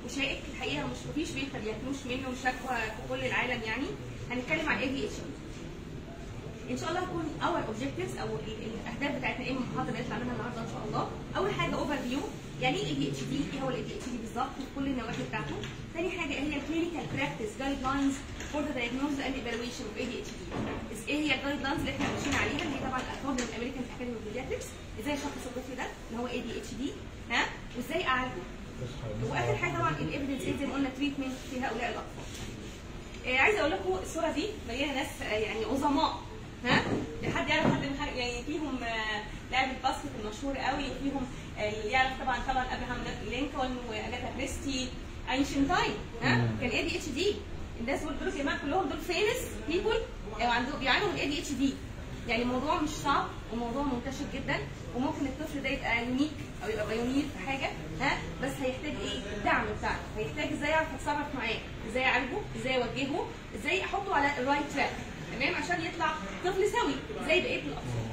وشائك الحقيقه، مش مفيش بيت ما بياكلوش منه شكوى في كل العالم يعني. هنتكلم عن ADHD. ان شاء الله هيكون اور اوبجكتيفز او الاهداف بتاعتنا ايه من المحاضره اللي هيطلع منها النهارده ان شاء الله. اول حاجه اوفر فيو، يعني ايه ADHD، ايه هو ADHD بالظبط وكل النواحي بتاعته. ثاني حاجه ايه هي الكلينيكال براكتس جايد لاينز فور ذا دايجنوز اند ايفالويشن اوف ADHD. ايه هي الجايد لاينز اللي احنا ماشيين عليها، اللي هي طبعا الاكورد الامريكان اكاديمي اوف بيدياتريكس، ازاي اشخص الطفل ده اللي هو ADHD وازاي اعالجه. واخر حاجه طبعا الايفيدنس زي ما قلنا تريتمنت في هؤلاء الاطفال. عايزه اقول لكم الصوره دي مليانه ناس يعني عظماء. حد يعرف حد يعني فيهم لاعب الباسكت المشهور قوي، وفيهم اللي يعرف طبعا ابراهام لينكولن واجاثا كريستي اينشتاين كان ADHD. الناس دول يا جماعه كلهم دول فيمس بيبول عندهم بيعانوا من ADHD. يعني الموضوع مش صعب وموضوع منتشر جدا، وممكن الطفل ده يبقى يونيك او يبقى بايونير في حاجه بس هيحتاج ايه؟ الدعم بتاعه، هيحتاج ازاي اعرف اتصرف معاه، ازاي اعالجه، ازاي اوجهه، ازاي احطه على الرايت تراك تمام عشان يطلع طفل سوي زي بقيه الاطفال.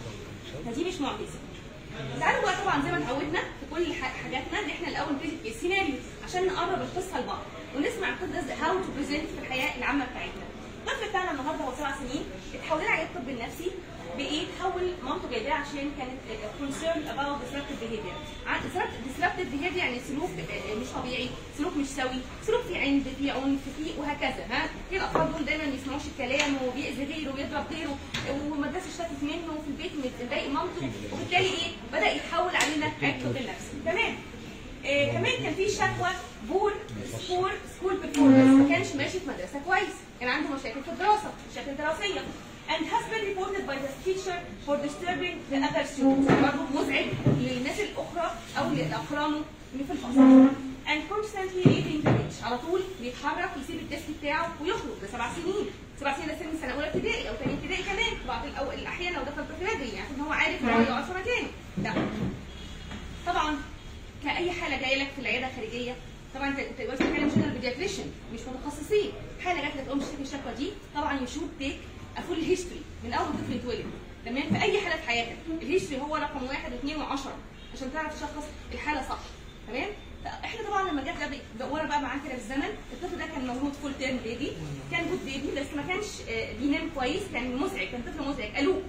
فدي مش معجزه. تعالوا بقى طبعا زي ما اتعودنا في كل حاجاتنا ان احنا الاول نبتدي بالسيناريو عشان نقرب القصه لبعض ونسمع القصه هاو تو بريزنت في الحياه العامه بتاعتنا. الطفل بتاعنا النهارده هو 7 سنين، اتحول لنا عياده الطب النفسي بايه؟ تحول مامته جايباه عشان كانت concerned about disruptive behavior. disruptive behavior يعني سلوك مش طبيعي، سلوك مش سوي، سلوك فيه عند، فيه عنف، فيه وهكذا. في الاطفال دول دايما ما بيسمعوش الكلام وبيأذي غيره وبيضرب غيره، والمدرسه اشتكت منه وفي البيت متضايق مامته، وبالتالي ايه؟ بدأ يتحول علينا عياده الطب النفسي. تمام؟ كمان كان في شكوى بور سكول بيرفورمانس، ما كانش ماشي في مدرسه كويس، كان عنده مشاكل في الدراسه، مشاكل دراسيه. and has been reported by the teacher for disturbing the other students. برضه مزعج للناس الاخرى او لاقرانه اللي في الفصل. and constantly leaving the bench، على طول بيتحرك يسيب الديسك بتاعه ويخرج. ده 7 سنين، 7 سنين ده سن سنه اولى ابتدائي او ثانيه ابتدائي كمان في بعض الاحيان لو دخل طفل بدري، يعني ان هو عارف ان هو يقعد في مكانه. لا طبعا كاي حاله جايه لك في العياده الخارجيه، طبعا انت دلوقتي بتتكلم جنرال بيدياتريشن مش متخصصين. حاله جات لك تقوم تشتكي الشكوى دي، طبعا يو شود تيك افول هيستوري من اول ما الطفل يتولد. تمام؟ في اي حاله في حياتك الهيستوري هو رقم 1 و2 و10 عشان تعرف تشخص الحاله صح. تمام؟ فاحنا طبعا لما جت دورة بقى معاه كده بالزمن، الطفل ده كان مولود فول تيرم بيبي، كان جود بيبي بس ما كانش بينام كويس، كان مزعج، كان طفل مزعج قالوه.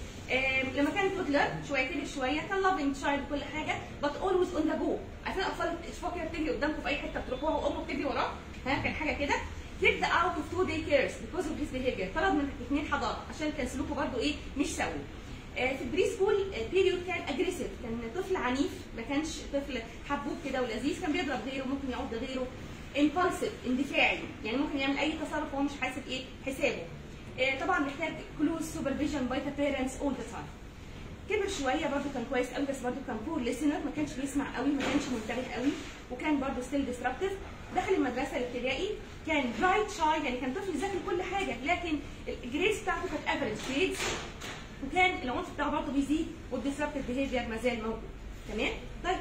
لما كان تودلر شويه كبر شويه كان لافينج تشايلد كل حاجه بت اولويز اون ذا جو. عارفين الاطفال تشوفوها كده بتجري قدامكم في اي حته بتروحوها وامه بتجري وراه، كان حاجه كده. kicked out of 2 day cares because of his behavior، طلب من 2 حضانه عشان كان سلوكه برضه ايه؟ مش سوي. في البري سكول بيريود كان اجريسيف، كان طفل عنيف، ما كانش طفل حبوب كده ولذيذ، كان بيضرب غيره، ممكن يعض غيره. impulsive اندفاعي، يعني ممكن يعمل اي تصرف وهو مش حاسب ايه؟ حسابه. طبعا محتاج close supervision by the parents all the time. كبر شويه برضه كان كويس قوي بس برضه كان بور listener، ما كانش بيسمع قوي، ما كانش منتبه قوي، وكان برضه ستيل disruptive. دخل المدرسه الابتدائي كان برايت شاي، يعني كان طفل يذاكر كل حاجه لكن الجريدز بتاعته كانت افريج جريدز، وكان العنف بتاعه برضه بيزيد والديسربتيف بيهيفير ما زال موجود. تمام؟ طيب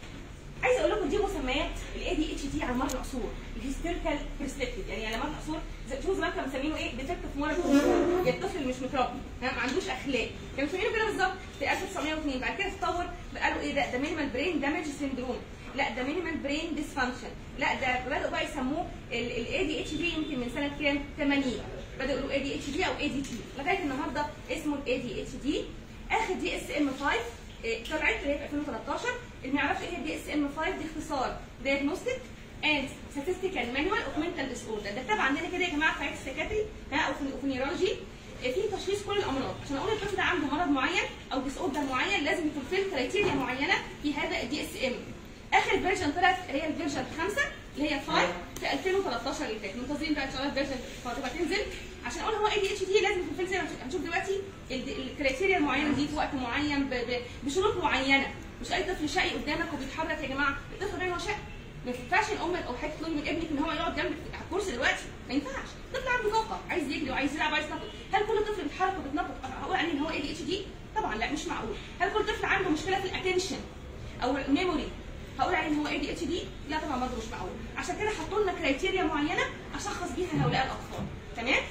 عايزه اقول لكم دي مسميات ADHD على مر العصور، الهيستيريكال برسبكتيف، يعني على مر العصور شوفوا زمان كانوا مسمينه ايه؟ ديفكتيف مورال كنترول، يعني الطفل اللي مش متربي ما عندوش اخلاق، كانوا مسمينه كده بالظبط في 1902. بعد كده اتطور قالوا ايه ده مينيمال برين دامج سيندروم، لا ده مينيمال برين ديسفانكشن، لا ده بدأوا بقى يسموه ال ADHD يمكن من سنه كام؟ 80 بدأوا يقولوا ADHD او ADT لغايه النهارده اسمه ADHD. اخر DSM-5 طلعت اللي هي في 2013. اللي ما يعرفش ايه هي DSM-5 دي اختصار Diagnostic and Statistical Manual of Mental Disorder. ده كتاب عندنا كده يا جماعه في عياده السكاتري او في نيورولوجي في تشخيص كل الامراض. عشان اقول الطفل ده عنده مرض معين او ديس اوردر معين لازم يفولفيل كرايتيريا معينه في هذا DSM. اخر فيرجن طلعت هي الفيرجن 5 اللي هي 5 في 2013 اللي فات. منتظرين بقى ان شاء الله الفيرجن تبقى تنزل عشان اقول هو ADHD لازم يفولفيل زي ما هنشوف دلوقتي الكرايتيريا المعينه دي في وقت معين بشروط معينه. مش اي طفل شقي قدامك وبيتحرك يا جماعه، الطفل ده هو شقي. ما ينفعش الام او حد تطلب من ابنك ان هو يقعد جنبك على الكرسي دلوقتي، ما ينفعش. الطفل عنده طاقه، عايز يجري وعايز يلعب وعايز يتنطط. هل كل طفل بيتحرك وبيتنطط هقول عليه ان هو ADHD؟ طبعا لا، مش معقول. هل كل طفل عنده مشكله في الاتنشن او الميموري هقول عليه ان هو ADHD؟ لا طبعا برضه مش معقول. عشان كده حطوا لنا كرايتيريا معينه اشخص بيها هؤلاء الاطفال. تمام؟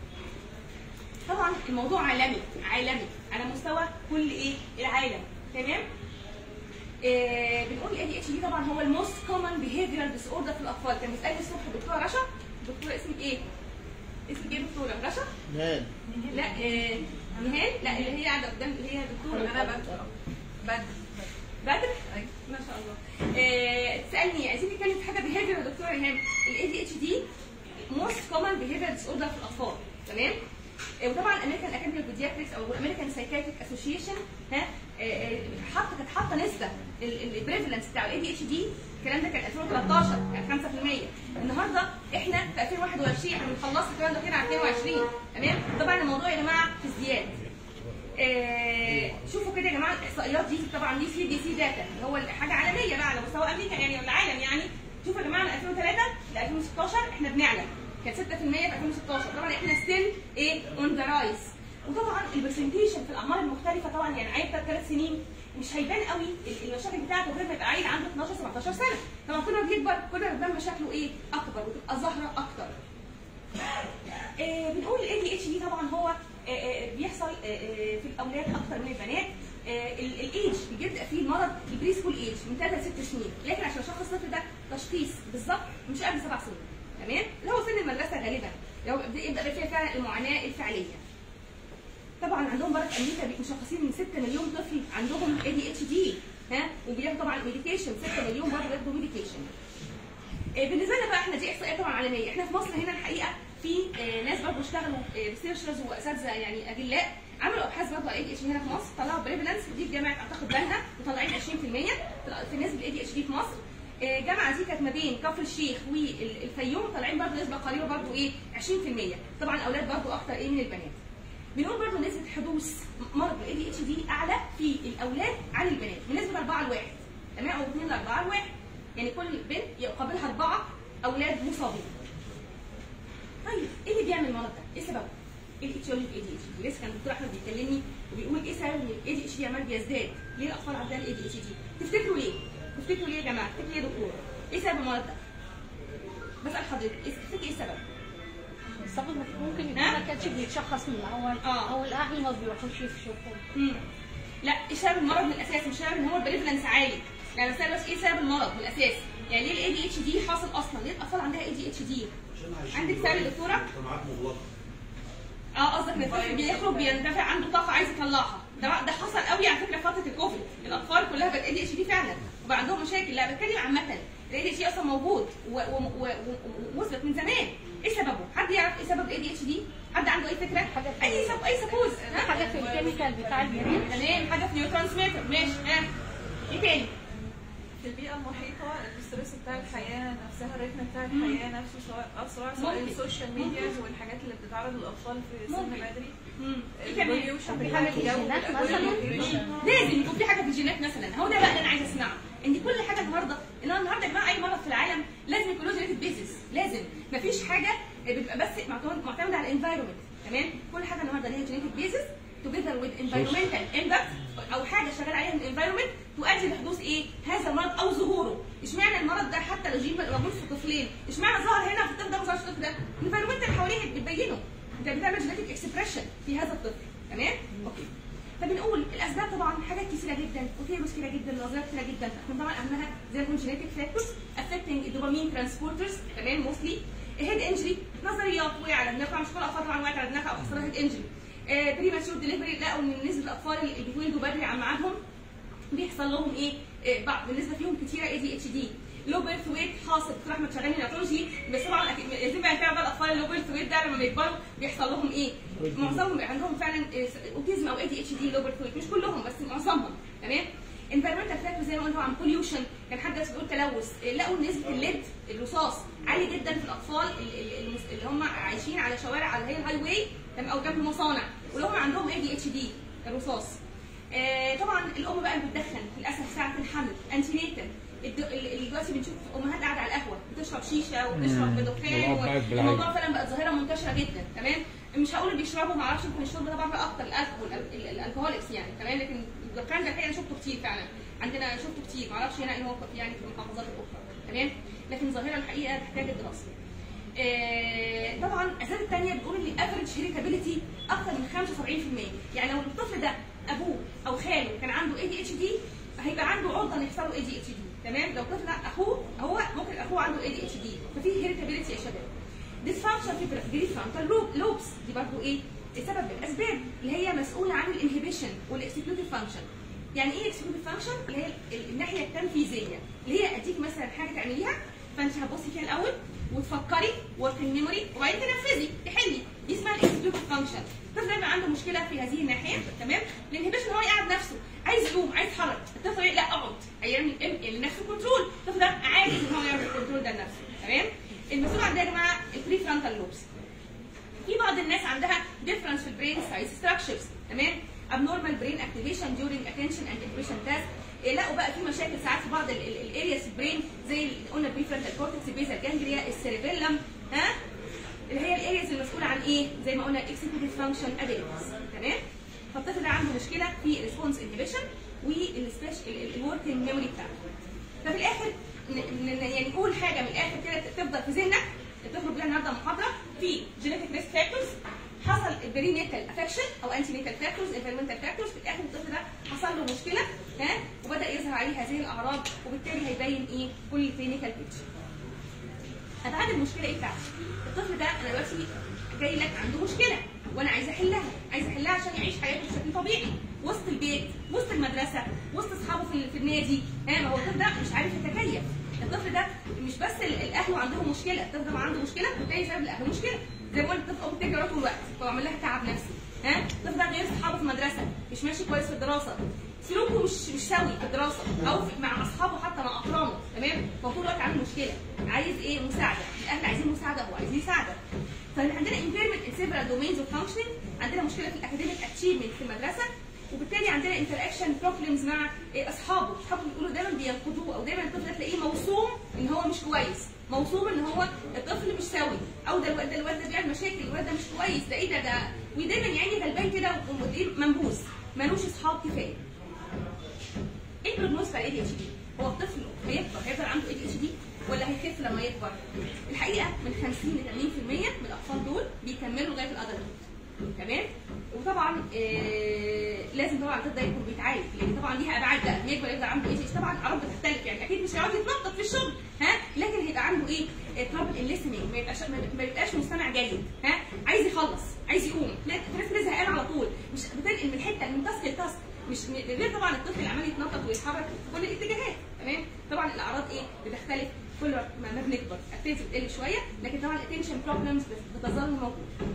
طبعا الموضوع عالمي على مستوى كل العالم. تمام؟ بنقول بنقول الاي دي اتش دي طبعا هو الموست كومن بيهيفيرال ديس اوردر في الاطفال. كان بيسالني الصبح الدكتوره رشا، دكتوره اسمك ايه؟ اسمك ايه دكتوره رشا؟ نهال. لا نهال، لا اللي هي قاعده قدام اللي هي دكتوره بدر. بدر؟ ما شاء الله. تسالني عايزين نتكلم في حاجه بيهيفير يا دكتوره ايهام. الاي دي اتش دي موست كومن بيهيفير ديس اوردر في الاطفال، تمام؟ وطبعا امريكان اكاديمي اوف بيدياتريكس او امريكان سايكاتريك اسوشيشن كانت حاطه نسبه البريفلنس بتاع الاي دي اتش دي، الكلام ده كان 2013 كان 5%. النهارده احنا في 2021 احنا بنخلص الكلام ده كده على 22، تمام؟ طبعا الموضوع يا جماعه في ازدياد. شوفوا كده يا جماعه الاحصائيات دي طبعا دي سي دي سي داتا اللي هو حاجه عالميه بقى على مستوى امريكا يعني ولا العالم يعني. شوفوا يا جماعه من 2003 ل 2016 احنا بنعلى، كان 6% في 2016، طبعا احنا ستيل اون ذا رايز. وطبعا البرسنتيشن في الاعمار المختلفه طبعا يعني عيل 3 سنين مش هيبان قوي المشاكل بتاعته غير ما يبقى عيل عنده 12 17 سنه، طبعا كل ما بيكبر كل ما بيبان مشاكله اكبر وتبقى ظاهره اكتر. بنقول الاي دي اتش دي طبعا هو بيحصل في الاولاد اكتر من البنات. الايدج اللي بيبدا فيه المرض البري سكول ايدج من 3 ل 6 سنين، لكن عشان اشخص الطفل ده تشخيص بالظبط مش قبل 7 سنين، تمام؟ اللي هو سن المدرسه غالبا لو يبدا فيها فعلا المعاناه الفعليه. طبعا عندهم بره في امريكا مشخصين من 6 مليون طفل عندهم اي دي اتش دي، وبياخدوا طبعا ميديكيشن، 6 مليون برضه بياخدوا ميديكيشن. بالنسبه لنا بقى احنا دي احصائيه طبعا عالميه، احنا في مصر هنا الحقيقه في ناس برضه اشتغلوا ريسيرشرز واساتذه يعني اجلاء عملوا ابحاث برضه على الاي دي اتش دي هنا في مصر، طلعوا بريفلنس دي في جامعه اعتقد بنها وطالعين 20% في نسبه الاي دي اتش دي في مصر. الجامعه دي كانت ما بين كفر الشيخ والفيوم طالعين برضه نسبه قريبه برضه 20%. طبعا الاولاد برضه اكتر من البنات. بنقول برضه نسبه حدوث مرض الاي دي اتش دي اعلى في الاولاد عن البنات بنسبه 4 ل 1، تمام؟ او 2 ل 4 ل 1، يعني كل بنت يقابلها 4 اولاد مصابين. طيب ايه اللي بيعمل المرض ده؟ ايه سببه؟ ايه الايتيولوجي في الاي دي اتش دي؟ لسه كان الدكتور احمد بيكلمني وبيقول ايه سبب ان الاي دي اتش دي عمال بيزداد؟ ليه الاطفال عندها الاي دي اتش دي؟ تفتكروا ليه؟ تفتكروا ليه يا جماعه؟ تفتكروا ليه يا دكتور؟ ايه سبب المرض ده؟ بسال حضرتك تفتكري ايه السبب؟ السبب ممكن يكون ما كانش بيتشخص من الاول او الاهل ما بيروحوش يكشفوا. لا، ايه سبب المرض من الاساس؟ مش سبب ان هو البريفلنس عالي، يعني بسال بس ايه سبب المرض من الاساس؟ يعني ليه الاي دي اتش دي حاصل اصلا؟ ليه الاطفال عندها اي دي اتش دي؟ عندك سبب يا دكتوره؟ قصدك ان الطفل بيخرج بيندفع عنده طاقه عايز يطلعها، ده حصل قوي على فكره فتره الكوفيد، الاطفال كلها بقت اي دي اتش دي فعلا وبقى عندهم مشاكل. لا بتكلم عامه، الاي دي اتش دي اصلا موجود ومثبت من زمان. ايه سببه؟ حد يعرف ايه سبب الاي دي اتش دي؟ حد عنده اي فكره؟ اي سبوز حاجه في الكيميكال بتاع البرين، تمام؟ حاجه في نيوترانسميتر، ماشي. ايه تاني؟ في البيئة المحيطة، الستريس بتاع الحياة نفسها، الريتم بتاع الحياة نفسه، سواء السوشيال ميديا والحاجات اللي بتتعرض للأطفال في سن بدري. البوليوشن في حاجه في الجينات مثلا، لازم يكون في حاجه في الجينات مثلا. هو ده بقى اللي انا عايزه اسمعه، ان كل حاجه النهارده يا جماعه اي مرض في العالم لازم يكون له جينيتك بيزس، لازم مفيش حاجه بيبقى بس معتمده على الانفايرمنت، تمام؟ كل حاجه النهارده ليها جينيتك بيزس together with environmental impact او حاجه شغال عليها من الانفايرمنت تؤدي لحدوث هذا المرض او ظهوره. اشمعنى المرض ده حتى لو جين موجود في طفلين، اشمعنى ظهر هنا في الطفل ده وما ظهرش في الطفل ده؟ الانفايرمنت اللي حواليه بتبينه، انت بتعمل جينيتك اكسبريشن في هذا الطفل، تمام؟ اوكي. فبنقول الاسباب طبعا حاجات كثيره جدا وثيوريز كثيره جدا ونظريات كثيره جدا، فاحنا طبعا اهمها زي ما قلنا جينيتك فاكتورز افكتنج الدوبامين ترانسبورترز، تمام؟ موستلي هيد انجري، نظريات وقع على دماغها، مش كل الاطفال طبعا وقعت على دماغها او حصل لها هيد انجري. بريماتشور ديليفري، لقوا ان نسبه الاطفال اللي بيتولدوا بدري عن ميعادهم بيحصل لهم بعض بالنسبه فيهم كتيره اي دي اتش دي. لو بيرث ويت حاصل، دكتور احمد شغال نيوترولوجي، بس طبعا لازم بقى بقى الاطفال اللو بيرث ويت ده لما بيكبروا بيحصل لهم معظمهم عندهم فعلا اوتيزم او اي دي اتش دي لو بيرث ويت، مش كلهم بس معظمهم، تمام؟ انفيرمنتال فاكتور زي ما قلنا عن بوليوشن، كان حد بيقول تلوث، لقوا نسبه الليد الرصاص عالي جدا في الاطفال اللي هم عايشين على شوارع على هي الهاي واي او جنب المصانع واللي هم عندهم اي دي اتش دي الرصاص. طبعا الام بقى اللي بتدخن للاسف ساعه الحمل انتي نيتال، دلوقتي بنشوف امهات قاعده على القهوه بتشرب شيشه وبتشرب دخان، والموضوع فعلا بقت ظاهره منتشره جدا، تمام؟ مش هقول بيشربوا، ما اعرفش يمكن الشرب طبعا بقى اكتر الالكهوليكس يعني، تمام؟ لكن الدخان ده الحقيقه انا شفته كتير فعلا عندنا، شفته كتير، ما اعرفش هنا هو يعني في المحافظات الاخرى، تمام؟ لكن ظاهره الحقيقه تحتاج الدراسه. طبعا الاسباب الثانيه بتقول ان الافرج هيريتابيلتي اكثر من 75%، يعني لو الطفل ده ابوه او خاله كان عنده اي دي اتش دي هيبقى عنده عرضه ان يحصل له اي دي اتش دي، تمام؟ لو طفل اخوه هو ممكن اخوه عنده ADHD، ففي هيريتابيلتي يا شباب. ديسفانكشن في بريفرونتال لوبس، دي برضه ايه؟ سبب من الاسباب اللي هي مسؤوله عن الانهبيشن والاكسكيوتيف فانكشن. يعني ايه اكسكيوتيف فانكشن؟ اللي هي الناحيه التنفيذيه، اللي هي اديك مثلا حاجه تعمليها فانت هتبصي فيها الاول وتفكري وركينج ميموري وبعدين تنفذي تحلي، دي اسمها الاكسكيوتيف فانكشن. الطفل دايما عنده مشكله في هذه الناحيه، تمام؟ الانهبيشن هو يقعد نفسه، عايز يقوم عايز يتحرك، الطفل لا اقعد، هيعمل لنفسه كنترول، الطفل ده عايز ان هو يعمل الكنترول ده لنفسه، تمام؟ المسؤول عن ده يا جماعه البري فرونتال لوبس. في بعض الناس عندها ديفرنس في البرين سايز ستراكشرز، تمام؟ abnormal brain activation during attention and inhibition task. لقوا بقى في مشاكل ساعات في بعض الارياس في البرين زي اللي قلنا البريفرنتال كورتكس، البيزال جانجليا، السيربيلم، ها؟ اللي هي الارياس المسؤوله عن ايه؟ زي ما قلنا الاكسكيوتيف فانكشن ابيليتيز، تمام؟ فالطفل ده عنده مشكله في الريسبونس انهبيشن والوركينج ميموري بتاعته. ففي الاخر يعني نقول حاجه من الاخر كده تفضل في ذهنك. الطفل بيقول النهارده محاضره في جينيتك ريسك فاكتورز، حصل برينيتال افكشن او انتي نيتال فاكتورز، انفيرمنتال فاكتورز، في الاخر الطفل ده حصل له مشكله، ها؟ وبدا يظهر عليه هذه الاعراض، وبالتالي هيبين ايه؟ كل الكلينيكال بيكتشر. ابعاد المشكله ايه بتاعته؟ الطفل ده انا دلوقتي جاي لك عنده مشكله وانا عايزه احلها عشان يعيش حياته بشكل طبيعي وسط البيت، وسط المدرسه، وسط اصحابه في النادي، ها؟ ما هو الطفل ده مش عارف يتكيف. الطفل ده مش بس الاهل عندهم مشكله، الطفل ده عنده مشكله وتاني سبب الاهل مشكله. زي ما قلت الطفل بتجري وراه طول الوقت وعمل لها تعب نفسي، ها؟ الطفل ده غير اصحابه في المدرسه، مش ماشي كويس في الدراسه، سلوكه مش سوي في الدراسه او مع اصحابه حتى مع اقرانه، تمام؟ فهو طول الوقت عنده مشكله، عايز ايه؟ مساعده، الاهل عايزين مساعده هو عايز يساعدك. فعندنا impairment in several domains of functioning، عندنا مشكله في الاكاديميك اتشيفمنت في المدرسه، وبالتالي عندنا انتراكشن بروبلمز مع اصحابه بيقولوا دايما بينقدوه، او دايما الطفل ده تلاقيه موصوم ان هو مش كويس، موصوم ان هو الطفل مش سوي، او ده الواد ده بيعمل مشاكل، الواد ده مش كويس، ده ايه ده ودايما يعني غلبان كده ومنبوس، مالوش اصحاب كفايه. ايه البروجنوز بتاع الاي دي اتش دي؟ هو الطفل هيفضل عنده اي دي اتش دي ولا هيخف لما يكبر؟ الحقيقه من 50 ل 80% من الاطفال دول بيكملوا لغايه الادلت، تمام؟ وطبعا لازم طبعا الطفل ده يكون بيتعالج، لان طبعا ليها ابعاد بقى، لما يكبر يفضل عنده اي دي اتش طبعا اعراض بتختلف، يعني اكيد مش هيقعد يتنطط في الشغل، ها؟ لكن هيبقى عنده ايه؟ ترابل الليسننج، ما يبقاش مستمع جيد، ها؟ عايز يخلص، عايز يقوم، تلاقي زهقان على طول، مش بتنقل من حته من تاسك لتاسك، مش غير طبعا الطفل اللي عمال يتنطط ويتحرك في كل الاتجاهات، تمام؟ طبعا الاعراض ايه؟ بتختلف كل ما بنكبر، اكتيفيتي بتقل شويه، لكن طبعا الاتنشن بروبلمز بتظل موجوده.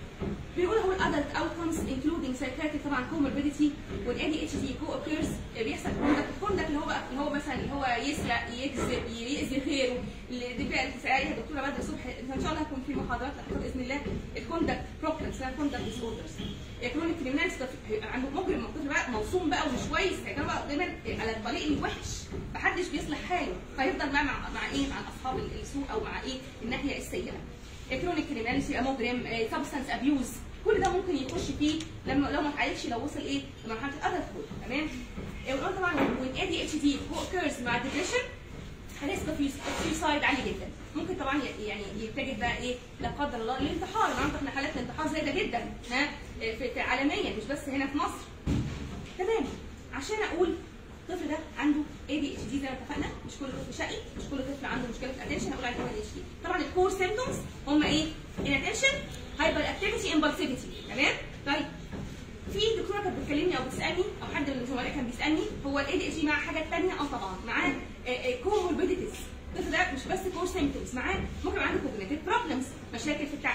بيقول هو الادلت اوتكمز انكلودينج سايكاتري طبعا كوموربيديتي والاي دي اتش دي كو اوكيرز، بيحصل كوندكت اللي هو مثلا اللي هو يسرق، يكذب، يأذي غيره، اللي بقى يا دكتوره بدر الصبح ان شاء الله هيكون في محاضرات باذن الله الكوندكت بروبلمز، كوندكت ديس اوردرز، كرونيك كريمنالز، عنده مجرم الطفل بقى موصوم بقى ومش كويس، هيبقى دايما على الطريق الوحش، محدش بيصلح حاله، فيفضل بقى مع ايه؟ مع اصحاب السوء او مع ايه؟ الناحيه السيئه. كرونيك كريمنالز يبقى مجرم، سبستانس ابيوز، كل ده ممكن يخش فيه لو ما اتعالجش، لو وصل ايه؟ لمرحله الادلتهود، تمام؟ وقلنا طبعا والاي دي اتش دي اوكيرز مع ديبريشن، ريسك سويسايد عالي جدا، ممكن طبعا يعني يتجه بقى ايه؟ لا قدر الله للانتحار، عندنا حالات الانتحار زايده جدا، ها؟ في عالميا مش بس هنا في مصر، تمام؟ عشان اقول الطفل ده عنده اي دي اتش دي زي ما اتفقنا، مش كل طفل شقي، مش كل طفل عنده مشكله في الاتنشن، هقول عليه اي دي اتش دي. طبعا الكور سيمبتومز هم ايه؟ inattention، هايبر اكتيفيتي، امبالسيفيتي، تمام؟ طيب في دكتوره كانت بتكلمني او بتسالني او حد من الزملاء كان بيسالني هو الاي دي اتش دي معاه حاجات ثانيه؟ طبعا معاه كوموربيديتيز، الطفل ده مش بس كور سيمبتومز، معاه ممكن عنده كوجنيتيف بروبلمز، مشاكل في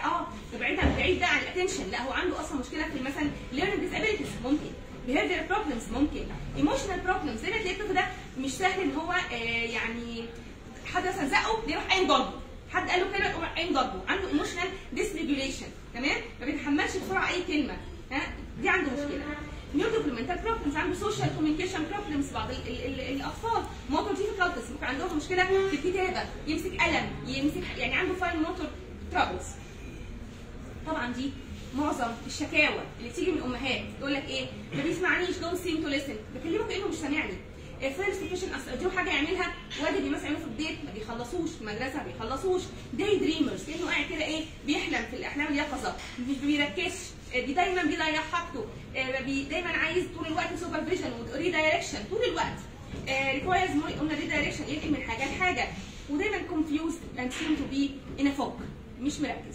بعيد بقى عن الاتنشن، لا هو عنده اصلا مشكله في مثلا ليرنينج ديسابيلتيز، ممكن behavioral problems، ممكن emotional problems، زي ما تلاقي الطفل ده مش سهل ان هو يعني حد مثلا زقه يروح قايم ضربه، حد قال له كلمه يروح قايم ضربه، عنده emotional dysregulation، تمام؟ ما بيتحملش بسرعه اي كلمه، ها؟ دي عنده مشكله. neurodevelopmental problems، عنده social communication problems، بعض الاطفال motor difficulties، ممكن عندهم مشكله في الكتابه، يمسك قلم، يعني عنده fine motor troubles. طبعا دي معظم الشكاوى اللي تيجي من الامهات تقول لك ايه؟ ما بيسمعنيش، دونت سيم تو ليسن، بكلمه كانه مش سامعني. فيرست ستيشن اديله حاجه يعملها، واجب مثلا يعمله في البيت ما بيخلصوش، في المدرسه ما بيخلصوش. داي دريمرز، كانه قاعد كده ايه؟ بيحلم في الاحلام اليقظه، مش بيركزش، دايما بيضيع حاجته، دايما عايز طول الوقت سوبرفيجن وريدايركشن طول الوقت. requires more قلنا redirection، ينقل من حاجه لحاجه، ودايما confused and seem to be in a fog، مش مركز.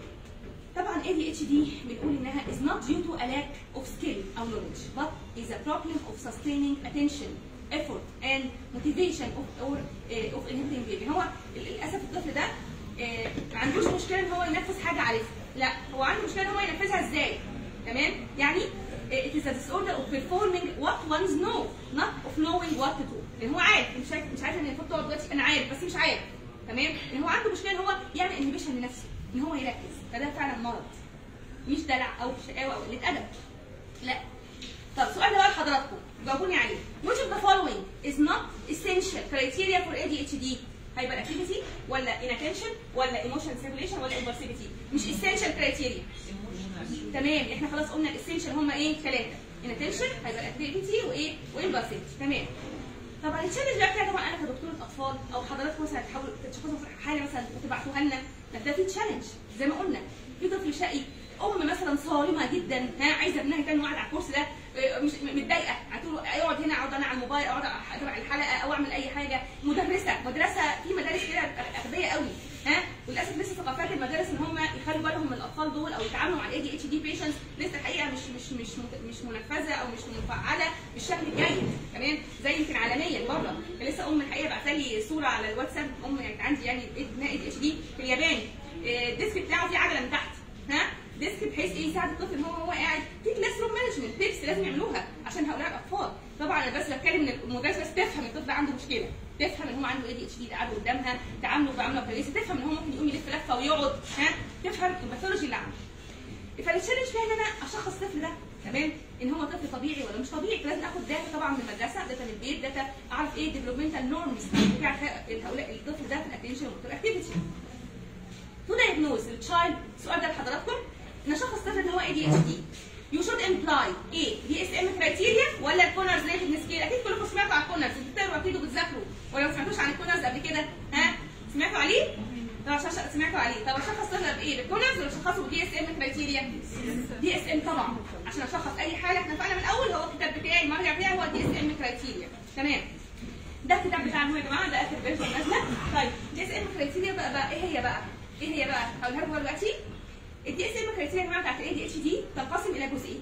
طبعا ADHD بنقول انها is not due to a lack of skill او knowledge but is a problem of sustaining attention effort and motivation of inhibiting behavior. هو للاسف الطفل ده ما عندوش مشكله ان هو ينفذ حاجه عارفها، لا هو عنده مشكله ان هو ينفذها ازاي. تمام؟ يعني it is a disorder of performing what one's know not of knowing what to do. لان هو عارف، مش عارف ان المفروض تقعد دلوقتي، انا عارف بس مش عارف. تمام؟ لان هو عنده مشكله ان هو يعمل انهبيشن لنفسه، ان هو يركز، فده فعلا مرض مش دلع او شقاوه او قله ادب. لا. طب السؤال ده بقى لحضراتكم جاوبوني عليه. Which of the following is not essential criteria for ADHD؟ هيبقى activity ولا inattention ولا emotion stimulation ولا impulsivity؟ مش essential criteria. تمام، احنا خلاص قلنا الاسينشال هم ايه؟ ثلاثه. inattention هيبقى activity وايه؟ وimpulsivity. تمام. طبعا التشالنج بقى طبعا انا كدكتوره اطفال او حضراتكم مثلا تحاولوا تشخصوا في حاله مثلا وتبعتوها لنا، ده في تشالنج زي ما قلنا. في طفل شقي، ام مثلا صارمه جدا عايزه ابنها يكون قاعد على الكرسي ده مش متضايقه، هتقول له اقعد هنا، اقعد انا على الموبايل، اقعد اتابع الحلقه او اعمل اي حاجه. مدرسه في مدارس كده اغبيه قوي وللاسف لسه ثقافات المدارس ان هم يخلوا بالهم من الاطفال دول او يتعاملوا مع الاي دي اتش دي بيشنتس لسه الحقيقه مش منفذه او مش مفعله بالشكل الجيد. تمام؟ زي يمكن عالميا بره، لسه ام الحقيقه بعت لي صوره على الواتساب، ام يعني عندي يعني ابنها اي دي اتش دي في اليابان، الديسك بتاعه فيه عجله من تحت، ديسك بحيث ايه يساعد الطفل ان هو قاعد في كلاس روم مانجمنت تيبس لازم يعملوها عشان هؤلاء الاطفال. طبعا انا بس بتكلم ان المدرس بس تفهم الطفل عنده مشكله، تفهم ان هو عنده اي دي اتش دي، قاعد قدامها تعامله بعمله كويسه، تفهم ان هو ممكن يقوم يلف لفه ويقعد، تفهم الباثولوجي اللي عنده. فالتشالنج فيها ان انا اشخص الطفل ده تمام ان هو طفل طبيعي ولا مش طبيعي، فلازم اخد داتا طبعا من المدرسه، داتا من البيت، داتا اعرف ايه الديفلوبمنتال نورمز بتاع هؤلاء الطفل ده في الاتنشن والموتور اكتيفيتي. تو دايجنوز التشايلد، السؤال ده لحضراتكم، نشخص الطفل ان هو اي دي اتش دي. يو شود امبلاي ايه؟ دي اس ام كرايتيريا ولا الكونرز ريتنج سكيل؟ اكيد كلكم سمعتوا عن الكونرز، انتوا بتقروا اكيد وبتذاكروا، ولا ما سمعتوش عن الكونرز قبل كده؟ سمعتوا عليه؟ طب سمعتوا عليه، طب اشخص الطفل بايه؟ بالكونرز ولا اشخصه بالدي اس ام كرايتيريا؟ دي اس ام طبعا، عشان اشخص اي حاله احنا اتفقنا من الاول هو الكتاب بتاعي المرجع بتاعي هو الدي اس ام كرايتيريا. تمام؟ ده الكتاب بتاعنا يا جماعه، ده اخر فيرجن نازله. طيب دي اس ام كرايتيريا بقى ايه هي بقى؟ ايه هي بقى؟ هقولها لكم دلوقتي. الدي اس ام كرايتيريا يا جماعه بتاعت الاي دي اتش دي تنقسم الى جزئين.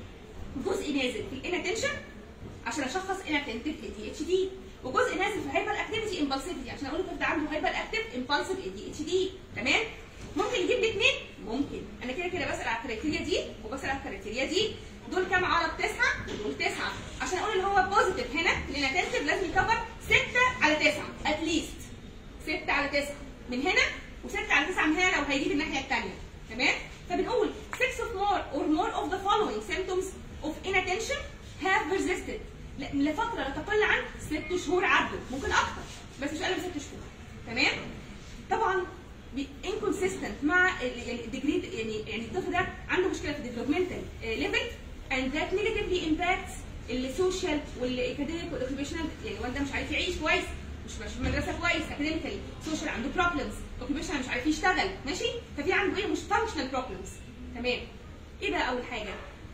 جزء نازل في الاناتنشن عشان اشخص اناتنتيف اي دي اتش دي، وجزء نازل في الهايبر اكتيفيتي امبالسيفيتي عشان اقول الطفل ده عنده هايبر اكتيف امبالسيف اي دي اتش دي. تمام؟ ممكن يجيب لي اثنين؟ ممكن. انا كده بسال على الكرايتيريا دي وبسال على الكرايتيريا دي. دول كام عرض؟ 9 ودول 9. عشان اقول اللي هو بوزيتيف هنا الاناتنتيف لازم يكفر 6 على 9 اتليست. 6 على 9 من هنا و6 على 9 من هنا لو هيجيب الناحيه الثانيه. تمام؟ فبنقول 6 or more of the following symptoms of inattention have persisted لفتره لا تقل عن 6 شهور عدوا، ممكن اكتر بس مش اقل من 6 شهور. تمام؟ طبعا inconsistent مع الديجري، يعني الطفل ده عنده مشكله في developmental level and that negatively impacts السوشيال والاكاديميك والاوكيبيشنال، يعني الواد ده مش عارف يعيش كويس، مش في المدرسه كويس، اكاديميكالي، سوشيال عنده بروبلمز، اوكيبيشنال مش عارف يشتغل، ماشي؟ ففي عنده ايه؟ مش فانكشنال بروبلمز. تمام؟ ايه بقى اول حاجه؟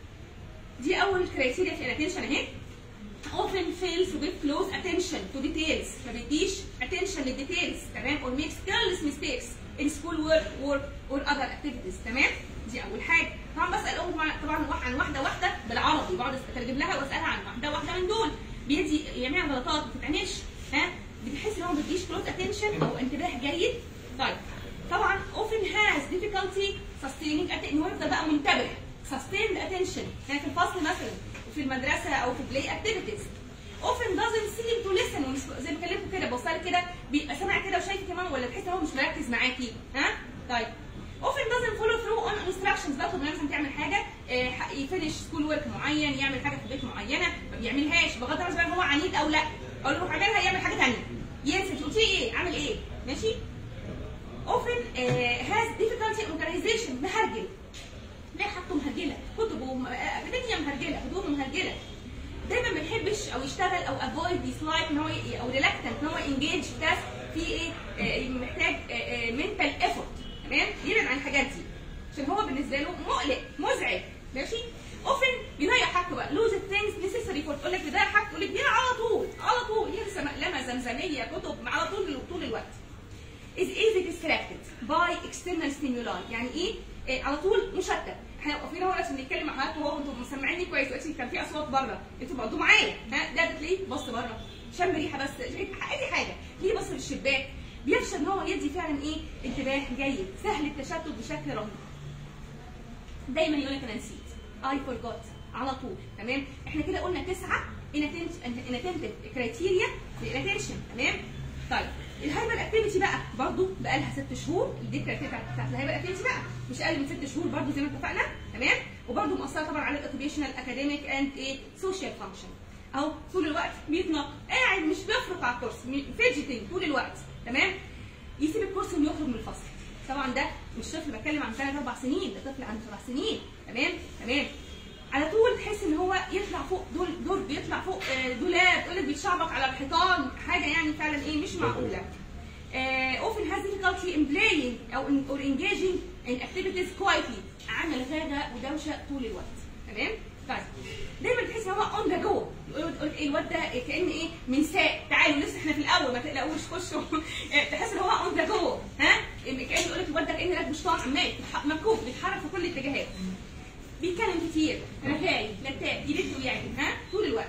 دي اول كرايتيريا في الاتنشن اهي. often fails to give close attention to details، ما بيديش attention للديتيلز. تمام؟ or makes careless mistakes in school work or other activities. تمام؟ دي اول حاجه. طبعا بسال الام طبعا عن واحده بالعربي، بقعد اترجم لها واسالها عن واحده من دول بيدي يعمل غلطات ما بتتعملش، بتحس ان هو ما بيديش close attention او انتباه جيد. طيب طبعا often has difficulty sustaining ان هو يفضل بقى منتبه sustain the attention، يعني في الفصل مثلا وفي المدرسه او في play activities. often doesn't seem to listen، زي ما بكلمكم كده بوصل كده بيبقى سامع كده وشايف كمان ولا بتحس ان هو مش مركز معاكي. طيب often doesn't follow through on instructions، باخد مثلا تعمل حاجه يفنش سكول ورك معين، يعمل حاجه في البيت معينه ما بيعملهاش، بغض النظر هو عنيد او لا، اقول له روح اعملها يعمل حاجه ثانيه، ينسى قلت ايه عامل ايه، ماشي؟ often has difficulty organization، مهرجل، تلاقي حاجته مهرجله، كتبه الدنيا مهرجله، هدومه مهرجله، دايما ما بيحبش او يشتغل او افويد ديسلايك ان هو او ريلاكتنت ان هو انجيج في تاسك في ايه محتاج منتال ايفورت. تمام؟ يبعد عن الحاجات دي عشان هو بالنسبه له مقلق مزعج، ماشي؟ اوفن بيضيع حاجته بقى، لوز ثينجز نيسيسري فور، تقول لك بيضيع حاجته، تقول لك بيضيع على زمزميه كتب على طول الوقت. is easy distracted by external stimuli. يعني ايه؟ على طول مشتت. احنا واقفين اهو عشان نتكلم مع حضرتك وهو انتم مسمعيني كويس دلوقتي، كان في اصوات بره انتوا برضه معايا، ها ده بتلاقيه بص بره شم ريحه بس اي حاجه، ليه بص في الشباك، بيفشل ان هو يدي فعلا ايه؟ انتباه جيد، سهل التشتت بشكل رهيب. دايما يقول لك انا نسيت، اي فورجوت على طول. تمام؟ احنا كده قلنا 9 inattentive criteria للاتنشن. تمام؟ طيب الهايبر اكتيفيتي بقى برضه بقى لها 6 شهور، دي الكرايتيريا بتاعت الهايبر اكتيفيتي بقى مش اقل من 6 شهور برضه زي ما اتفقنا. تمام؟ وبرضه مؤثره طبعا على الاوكيبيشنال اكاديميك اند ايه سوشيال فانكشن. اهو طول الوقت بيتنطط، قاعد مش بيفرق على الكرسي، فيجيتنج طول الوقت. تمام؟ يسيب الكرسي ويخرج من الفصل. طبعا ده مش طفل بتكلم عن 3 4 سنين، ده طفل عنده 7 سنين. تمام؟ على طول تحس ان هو يطلع فوق دور بيطلع فوق دولاب، تقول لك بيتشعبط على الحيطان، حاجه يعني فعلا ايه مش معقوله. often has difficulty in playing or engaging in activities quietly. عمل غاغه ودوشه طول الوقت. تمام؟ طيب دايما تحس ان هو اون ذا جو، يقول ايه الواد ده كان ايه من ساق، تعالوا لسه احنا في الاول ما تقلقوش خشوا. تحس ان هو اون ذا جو، ها كان يقول لك الواد ده كان راكب شطان عمال مكوك بيتحرك في كل الاتجاهات. بيتكلم كتير، رغاي، لتاب، يلد ويعجن، ها طول الوقت.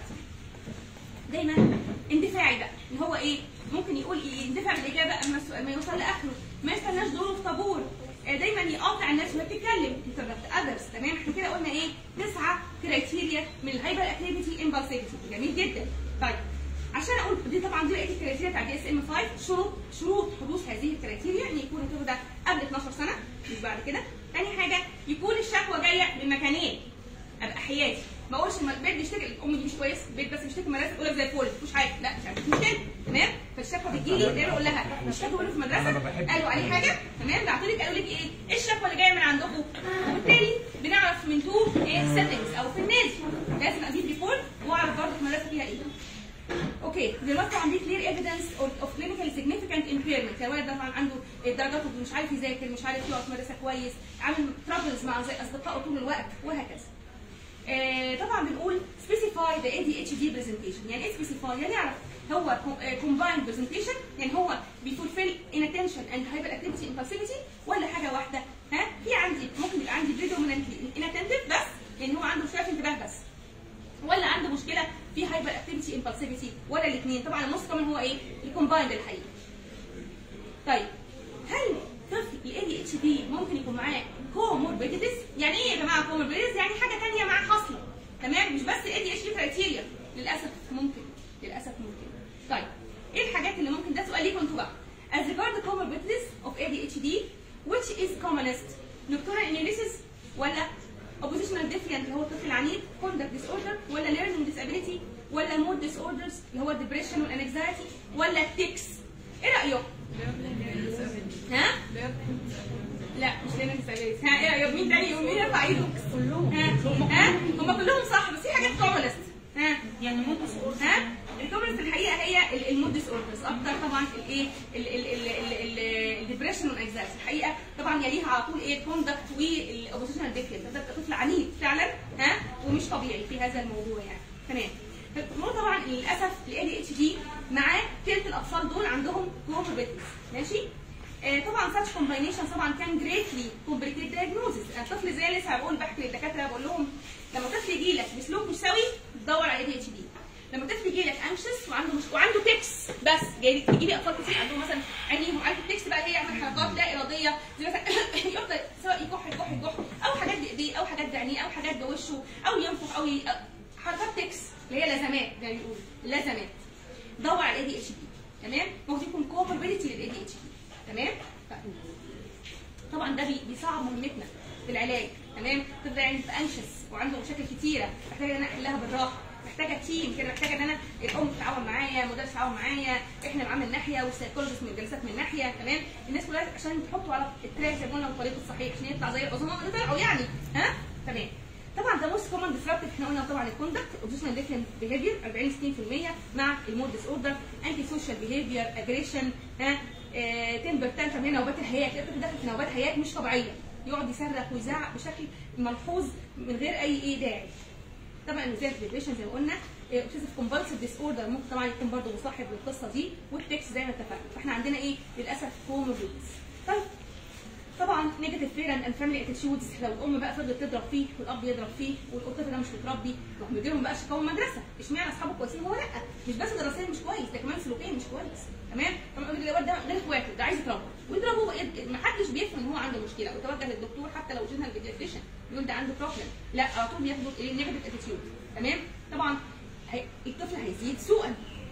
دايما اندفاعي بقى، اللي هو ايه؟ ممكن يقول يندفع بالاجابه اما السؤال ما يوصل لاخره، ما يستناش دوره في طابور، دايما يقاطع الناس وهي بتتكلم، انتربت اذرز. تمام؟ احنا كده قلنا ايه؟ 9 كرايتيريا من الهايبر اكتيفيتي امبالسيفيتي. جميل جدا. طيب عشان اقول دي طبعا دي بقيه الكرايتيريا بتاع دي اس ام 5. شروط حدوث هذه الكرايتيريا ان يكون الطفل ده قبل 12 سنه مش بعد كده. ثاني حاجه يكون الشكوى جايه من مكانين، ابقى حياتي، ما اقولش البيت بيشتكي الام دي مش كويس، البيت بس بيشتكي المدرسه تقول لك زي الفل مفيش حاجه، لا مش عارف مشكله. تمام؟ فالشكوى بتجي لي اقول لها الشكوى في المدرسه قالوا عليه حاجه، تمام؟ بعتوا لك قالوا لك ايه الشكوى اللي جايه من عندكم، وبالتالي بنعرف من تو ايه سيتنجز او في النادي لازم اجيب ريبورت واعرف برضه المدرسه فيها ايه. اوكي دلوقتي عندي كلير ايفيدنس اوف كلينيكال سيجنيفيكانت امبيرمنت، الولد ده طبعا عنده درجاته مش عارف يذاكر، مش عارف يقعد في مدرسه كويس، عامل ترابلز مع اصدقائه طول الوقت وهكذا. طبعا بنقول specify the ADHD presentation. يعني ايه specify؟ يعني نعرف هو combined presentation، يعني هو بيفولفيل inattention and hyperactivity impulsivity ولا حاجه واحده؟ ها؟ في عندي ممكن يبقى عندي predominantly inattentive بس، يعني هو عنده شويه انتباه بس، ولا عنده مشكله في هايبر اكتيفيتي امبالسيفيتي، ولا الاثنين. طبعا النص كمان هو ايه؟ الكومبايند الحقيقي. طيب هل طفل الاي دي اتش دي ممكن يكون معاه كوموربيديتيز؟ يعني ايه يا جماعه كوموربيديتيز؟ يعني حاجه ثانيه معاه حاصله. تمام؟ مش بس الاي دي اتش دي كرايتيريا، للاسف ممكن. طيب ايه الحاجات اللي ممكن؟ ده سؤال ليكم انتوا بقى. As regard the comorbidities of ADHD which is commonest؟ nocturnal analysis ولا oppositional defiant اللي هو الطفل العنيد، conduct disorder ولا learning disability ولا mood disorders اللي هو depression والانكزايتي ولا tics؟ ايه رايكم؟ ها؟ لا مش learning disability. ها ايه رايكم؟ مين تاني يقول؟ مين يرفع ايده؟ كلهم. ها؟ هم كلهم صح بس في حاجات commonest. ها؟ يعني mood disorders. ها؟ الكومنست الحقيقه هي المود ديس اوردرز اكتر طبعا. الايه الديبريشن والانكزايتي الحقيقه طبعا يليها على طول ايه الكوندكت والاوبوزيشنال ديفينت. ده طفل عنيد فعلا، ها، ومش طبيعي في هذا الموضوع يعني. تمام. طبعا للاسف الاي دي اتش دي معاه ثلث الاطفال دول عندهم كوموربيديتيز. ماشي. طبعا such combination طبعا كان greatly complicated diagnosis. الطفل زي لسه بقول بحكي للدكاتره بقول لهم لما طفل يجي لك بسلوك مش سوي دور على اي دي اتش دي. لما طفل يجي لك انشس وعنده تكس بس، جاي تجي لي اطفال كتير عندهم مثلا عينيهم عارف التكس بقى اللي هي يعمل حركات لا اراديه زي مثلا يفضل سواء يكح او حاجات بايديه او حاجات بعينيه او حاجات بوشه او ينفخ او حركات تكس اللي هي لازمات زي ما بيقولوا لازمات. دور على الاي دي اتش دي. تمام؟ ممكن يكون كوموربيديتي للاي دي اتش دي. تمام؟ طبعا ده بيصعب مهمتنا في العلاج. تمام؟ طفل يعني انشس وعنده مشاكل كتيره محتاجه ان انا احلها بالراحه، محتاجه تيم كده، محتاجه ان انا الام تتعاون معايا، المدرس يتعاون معايا، احنا معاه من ناحيه والسايكولوجيست من الجلسات من ناحيه. تمام؟ الناس كلها عشان تحطوا على التراك زي ما قلنا والطريق الصحيح عشان يطلع زي العظماء اللي طلعوا يعني. ها؟ تمام. طبعا ده موست كومن ديسربتيف احنا قلنا طبعا الكوندكت، اوبسيشنال ديفينت بيهيفير 40 60% مع المود ديس اوردر، انتي سوشيال بيهيفير، اجريشن، ها، تمبر تانتم هنا نوبات الهياك، الطفل داخل في نوبات هياك مش طبيعيه، يقعد يصرخ ويزعق بشكل ملحوظ من غير اي داعي. طبعا الانكزايتي ديبريشن زي ما قلنا اوبسيسيف كومبالسيف ديس اوردر ممكن طبعا يكون برضه مصاحب للقصه دي، والتكس زي ما اتفقنا. فاحنا عندنا ايه للاسف كوموربيديز. طيب طبعا نيجاتيف بيرنت اند فاميلي اتيتيودز، لو الام بقى فضلت تضرب فيه والاب يضرب فيه والطفل ده مش متربي، راح بيجي لهم بقى شكاوى مدرسه، اشمعنى اصحابه كويسين هو لا، مش بس دراسيا مش كويس ده كمان سلوكيا مش كويس. تمام؟ طبعا الواد ده غير اخواته ده عايز يتربى ويضربه، ما حدش بيفهم ان هو عنده مشكله ويتوجه للدكتور حتى لو جينا البيدياتريشن يقول ده عنده بروبلم، لا على طول بياخدوا النيجاتيف اتيتيود. تمام؟ طبعا الطفل هيزيد سوءا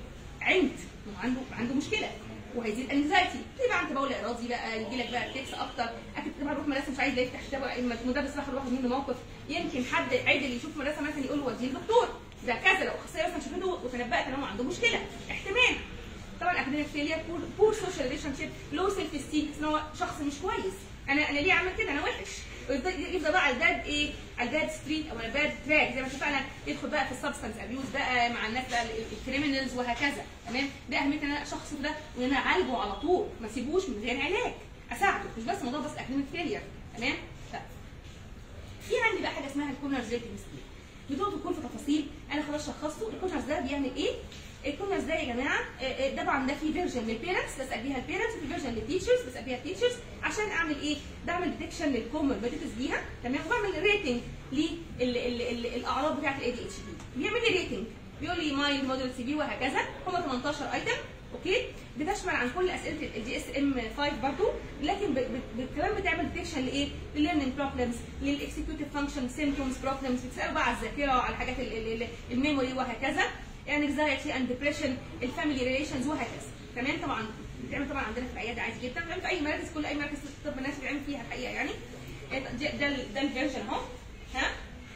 عنده مشكله، وهيزيد انكزايتي، يبقى عن تبول ارادي بقى، يجي لك بقى تكس اكتر، اكيد طبعا يروح مدرسه مش عايز يفتح كتابه، المدرس راح ياخد منه موقف، يمكن حد عادل يشوف مدرسه مثلا يقول له وديه الدكتور ده كذا، لو اخصائيه مثلا شافته وتنبأت ان هو عنده مشكله، احتمال. طبعا اكاديميك فيلير، بور سوشيال ريليشن شيب، لو سيلف استيم، ان هو شخص مش كويس، انا ليه اعمل كده، انا وحش، يفضل بقى على الباد ايه، على الباد ستريت او على الباد تراك زي ما اتفقنا، يدخل بقى في السبستانس ابيوز بقى مع الناس بقى الكريمنالز وهكذا. تمام؟ ده اهميه ان انا الشخص ده وان انا اعالجه على طول، ما اسيبوش من غير علاج، اساعده، مش بس موضوع بس اكاديميك فيلير. تمام؟ في عندي بقى حاجه اسمها الكونرز ريتنج سكيل، بدون دخول في تفاصيل، انا خلاص شخصته. الكونرز ده بيعمل ايه؟ الكونرز ده يا جماعه طبعا ده في فيرجن للبيرنتس بسال بيها البيرنتس، وفي فيرجن للتيتشرز بسال بيها التيتشرز، عشان اعمل ايه؟ بعمل ديتكشن للكوموربيديتيز ليها. تمام؟ وبعمل ريتنج للاعراض بتاعت الاي دي اتش دي، بيعمل لي ريتنج، بيقول لي مايلد مودريت سيفير وهكذا، هم 18 ايتم. اوكي؟ بتشمل عن كل اسئله الدي اس ام 5 برضه، لكن كمان بتعمل ديتكشن لايه؟ لليرنينج بروبلمز، للاكسكيوتيف فانكشن سيمبتومز بروبلمز، بتسالوا بقى على الذاكره وعلى الحاجات الميموري وهكذا، انكزايتي اند ديبريشن، الفاميلي ريليشنز وهكذا. تمام؟ طبعا بتعمل طبعا عندنا في العياده عادي جدا، بتعمل في اي مراكز، كل اي مركز طب الناس بيعمل فيها الحقيقه يعني. ده الفيرجن اهو. ها؟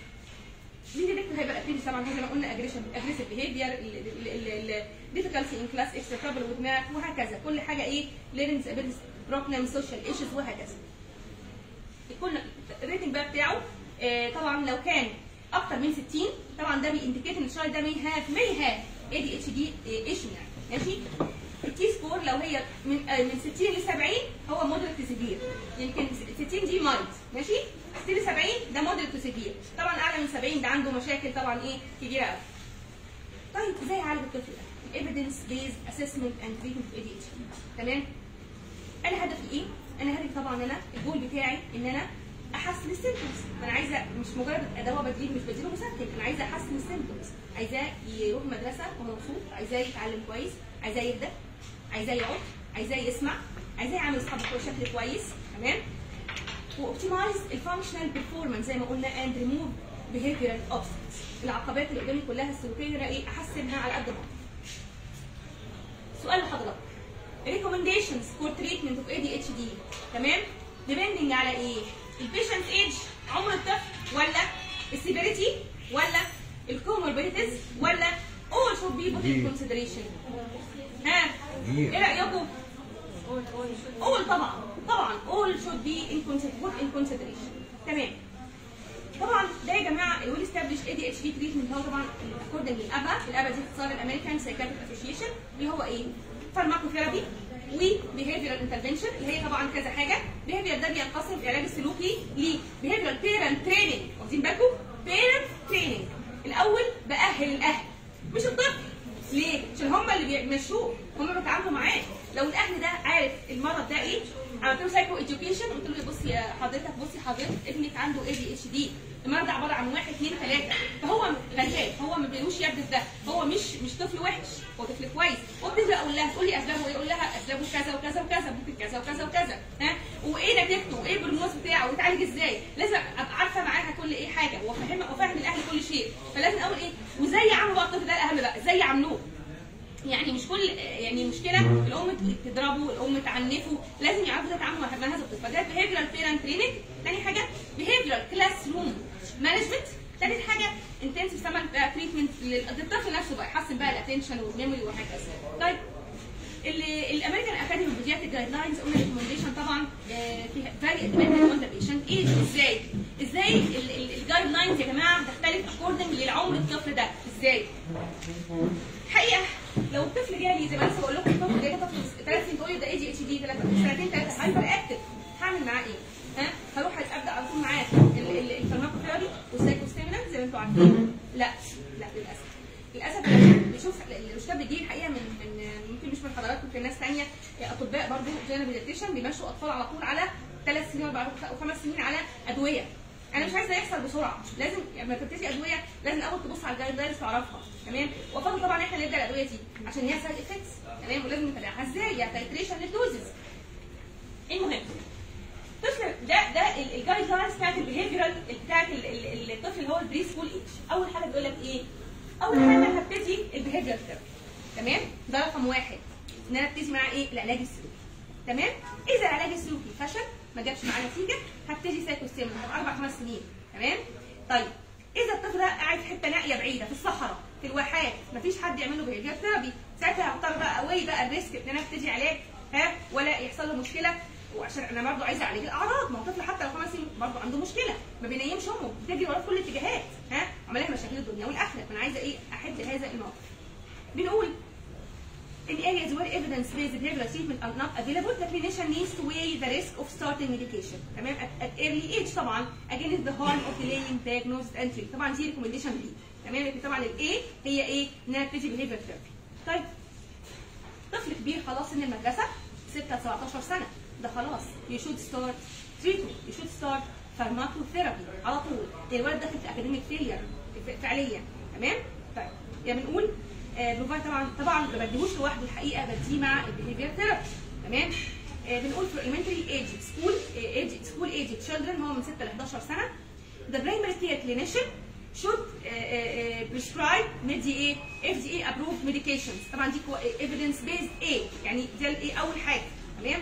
دي هيبقى اكيد طبعا زي ما قلنا اجريسيف بيهيفير، ديفيكالتي ان كلاس، اكسترا ترابل وذ ماث وهكذا، كل حاجه ايه؟ ليرنينج ابيلتيز بروبلم، سوشيال ايشوز وهكذا. كل الريتنج بقى بتاعه طبعا لو كان اكتر من 60 طبعا ده بينديكيت ان الشايلد ده may have ADHD ايشو يعني. ماشي؟ التي سكور لو هي من 60 ل 70 هو مودريت تو سيفير، يمكن 60 دي مايلد. ماشي؟ 60 ل 70 ده مودريت تو سيفير، طبعا اعلى من 70 ده عنده مشاكل طبعا ايه كبيره قوي. طيب ازاي اعالج الطفل ده؟ ايفيدنس بيز اسسمنت اند تريتمنت اوف ADHD. تمام؟ انا هدفي ايه؟ انا هدفي طبعا انا الجول بتاعي ان انا احسن السيمبتومز، انا عايزه مش مجرد دواء بديل، مش بديله مسكن، انا عايزه احسن السيمبتومز، عايزاه يروح المدرسه ومبسوط، عايزاه يتعلم كويس، عايزاه يهدى، عايزاه يقعد، عايزاه يسمع، عايزاه يعمل اصحابه بشكل كويس. تمام؟ واوبتمايز الفانكشنال بيرفورمانس زي ما قلنا، اند ريموف بيهيفيرال اوبستكلز، العقبات اللي قدامي كلها السلوكيه ايه احسنها على قد ما اقدر. سؤال لحضرتك، recommendations for treatment of ADHD. تمام؟ depending على ايه؟ البيشنت ايج، عمر الطفل، ولا السيفيريتي، ولا الكوموربيديتيز، ولا all should be put in consideration. ها؟ ايه رايكم؟ all طبعا all should be put in consideration. تمام؟ طبعا ده يا جماعه الويل استابليش ADHD تريتمنت هو طبعا اكوردنج للابا دي اختصار الامريكان سايكاتريك اسوشيشن، اللي هو ايه؟ فارماكوثيرابي وبيهيفيرال انترفنشن، اللي هي طبعا كذا حاجه. بيهيفيرال ده بينقسم العلاج السلوكي لبيهيفيرال بيرنت تريننج، واخدين بالكم؟ بيرنت تريننج، الاول باهل الاهل مش الطفل. ليه؟ عشان هم اللي بيمشوه، هم بيتعاملوا معاه. لو الاهل ده عارف المرض ده ايه، عملت له سايكو اديوكيشن، قلت له بصي يا حضرتك، بصي حضرتك ابنك عنده ADHD، المرض ده عباره عن 1 2 3، فهو غلبان، هو ما بيقولوش يبدأ ده، هو مش طفل وحش، هو طفل كويس. وابتدي اقول لها، تقول لي اسبابه ايه؟ اقول لها اسبابه كذا وكذا وكذا، ممكن كذا وكذا وكذا، ها؟ وايه نتيجته؟ وايه البروجنوز بتاعه؟ ويتعالج ازاي؟ لازم ابقى عارفه معاها كل ايه حاجه، وافهم الاهل كل شيء. فلازم اقول ايه؟ وازاي يعاملوا بقى الطفل ده، الاهم بقى ازاي يعاملوه. يعني مش كل يعني مشكله الام تضربه، الام تعنفه، لازم يعرفوا يتعاملوا مع هذا الطفل. فده بيهيفيرال بيرنت تريننج. ثاني حاجه بيهيفيرال كلاس روم مانجمنت. ثالث حاجه انتنسيف سمن تريتمنت للطفل نفسه بقى، يحسن بقى الاتنشن والميموري وهكذا. طيب الامريكان اكاديمي اوف بيدياتريك جايد لاينز قلنا ريكومنديشن طبعا فيها فاري ديبندنت اون ذا بيشنت ايج. ازاي الجايد لاينز يا جماعه بتختلف اكوردنج للعمر الطفل ده ازاي؟ الحقيقه لو الطفل جالي زي ما لسه بقول لكم، الطفل جالي طفل 3 سنين تقول لي ده ADHD، 2 3 هايبر اكتف، هعمل معاه ايه؟ هروح ابدا على طول معاه الفارماكوثيرابي والسايكوستيمولانت زي ما انتم عارفين؟ لا للاسف حضراتكم في ناس ثانيه اطباء برضه جنرال بيدياتريشن بيمشوا اطفال على طول على 3 سنين و5 سنين على ادويه. انا مش عايزه يحصل بسرعه، لازم لما تبتدي ادويه لازم الاول تبص على الجايد لاينز تعرفها، تمام؟ وفضل طبعا احنا نبدا الادويه دي عشان هي سايد افكتس، تمام؟ ولازم نتابعها ازاي، يعني تايتريشن للدوزز. المهم طفل ده الجايد لاينز بتاعت البيهيفيرال بتاعت الطفل اللي هو البري سكول ايج. اول حاجه بيقول لك ايه؟ اول حاجه هبتدي البيهيفيرال ثيرابي، تمام؟ ده رقم واحد ان انا ابتدي معاه ايه؟ العلاج السلوكي، تمام؟ اذا العلاج السلوكي فشل ما جابش معاه نتيجه هبتدي سايكوستيمولانت 4-5 سنين، تمام؟ طيب اذا الطفل ده قاعد في حته نائيه بعيده في الصحراء في الواحات مفيش حد يعمل له بيهيفير ثيرابي، ساعتها هختار بقى اوي بقى الريسك ان انا ابتدي علاج ولا يحصل له مشكله، وعشان انا برضه عايزه اعالج الاعراض. ما هو الطفل حتى لو 5 سنين برضه عنده مشكله، ما بينيمش امه، بتجري وراه في كل الاتجاهات، عملها مشاكل الدنيا والاخره، فانا عايزه ايه؟ احد هذا الموقف. بنقول in areas where evidence-based behavioral treatment are not available, the clinician needs to weigh the risk of starting medication. تمام؟ at early age طبعا against the harm of delaying diagnosis and treatment. طبعا دي recommendation B. تمام؟ لكن طبعا الايه هي ايه؟ ان انا ابتدي behavioral therapy. طيب طفل كبير خلاص سن المدرسه 6-17 سنه، ده خلاص you should start treatment, you should start pharmacotherapy على طول. الولد داخل في academic failure فعليا، تمام؟ طيب يعني بنقول بروفايد طبعا ما بديهوش لوحده الحقيقه، بديه مع البيهيفير ثيرابي، تمام؟ بنقول في elementary age school age children هو من 6 ل 11 سنه the primary care clinician should prescribe FDA approved medications. طبعا دي evidence based يعني ده الايه اول حاجه، تمام؟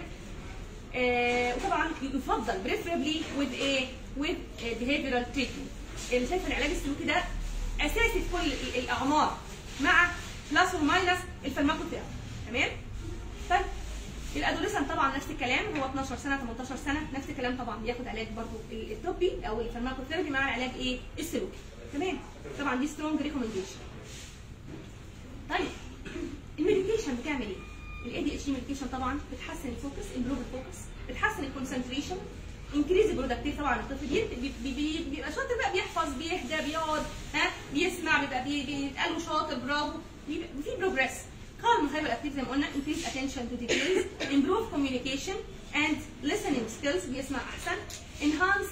وطبعا يفضل preferably with behavioral treatment. اللي شايف العلاج السلوكي ده اساسي في كل الاعمار مع بلس وماينس الفارماكوثيرابي، تمام؟ طيب الادوليسنت طبعا نفس الكلام، هو 12 سنه 18 سنه نفس الكلام، طبعا بياخد علاج برضو الطبي او الفارماكوثيرابي مع العلاج السلوكي، تمام؟ طبعا دي سترونج ريكومنديشن. طيب الميديكيشن بتعمل ايه؟ الاي دي اتش ميديكيشن طبعا بتحسن الفوكس، امبروف الفوكس، بتحسن الكونسنتريشن، انكريز البرودكتيف. طبعا الطفل بيبقى شاطر بقى، بيحفظ، بيهدى، بيقعد، بيسمع، بيبقى بيتقال له شاطر، برافو، في بروجريس. calm hyperactive زي ما قلنا، increase attention to details, improve communication and listening skills، بيسمع احسن، enhance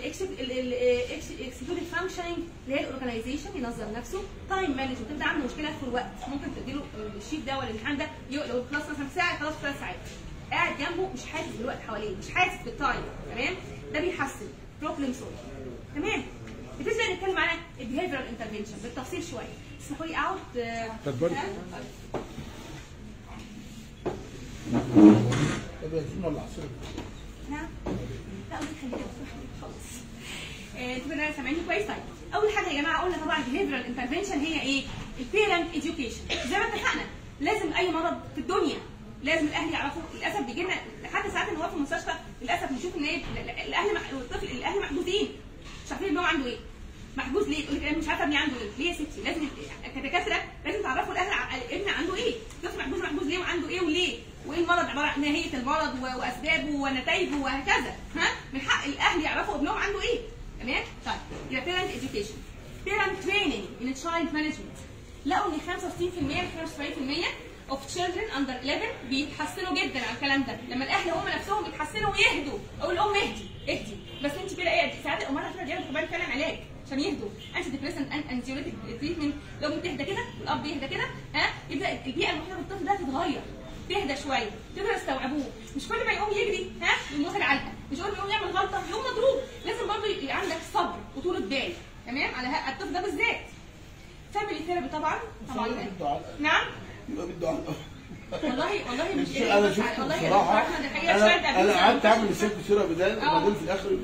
executive functioning اللي هي الاورجنايزيشن، ينظم نفسه، تايم مانجمنت، تبدا عنده مشكله في الوقت، ممكن تديله الشيت ده ولا الامتحان ده لو الكلاس مثلا ساعه خلاص 3 ساعات، قاعد جنبه مش حاسس بالوقت حواليه، مش حاسس بالتايم، تمام؟ ده بيحسن بروبلم سولف، تمام؟ بتبدا نتكلم على البيهيفيرال انترفنشن بالتفصيل شويه. اسمحوا لي اقعد. طب برضه ولا عصير؟ نعم؟ لا قولي خليكي خلاص. انتوا كده سامعيني كويس؟ طيب اول حاجه يا جماعه قلنا طبعا البيهيفيرال انترفنشن هي ايه؟ البيرنت اديوكيشن. زي ما اتفقنا لازم اي مرض في الدنيا لازم الاهل يعرفوا. للاسف بيجي لنا حتى ساعات ان هو في المستشفى للاسف نشوف ان ايه الطفل الاهل محجوزين، مش عارفين ان هو عنده ايه. محجوز ليه؟ تقول لك انا مش عارفه ابني عنده ايه، ليه يا ستي؟ لازم كدكاتره لازم تعرفوا الاهل ابني عنده ايه، الطفل محجوز ليه وعنده ايه وليه؟ وايه المرض عباره عن نهايه المرض واسبابه ونتائجه وهكذا، من حق الاهل يعرفوا ابنهم عنده ايه، تمام؟ طيب يبقى بيرنت اديوكيشن، بيرنت تريننج ان تشايلد مانجمنت. لقوا ان 65% ل 75% of children under 11 بيتحسنوا جدا على الكلام ده، لما الاهل هم نفسهم يتحسنوا ويهدوا، او الام اهدي بس انت كده ايه، ساعات الامهات كده بيعملوا كمان فعلا علاج عشان يهدوا، انتي ديبريسنت انزيوليتيك تريتمنت، لو بتهدى كده والاب يهدى كده يبدا البيئه المحيطه بالطفل ده تتغير، تهدى شويه، تقدروا تستوعبوه، مش كل ما يقوم يجري يقوم واخد علقه، مش كل ما يقوم يعمل غلطه يقوم مضروب، لازم برضه يبقى عندك صبر وطولة بال، تمام؟ على الطفل ده بالذات. فاميلي ثيرابي طبعا نعم يبقى بالدعاء. والله مش انا شفت بصراحه انا قعدت اعمل ست صوره بدال وبعدين في الاخر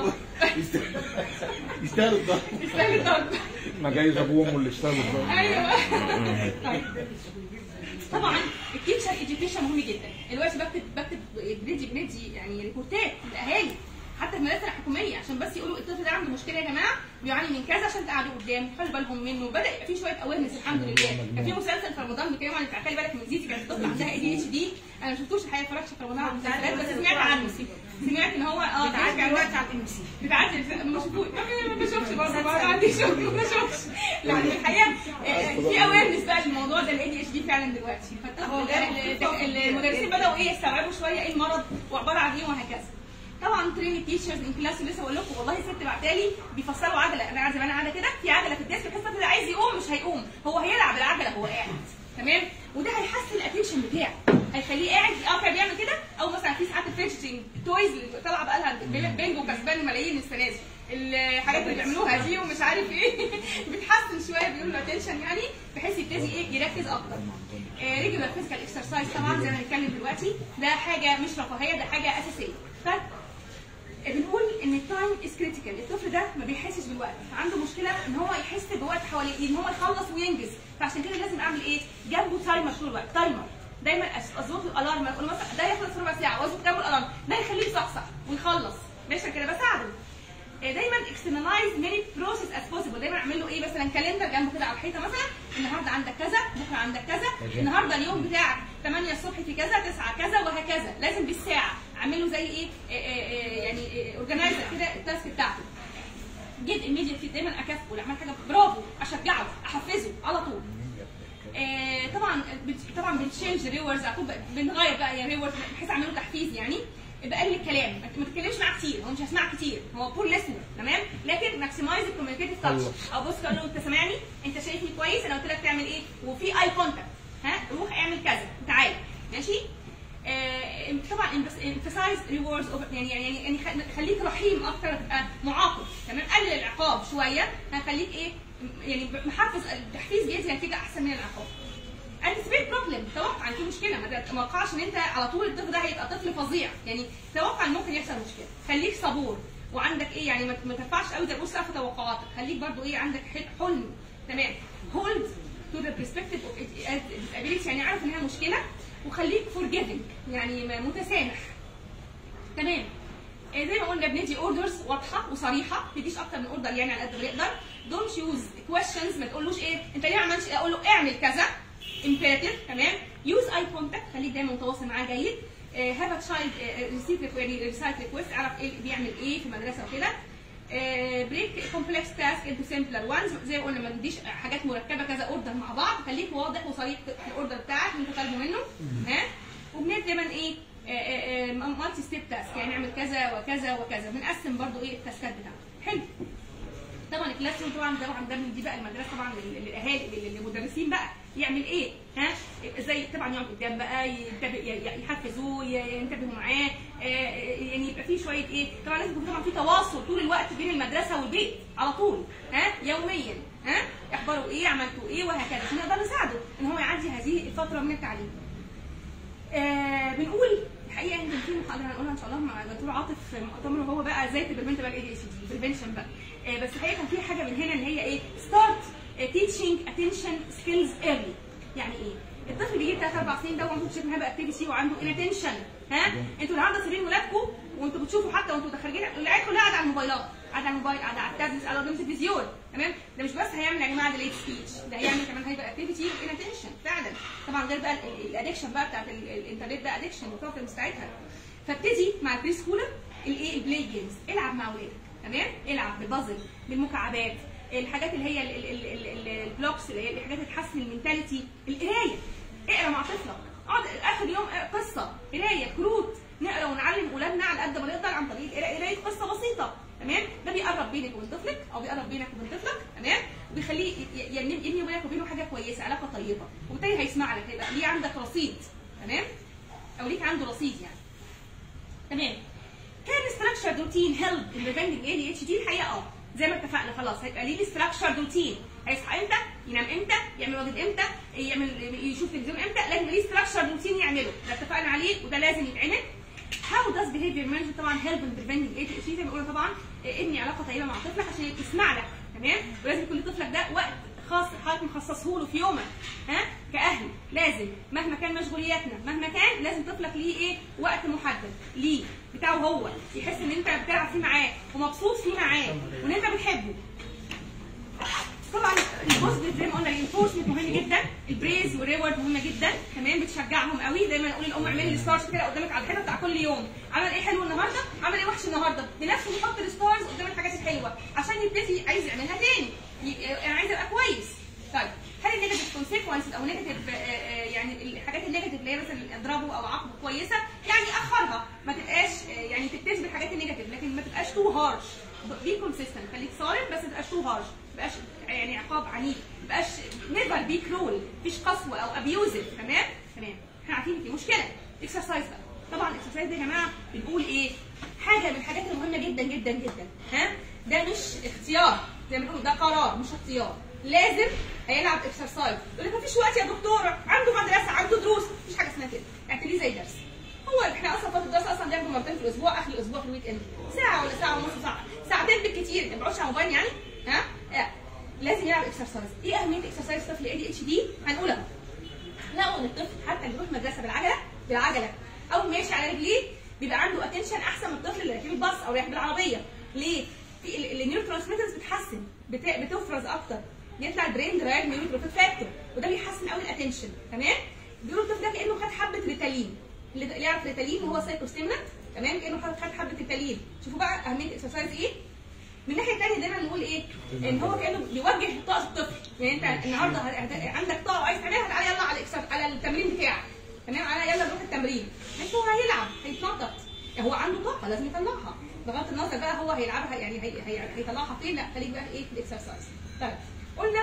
يستاهل الضرب، يستاهل الضرب، ما جايز ابوهم اللي اشتغلوا الضرب. ايوه. طيب طبعا التيتشر اديوكيشن مهم جدا. دلوقتي بكتب بندي يعني ريبورتات للاهالي حتى في المدارس الحكوميه عشان بس يقولوا الطفل ده عنده مشكله يا جماعه بيعاني من كذا عشان تقعدوا قدام خلوا بالهم منه. بدا يبقى في شويه اويرنس الحمد لله. كان في مسلسل في رمضان بيتكلم عن خلي بالك من زيزي كانت طفله عندها ADHD. انا ما شفتوش الحقيقه اتفرجتش في رمضان على المسلسلات بس سمعت عنه. سمعت ان هو بتعدي دلوقتي على الام سي بتعدي ما شفتوش ما بشوفش برضه ما عنديش ما بشوفش. لا الحقيقه في اويرنس بقى الموضوع ده ADHD فعلا دلوقتي. المدرسين بداوا يستوعبوا شويه ايه المرض وعباره عن ايه وهكذا. طبعا تريننج تيشرز ان كلاس لسه بقول لكم والله ست بعتالي بيفسروا عجله. انا زمان قاعده كده في عجله في الديسك بحس الطفل عايز يقوم مش هيقوم هو هيلعب العجله هو قاعد تمام. وده هيحسن الاتنشن بتاعه هيخليه قاعد قاطع بيعمل كده. او مثلا في ساعات الفيدجيتنج تويز اللي طالعه بقى لها بينجو كسبان ملايين السنه دي الحاجات اللي بيعملوها دي ومش عارف ايه بتحسن شويه بيقولوا الاتنشن يعني بحيث يبتدي ايه يركز اكتر. ريجولار فيزيكال اكسرسايز طبعا زي ما هنتكلم دلوقتي ده حاجه مش رفاهيه ده حاجه اساسيه. بنقول ان التايم از كريتيكال. الطفل ده ما بيحسش بالوقت عنده مشكله ان هو يحس بوقت حواليه ان هو يخلص وينجز. فعشان كده لازم اعمل ايه جنبه تايمر طول الوقت. تايمر دايما اظبط له الارم اقول مثلا ده يخلص ربع ساعه واظبط جنبه الارم ده يخليه يصحصح ويخلص ماشي كده بساعده. دايما اكسترنالايز ماني بروسيس از بوسيبل. دايما اعمل له ايه مثلا كالندر جنبه كده على الحيطه مثلا النهارده عندك كذا بكره عندك كذا النهارده اليوم بتاعك 8 الصبح في كذا 9 كذا وهكذا. لازم بالساعه اعمل له زي ايه يعني اورجنايزر كده التاسك بتاعته. جيت ايميديتلي دايما اكافئه لو عمل حاجه برافو اشجعه احفزه على طول. طبعا بنشينج ريورز على طول بنغير بقى يا ريورز بحيث اعمل له تحفيز يعني بقلل الكلام ما تتكلمش معاه كتير هو مش هيسمع كتير هو بور ليسنر تمام لكن ماكسمايز الكوميونيكيتيف تاتش. او بص اقول له انت سامعني انت شايفني كويس انا قلت لك تعمل ايه وفي اي كونتاكت روح اعمل كذا تعالى ماشي. طبعا emphasize rewards يعني خليك رحيم اكتر تبقى معاقب تمام. قلل العقاب شويه هخليك ايه يعني محفز التحفيز بيدي نتيجه احسن من العقاب. anticipate problem توقع ان في مشكله ما تتوقعش ان انت على طول الطفل ده هيبقى طفل فظيع يعني توقع ان ممكن يحصل مشكله. خليك صبور وعندك ايه يعني ما ترفعش قوي تبص في توقعاتك. خليك برضو ايه عندك حلم تمام. hold to the perspective of disability يعني عارف انها مشكله وخليك forgiving يعني متسامح تمام. زي ما قلنا بندي اوردرز واضحه وصريحه ما تديش اكتر من اوردر يعني على قد ما نقدر. دونت يوز كويشنز ما تقولوش ايه انت ليه ما عملتش اقول له اعمل كذا imperative تمام. يوز اي كونتاكت خليك دايما متواصل معاه جيد. هاف ا تشايلد ريسيت يعني ريسايت ريكويست اعرف ايه بيعمل ايه في المدرسه وكده. بريك كومبلكس تاسك انتو سمبلر وانز زي ما قلنا ما نديش حاجات مركبه كذا اوردر مع بعض. خليك واضح وصريح في الاوردر بتاعك اللي انت طالبه منه وبندي دايما ايه مالتي ستيب تاسك يعني نعمل كذا وكذا وكذا. بنقسم برضو ايه التاسكات بتاعتنا حلو. طبعا الكلاس روم طبعا ده دي بقى المدرسه طبعا للاهالي للمدرسين بقى يعمل ايه زي طبعا يقعد قدام بقى يحفزوه ينتبهوا معاه يعني يبقى في شويه ايه طبعا لازم يكون طبعا في تواصل طول الوقت بين المدرسه والبيت على طول يوميا اخباره ايه عملتوا ايه وهكذا عشان نقدر نساعده ان هو يعدي هذه الفتره من التعليم. بنقول الحقيقه يمكن في محاضره هنقولها ان شاء الله مع دكتور عاطف مؤتمر وهو بقى ازاي تبرمنت بقى ADHD بريفنشن بقى. بس الحقيقه كان في حاجه من هنا اللي هي ايه ستارت تيتشنج اتنشن سكيلز ايرلي. يعني ايه الطفل بيجي 3 4 سنين ده وانتم شايفين هيبقى اكتيفيتي وعنده انتنشن انتوا النهارده سايبين ولادكم وانتوا بتشوفوا حتى وانتوا خارجين العيال كلها قاعده على الموبايلات قاعده على الموبايل قاعده على التابلت قاعده قدام التلفزيون تمام. ده مش بس هيعمل يا جماعه ديليت سبيتش ده هيعمل كمان هيبقى اكتيفيتي وانتنشن فعلا. طبعا غير بقى الادكشن بقى بتاعت الانترنت ده ادكشن والبروبلمز بتاعتها. فابتدي مع البري سكولر الايه البلاي جيمز العب مع اولادك تمام. العب بالبازل بالمكعبات الحاجات اللي هي البلوكس اللي هي الحاجات اللي تحسن المينتاليتي. القرايه اقرا مع طفلك اقعد اخر يوم قصه قرايه كروت نقرا ونعلم اولادنا على قد ما نقدر عن طريق قرايه قصه بسيطه تمام. ده بيقرب بينك وبين طفلك او بيقرب بينك وبين طفلك تمام وبيخليه يبني بينك وبينه حاجه كويسه علاقه طيبه وبالتالي هيسمع لك هيبقى ليه عندك رصيد تمام او ليك عنده رصيد يعني تمام. كان structured routine help in preventing ADHD الحقيقه زي ما اتفقنا خلاص هيبقى ليه structured routine. هيصحى امتى؟ ينام امتى؟ يعمل واجب امتى؟ يشوف تلفزيون امتى؟ لازم ليه structured routine يعمله ده اتفقنا عليه وده لازم يتعمل. How does behavior management طبعا help in preventing ADHD زي ما قلنا طبعا ابني علاقه طيبه مع طفلك عشان يسمع لك تمام. ولازم يكون لطفلك ده وقت خاص حضرتك مخصصه له في يومك كاهل لازم مهما كان مشغولياتنا مهما كان لازم طفلك ليه ايه وقت محدد ليه بتاعه هو، يحس ان انت بتلعب فيه معاه ومبسوط فيه معاه وان انت بتحبه. طبعا البوزيتيف زي ما قلنا الانفورسمنت مهم جدا، البريز والريورد مهمه جدا، تمام بتشجعهم قوي. دايما اقول للام اعملي الستارز كده قدامك على الحيطه بتاع كل يوم، عمل ايه حلو النهارده، عمل ايه وحش النهارده، بنفسه يحط الستارز قدام الحاجات الحلوه عشان يبتدي عايز يعملها تاني، انا عايز ابقى كويس. طيب هل النيجاتيف كونسيكونسز او نيجاتيف يعني الحاجات النيجاتيف اللي هي مثلا اضربه او عاقبه كويسه، يعني اخرها ما تبقاش يعني تبتدي بالحاجات النيجاتيف لكن ما تبقاش تو هارش، بي كونسيستنت، خليك صارم بس ما تبقاش تو هارش، ما تبقاش يعني عقاب عنيف، ما تبقاش نيفر بي كرول، مفيش قسوه او ابيوزف. تمام تمام احنا عارفين في مشكله. اكسرسايز بقى، طبعا الاكسرسايز ده يا جماعه بنقول ايه؟ حاجه من الحاجات المهمه جدا جدا جدا، ها؟ ده مش اختيار زي ما بنقول، ده قرار مش اختيار، لازم هيلعب اكسرسايز. يقول لك مفيش وقت يا دكتوره، عنده مدرسه عنده دروس، مفيش حاجه اسمها كده، اعتبريه زي درس. هو احنا اصلا فتره الدراسه اصلا بياخدوا مرتين في الاسبوع، اخر الاسبوع في الويك اند، ساعه ولا ساعه ونص، ساعتين بالكتير، ما بيقعدش على الموبايل يعني، ها؟ لازم يلعب اكسرسايز. ايه اهميه اكسرسايز طفل اي دي اتش دي؟ هنقولها. لقوا ان الطفل حتى اللي بيروح مدرسه بالعجله او ماشي على رجليه بيبقى عنده اتنشن احسن من الطفل اللي راكب الباص او رايح بالعربيه. ليه؟ في النيورو ترانسميترز بتحسن، بتفرز اكتر، بيطلع البرين درايف نيورو فاكتور وده بيحسن قوي الاتنشن. تمام؟ بيقولوا الطفل ده كانه خد حبه ريتالين، اللي يعرف ريتالين هو سايكوستيمولانت، تمام؟ كانه خد حبه ريتالين. شوفوا بقى اهميه الاكسرسايز ايه؟ من الناحيه الثانيه دايما نقول ايه؟ ان هو كانه بيوجه طاقه الطفل، يعني انت النهارده عندك طاقه وعايز تعملها، تعالى يلا على التمرين بتاعك، تمام؟ تعالى يلا نروح التمرين. مش هو هيلعب هيتنطط، هو عنده طاقه لازم يطلعها، بغض النظر بقى هو هيلعبها يعني هيطلعها فين، لا خليك بقى ايه في الاكسرسايز. طيب قلنا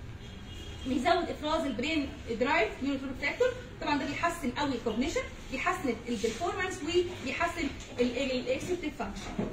بيزود افراز البرين درايف نيورو فاكتور، طبعا ده بيحسن قوي الكوجنيشن، بيحسن البرفورمانس وبيحسن الاكسبتيف فانكشن.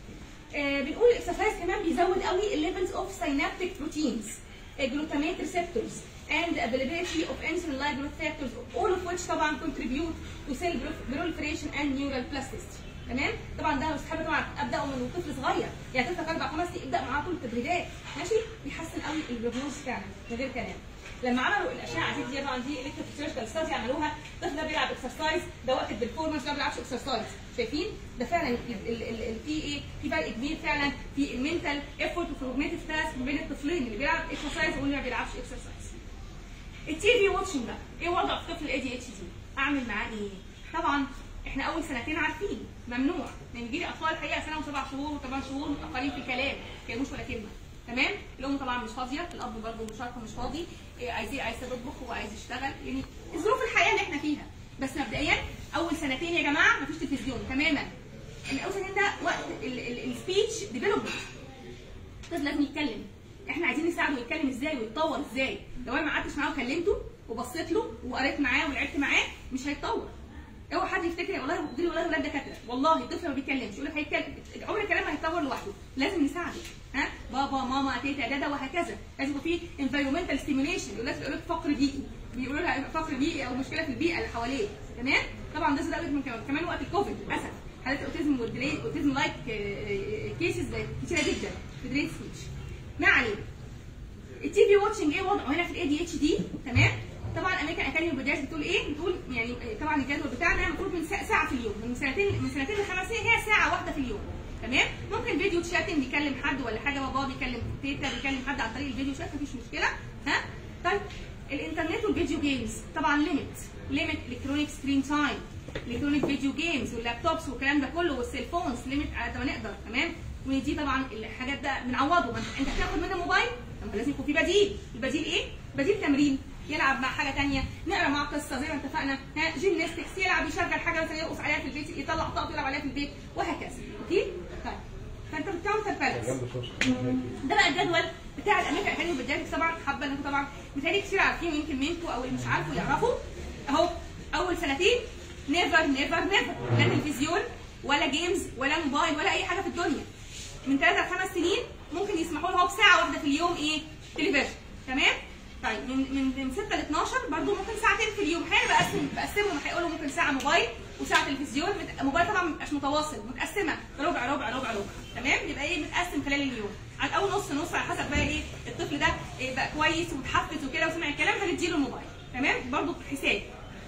بنقول الاكسرسايز كمان بيزود قوي الليفلز اوف سينابتيك بروتينز، جلوتاميت ريسبتورز and the availability of insulin-like growth factors, all of which طبعا contribute to cell proliferation and neural plasticity. تمام؟ طبعا ده مستحب طبعا ابداه من طفل صغير، يعني طفل 4 5 سنين ابدا معاه طول التدريبات، ماشي؟ بيحسن قوي البروجنوز فعلا من غير كلام. لما عملوا الاشعه دي طبعا دي الكتروفيزيولوجيكال ستادي عملوها، الطفل ده بيلعب اكسرسايز، ده وقت البرفورمانس، ده ما بيلعبش اكسرسايز، شايفين؟ ده فعلا في ايه؟ في فرق كبير فعلا في المنتال ايفورت وفورميتيف تاسك بين الطفلين اللي بيلعب اكسرسايز واللي ما بيلعبش اكسرسايز. التي في واتشنج بقى، ايه وضع الطفل الاي دي اتش دي؟ اعمل معاه ايه؟ طبعا احنا اول سنتين عارفين ممنوع، لان بيجي لي اطفال الحقيقه سنه و7 شهور و8 شهور متاخرين في الكلام، ما بيتكلموش ولا كلمه، تمام؟ الام طبعا مش فاضيه، الاب برضه مش عارفه مش فاضي، عايز يطبخ وعايز يشتغل، يعني ظروف الحياه اللي احنا فيها. بس مبدئيا اول سنتين يا جماعه مفيش تلفزيون تماما. ان اول سنتين ده وقت السبيتش ديفلوبمنت، الطفل لازم يتكلم، احنا عايزين نساعده يتكلم ازاي ويتطور ازاي. لو انا ما قعدتش معاه وكلمته وبصيت له وقريت معاه ولعبت معاه مش هيتطور. اوعى حد يفتكر والله دي والله ولاد دكاتره، والله الطفل ما بيتكلمش يقول لك هيتكلم، عمر الكلام ما هيتطور لوحده، لازم نساعده، ها؟ بابا ماما تيتا دادا وهكذا، لازم يبقى في انفيرومنتال ستيميوليشن، لازم يقول لك فقر بيئي، بيقولوا لها فقر بيئي او مشكله في البيئه اللي حواليه، تمام؟ طبعا ده زاد من كمان وقت الكوفيد للاسف، حالات الاوتيزم والاوتيزم لايك كيسز كتيره جدا في دريت سبيتش. ما علينا. التي في واتشنج ايه وضعه هنا في الاي دي اتش دي؟ تمام؟ طبعا امريكان اكاديمي بدايات بتقول ايه؟ بتقول يعني طبعا الجدول بتاعنا المفروض من ساعه في اليوم، من سنتين ل5 سنين هي ساعه واحده في اليوم، تمام؟ ممكن فيديو تشاتنج بيكلم حد ولا حاجه، بابا بيكلم تيتا بيكلم حد عن طريق الفيديو شات، مفيش مشكله، ها؟ طيب الانترنت والفيديو جيمز طبعا ليميت الكترونيك سكرين تايم، الكترونيك فيديو جيمز واللابتوبس والكلام ده كله والسيل فونز ليميت على قد ما نقدر، تمام؟ ودي طبعا الحاجات ده بنعوضه، ما انت بتاخد منه موبايل، طب لازم يكون في بديل، البديل ايه؟ بديل تمرين، يلعب مع حاجه ثانيه، نقرا مع قصه زي ما اتفقنا، ها؟ جيمناستكس، يلعب يشغل حاجه مثلا يرقص عليها في البيت، يطلع طاقته يلعب عليها في البيت وهكذا، اوكي؟ طيب فانت بتعمل بالانس. ده بقى الجدول بتاع الامريكان اكاديمي بالدايركت، طبعا حابه انكم طبعا متهيألي كتير عارفين ويمكن منكم او اللي مش عارفوا يعرفوا. اهو اول سنتين نيفر نيفر نيفر لا تلفزيون ولا جيمز ولا موبايل ولا اي حاجه في الدنيا. من 3 ل 5 سنين ممكن يسمحوا له بساعه واحده في اليوم ايه؟ تلفزيون، تمام؟ طيب من 6 ل 12 برضه ممكن ساعتين في اليوم، احيانا بقسمهم، هيقولوا ممكن ساعه موبايل وساعه تلفزيون، موبايل طبعا مش متواصل، متقسمه ربع ربع ربع ربع، تمام؟ يبقى ايه؟ متقسم خلال اليوم، على الاول نص نص على حسب بقى ايه الطفل ده إيه بقى كويس ومتحفز وكده وسمع الكلام هنديله الموبايل، تمام؟ برضه حساب.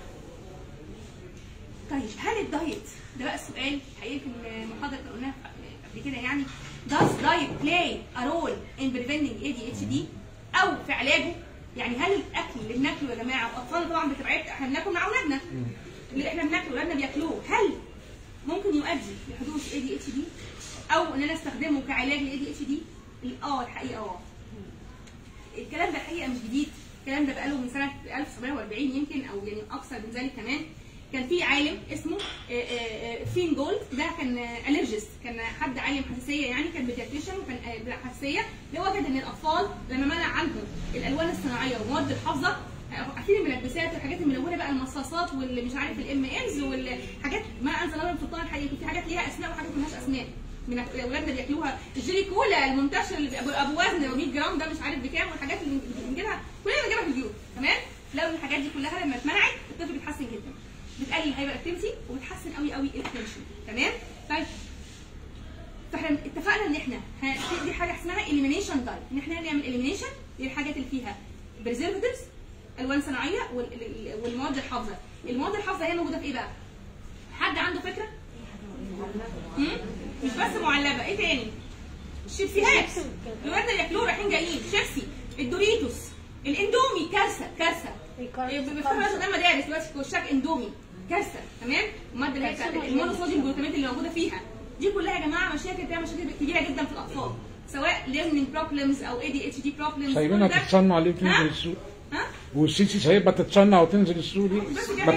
طيب هل الدايت ده بقى السؤال الحقيقي في المحاضره اللي قلناها قبل كده يعني does diet play a role in preventing ADHD او في علاجه؟ يعني هل الاكل اللي بناكله يا جماعه واطفالنا طبعا بتبعد احنا بناكل مع اولادنا اللي احنا بناكله اولادنا بياكلوه هل ممكن يؤدي لحدوث ADHD او ان انا استخدمه كعلاج ل ADHD؟ الحقيقه الكلام ده الحقيقه مش جديد، الكلام ده بقاله من سنه 1940 يمكن او يعني اكثر من ذلك كمان. كان في عالم اسمه فين جولد، ده كان الرجست، كان حد عالم حساسيه يعني، كان بيدياتريشن وكان حساسيه، اللي وجد ان الاطفال لما منع عنهم الالوان الصناعيه ومواد الحافظه، عارفين الملبسات والحاجات الملونه بقى، المصاصات واللي مش عارف الام امز والحاجات ما انزل الله من سلطان الحقيقي، في حاجات ليها اسماء وحاجات مالهاش اسماء من اولادنا بياكلوها، الجيلي كولا المنتشر اللي ابو وزن 100 جرام ده مش عارف بكام، والحاجات اللي بنجيبها كلنا بنجيبها في البيوت تمام. لو الحاجات دي كلها لما اتمنعت الطفل بيتحسن جدا، بتقلل الهايبر اكتيفيتي وبتحسن قوي قوي الاتنشن تمام. طيب فاحنا اتفقنا ان احنا دي حاجه اسمها اليمينيشن دايت، ان احنا نعمل اليمينيشن للحاجات اللي فيها بريزرفاتيفز، الوان صناعيه والمواد الحافظه. المواد الحافظه هي موجوده في ايه بقى؟ حد عنده فكره؟ مش بس معلبه، ايه تاني؟ الشيبسيهات الولاد اللي ياكلوه رايحين جايين، شيبسي، الدوريتوس، الاندومي، كارثه بيفتحوا قدام مدارس دلوقتي كوشاك اندومي، كارثه تمام. الماده اللي هي بتاعت المونوصوديوم جلوتامات اللي موجوده فيها دي كلها يا جماعه مشاكل كبيره جدا في الاطفال، سواء ليرنينج بروبلمز او ADHD بروبلمز. سايبينها تتصنع ليه وتنزل السوق؟ والسيسي سايبها تتصنع وتنزل السوق ليه؟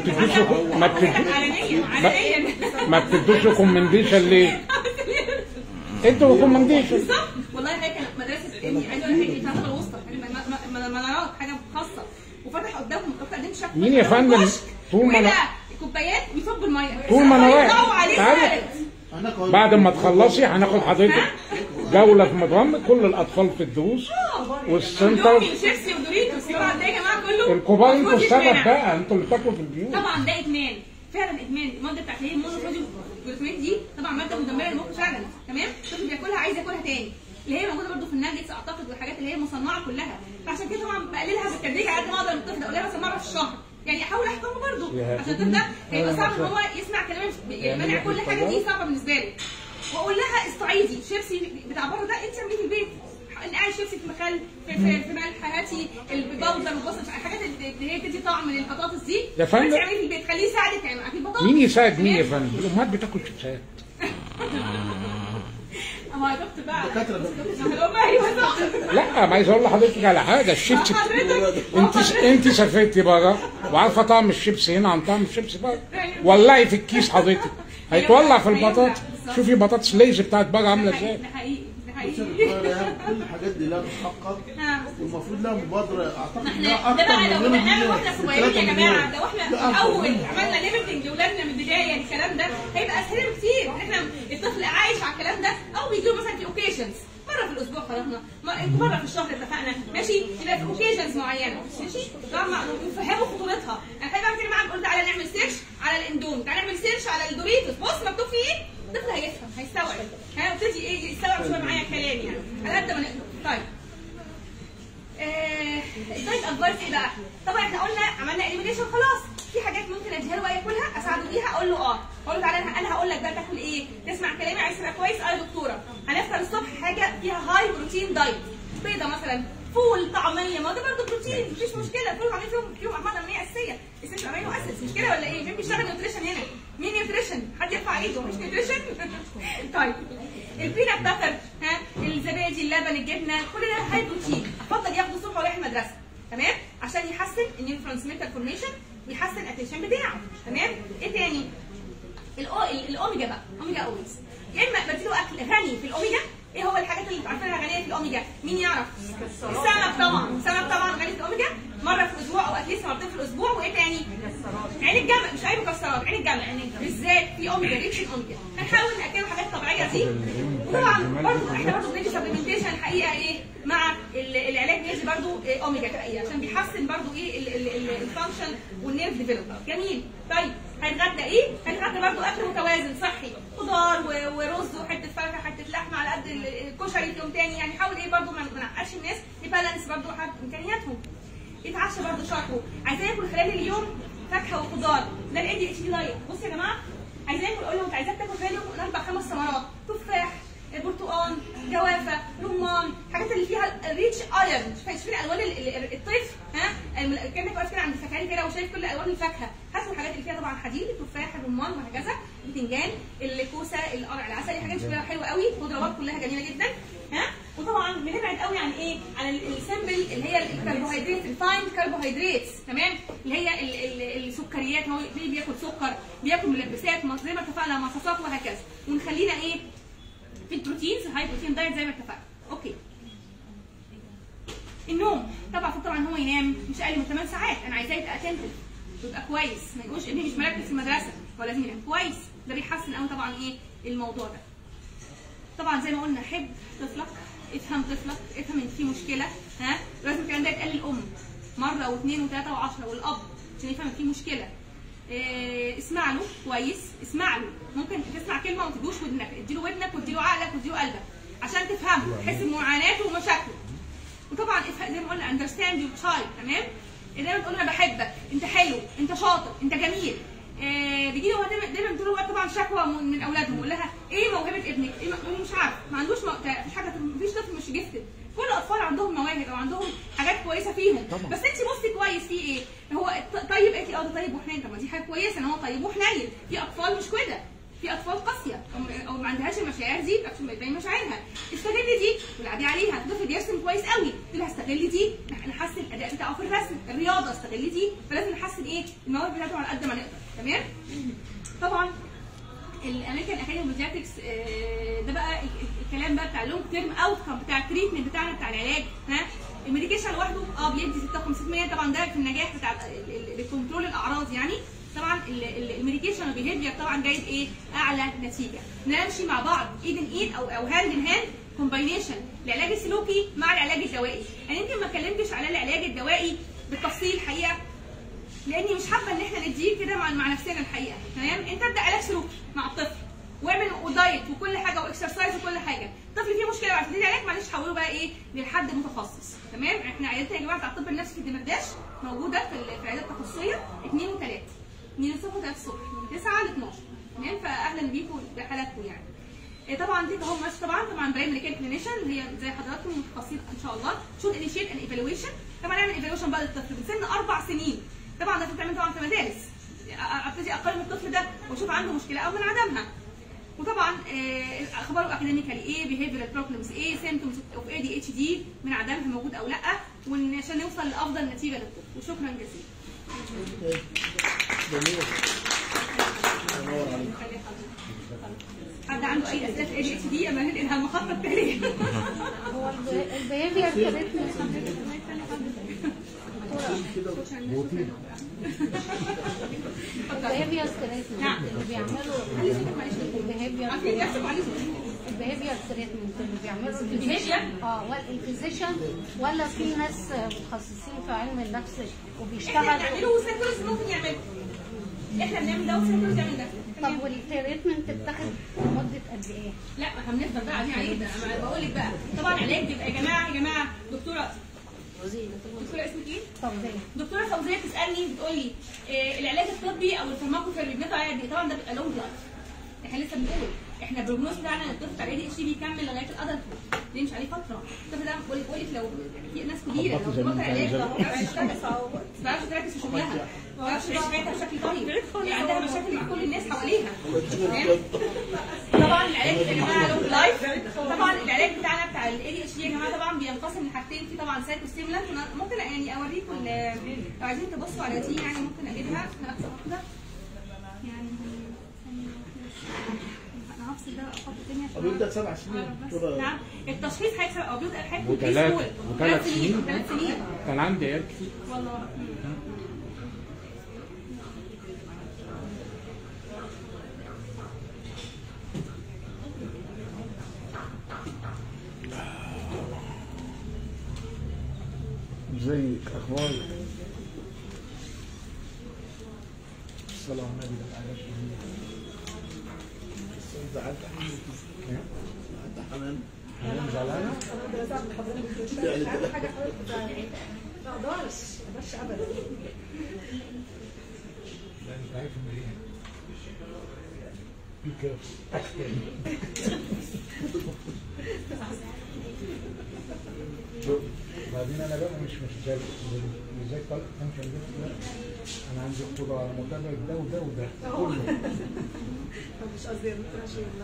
ما بتدوش ريكومنديشن ليه؟ ادوا ريكومنديشن. والله هي كانت مدرسه ابني، عايزه اقول لك هي كانت الوسطى منارات حاجه خاصه، وفتح قدامهم قدام شكل مين يا فندم؟ طول ما كوبايات ويصب الميه، طول ما انا واقف بعد ما تخلصي هناخد حضرتك جوله في مدرسه كل الاطفال في الدروس والسنتر شيبسي ودوريتوس طبعا ده يا جماعه كله الكبار. انتوا السبب بقى، انتوا اللي بتاكلوا في البيوت. طبعا ده ادمان، فعلا ادمان. الماده بتاعت هي المونوصوديوم جلوتامات دي طبعا ماده مدمره للمخ فعلا تمام. الطفل بياكلها عايز ياكلها تاني، اللي هي موجوده برده في الناجتس اعتقد والحاجات اللي هي مصنعه كلها، فعشان كده طبعا بقللها بالتدريج على قد ما اقدر للطفل ده، اقولها مثلا مره في الشهر يعني، احاول احكمه برده عشان الطفل ده هيبقى صعب ان هو يسمع كلام منع كل حاجه دي صعبه بالنسبه له. واقول لها استعيدي شيبسي بتاع بره ده انت اعمليه في البيت، نقعي شيبسي في مخل في ملح، هاتي البودر والبصل، الحاجات اللي هي بتدي طعم للبطاطس دي يا فندم، انت اعمليه في البيت، خليه يساعدك يعني في البطاطس. مين يساعد مين يا فندم؟ الامهات بتاكل شيبسات. اما يا دكتور بقى ايوه لا ما عايز اقول لحضرتك على حاجه، الشيبسي انت سافرتي بره وعارفه طعم الشيبسي هنا عن طعم الشيبسي بره. ولعي في الكيس حضرتك هيتولع في البطاطس. شوفي بطاطس ليز بتاعت بره عامله ازاي. ده حقيقي كل الحاجات دي لا تتحقق والمفروض لها مبادره اعتقد انها اكتر من احنا واحنا صغيرين يا جماعه، ده واحنا اول عملنا ليميتنج لاولادنا من البدايه الكلام ده هيبقى اسهل بكتير. احنا الطفل عايش على الكلام ده او بيجي له مثلا في اوكيشنز مره في الاسبوع خرجنا، مره في الشهر اتفقنا ماشي، يبقى في اوكيشنز معينه ماشي، نفهمه خطورتها. انا حابه اعمل معاك، قلت تعالى نعمل سيرش على الاندومي، تعالى نعمل سيرش على الدوريتوس، بص مكتوب فيه ايه؟ الطفل هيفهم هيستوعب، هيبتدي ايه يستوعب شويه معايا كلام يعني على قد ما نقدر. طيب الدايت ادفايس ايه بقى؟ طبعا احنا قلنا عملنا اليمينيشن خلاص، في حاجات ممكن اديها له ياكلها اساعده بيها، اقول له اقول له تعالى انا هقول لك بقى تاكل ايه؟ تسمع كلامي عايز تبقى كويس؟ يا دكتوره هنفطر الصبح حاجه فيها هاي بروتين دايت، بيضه مثلا، فول، طعميه، ما ده برضه بروتين مفيش مشكله، الفول وطعميه فيهم احماض امينيه اساسيه، اساسي امينو اسيدز، مشكله ولا ايه؟ مين بيشتغل نيوتريشن هنا؟ مين نيوتريشن؟ حد يرفع ايده مش نيوتريشن؟ طيب البينات باتر، الزبادي، اللبن، الجبنه، كل ده هاي بروتين، افضل ياخده الصبح ورايح المدرسه تمام؟ عشان يحسن النيورو ترانسميتر فورميشن ويحسن الاتنشن بتاعه تمام؟ ايه تاني؟ الاوميجا بقى، اوميجا اويلز، يا اما بديله اكل غني في الاوميجا. ايه هو الحاجات اللي عارفينها غنيه في الاوميجا؟ مين يعرف؟ السمك طبعا، السمك طبعا غني في الاوميجا مره في الاسبوع او اتليست مرتين في الاسبوع. وايه تاني؟ عين الجمل، مش اي مكسرات، عين الجمل بالذات في اوميجا، ريتش اوميجا. هنحاول ناكله حاجات طبيعيه دي، وطبعا برضه احنا برضه بندي سبلمنتيشن الحقيقه ايه مع العلاج بيدي برضه اوميجا الحقيقه عشان بيحسن برضه ايه الفانكشن والنيرف ديفلوبمنت. جميل. طيب هنتغدى ايه؟ هنتغدى برضه اكل متوازن صحي، خضار ورز وحته فاكهه حته لحمه على قد الكشري في يوم تاني، يعني حاول ايه برضه ما نعقدش الناس، نبالانس برضه امكانياتهم. يتعشى برضه شرحه. عايزاه ياكل خلال اليوم فاكهه وخضار، ده الاي دي اتش دي دايت. بصوا يا جماعه، عايزاه ياكل، اقول له انت عايزاك تاكل خلال اليوم 4 5 ثمرات، تفاح، برتقال، جوافه، رمان، الحاجات اللي فيها ريتش ايرون. شايفين الوان الطيف؟ ها؟ كانك واقف كده عند الفكهاني كده وشايف كل الوان الفاكهه، هاتوا الحاجات اللي فيها طبعا حديد، التفاح، الرمان وهكذا، البتنجان، الكوسه، القرع العسلي، حاجات شكلها حلوه قوي، خضروات كلها جميله جدا. ها؟ وطبعا بنبعد قوي عن ايه؟ عن السمبل اللي هي الكربوهيدرات، الفاين كربوهيدرات، تمام؟ اللي هي السكريات، هو بياكل سكر، بياكل ملبسات، زي ما اتفقنا، مصاصات وهكذا. ونخلينا ايه؟ في البروتينز، هاي بروتين دايت زي ما اتفقنا. اوكي. النوم طبعا هو ينام مش اقل من 8 ساعات، انا عايزاه يبقى اتنتف، يبقى كويس، ما يقولش ابني مش مركز في المدرسه، هو لازم ينام كويس، ده بيحسن قوي طبعا ايه الموضوع ده. طبعا زي ما قلنا، حب طفلك، افهم طفلك، افهم ان في مشكله، ها؟ لازم الكلام ده يتقال للام مره واثنين وثلاثه و10 والاب عشان يفهم ان في مشكله. اسمع له كويس، اسمع له، ممكن تسمع كلمه وما تدوش ودنك، اديله ودنك واديله عقلك واديله قلبك عشان تفهمه، تحس بمعاناته ومشاكله. وطبعا زي ما قلنا understand your child، تمام؟ دايما تقول له انا بحبك، انت حلو، انت شاطر، انت جميل. بيجي له دايما طول الوقت طبعا شكوى من اولادهم، يقول لها ايه موهبه ابنك؟ ايه مش عارف، ما عندوش مفيش حاجه، مفيش طفل مش جيفتد، كل الاطفال عندهم مواهب او عندهم حاجات كويسه فيهم طبعا. بس انت بصي كويس في ايه؟ هو طيب، قالتي ده طيب وحنين، طب ما دي حاجه كويسه ان هو طيب وحنين. في اطفال مش كده، في اطفال قاسيه او ما عندهاش المشاعر دي، باين مشاعرها. استغلي دي والعبي عليها. الطفل بيرسم كويس قوي، تقول لها استغلي دي، نحسن الاداء بتاعه في الرسم. الرياضه استغلي دي، فلازم نحسن ايه؟ المواهب بتاعته على قد ما نقدر، تمام؟ طبعا الامريكان اكاديمي اوف بيدياتريكس ده بقى الكلام بقى بتاع اللونج تيرم اوتكم بتاع التريتمنت بتاعنا بتاع العلاج. ها؟ الميديكيشن لوحده بيدي 56%، طبعا ده في النجاح بتاع الكنترول الاعراض يعني. طبعا الميديكيشن والبيهيفير طبعا جايب ايه؟ اعلى نتيجه. نمشي مع بعض ايد ان ايد او هاند ان هاند كومباينيشن، العلاج السلوكي مع العلاج الدوائي. يعني يمكن ما اتكلمتش على العلاج الدوائي بالتفصيل الحقيقه، لاني مش حابه ان احنا نديه كده مع نفسنا الحقيقه، تمام؟ انت ابدا علاج سلوكي مع الطفل، واعمل ودايت وكل حاجه واكسرسايز وكل حاجه. الطفل فيه مشكله بعد تدي علاج، معلش حوله بقى ايه؟ لحد متخصص، تمام؟ احنا عيادتنا يا جماعه بتاع الطب النفسي في الدمرداش موجوده في العيادات التخصصيه 2 و3، 2 الصبح و3 الصبح من 9 ل 12، تمام؟ فاهلا بيكم بحالاتكم يعني. طبعا دي اهو ماشي. طبعا برايمري كير كلينيشن اللي هي زي حضراتكم متخصصين ان شاء الله، شوت انيشيت ان ايفالويشن. طبعا نعمل ايفالويشن بقى للطفل من سن 4 سنين. طبعا ده بتتعمل طبعا في مدارس، ابتدي اقيم الطفل ده واشوف عنده مشكله او من عدمها. وطبعا اخباره اكاديميكالي ايه، بيهيفيرال بروبلمز ايه، سيمبتومز اوف اي دي اتش دي من عدمها موجود او لا، عشان نوصل لافضل نتيجه للطفل. وشكرا جزيلا. حد عنده اي اسئله في اي دي اتش دي؟ اما ننقلها المخطط التالي. هو البيهيفير كانت البيهيفير تريتمنت اللي بيعملوا البيهيفير تريتمنت اللي بيعملوا الفيزيشن، ولا في ناس متخصصين في علم النفس وبيشتغلوا؟ بيعملوا سايكولوجي، ممكن يعملوا، احنا بنعمل ده وسايكولوجي بيعمل ده. طب والتريتمنت بتاخد مده قد ايه؟ لا ما احنا بنفضل بقى قاعدين عليه ده، انا بقول لك بقى. طبعا العلاج بيبقى يا جماعه دكتوره اسمك ايه؟ فوزيه. دكتوره فوزيه بتسالني بتقول لي العلاج الطبي او الفارماكوثيرابي بناخد طبعا ده بيبقى لونج لايف. احنا لسه بنقول احنا البروجنوز بتاعنا ان الطفل بتاع الاي دي اتش دي بيكمل لغايه الادلت، بيمشي عليه فتره. الطفل ده بقول لك لو في ناس كبيره لو بطل علاج ما بتعرفش تركز في شغلها، ما بتعرفش تعيش حياتها بشكل طيب، يعني عندها مشاكل مع كل الناس حواليها. طبعا العلاج يا جماعه لونج لايف. طبعا العلاج بتاعنا بتاع الاي دي اتش دي يا جماعه طبعا بينقسم لحاجتين، في طبعا سايكو ستيمولانت، ممكن يعني اوريكم لو عايزين تبصوا على دي يعني ممكن اجيبها لحظه واحده يعني. انا هفصل ده احط الدنيا عشان بيبدا 7 سنين. نعم التشخيص هيبقى بيبدا الحاجه وثلاث سنين. كان عندي عيال كتير والله. ازيك؟ اخبارك؟ الصلاه على النبي. زعلت حنان؟ حنان زعلانه؟ ما اقدرش ابدا. لا انت عارف ان ايه؟ بي كيرفول. بعدين انا بقى مش زي طالب فانكشن ده، انا عندي قدره على متابعه ده وده وده كله. مش قصدي يا دكتور عشان لا.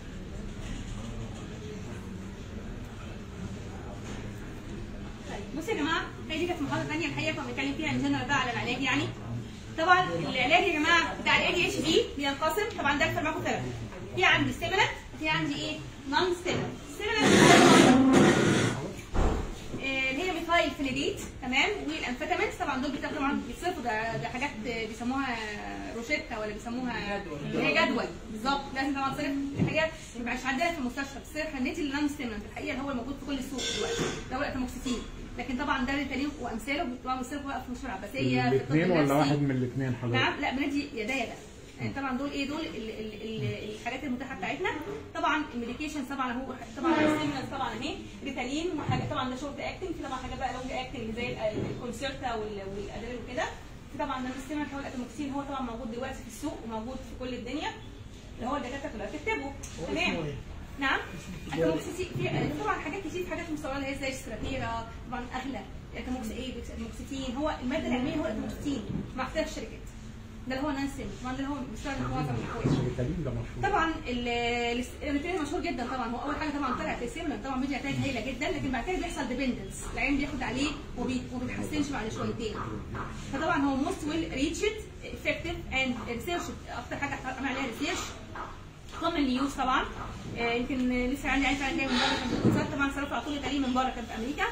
بصوا يا جماعه، دي كانت محاضره ثانيه الحقيقه كنا بنتكلم فيها ان جنرال بقى على العلاج يعني. طبعا العلاج يا جماعه بتاع الاي دي اتش دي بينقسم، طبعا ده الفارماكوثيرابي. في عندي ستيمولانت وفي عندي ايه؟ نون ستيمولانت. ستيمولانت اللي هي ميثايل فينيديت، تمام، والانفيتامينز طبعا دول طبعا بيتصرفوا، ده حاجات بيسموها روشيتا ولا بيسموها اللي هي جدول بالظبط، لازم طبعا تصرف. دي حاجات ما بيبقاش عندنا في المستشفى، بتصرف النتي النون ستيمولانت الحقيقه اللي هو الموجود في كل السوق دلوقتي، ده هو الاتاموكسيتين. لكن طبعا ده ريتالين وامثاله طبعا بيصرفوا بقى في المستشفى العباسيه الاثنين ولا واحد من الاثنين حضرتك؟ نعم، لا بندي يا ده يا ده. يعني طبعا دول ايه؟ دول الحاجات المتاحه بتاعتنا. طبعا الميديكيشن طبعا هو طبعا الستيمولانس طبعا اهي ريتالين وحاجه طبعا ده شورت اكتنج، في طبعا حاجه بقى لونج اكتنج زي الكونسيرتا والادريل وكده. في طبعا ده الستيمولانس هو الاتاموكسين، هو طبعا موجود دلوقتي في السوق وموجود في كل الدنيا، اللي هو الدكاتره كلها بتكتبه. تمام. نعم. الاتاموكسين في طبعا حاجات كتير، حاجات مستورده اللي هي زي ستراتيرا طبعا اغلى، الاتاموكسين هو الماده العلميه، هو الاتاموكسين مع اختلاف الشركات. ده اللي هو نانسين، طبعا ده اللي هو بيستخدم في معظم الحوادث. الريتالين ده مشهور. طبعا الريتالين مشهور جدا طبعا. هو اول حاجه طبعا طلع في السيمولانت طبعا بيدي نتائج هايله جدا، لكن بعد كده بيحصل ديبندنس، العين بياخد عليه وما بيتحسنش بعد شويتين. فطبعا هو موست ويل ريتشد افكتيف اند ريسيرش، اكتر حاجه عمل عليها ريسيرش كومنلي يوز طبعا. يمكن لسه عندي عين فعلا جاي من بره، كان بالكونسات طبعا صرفوا على طول ريتالين من بره، كان في امريكا.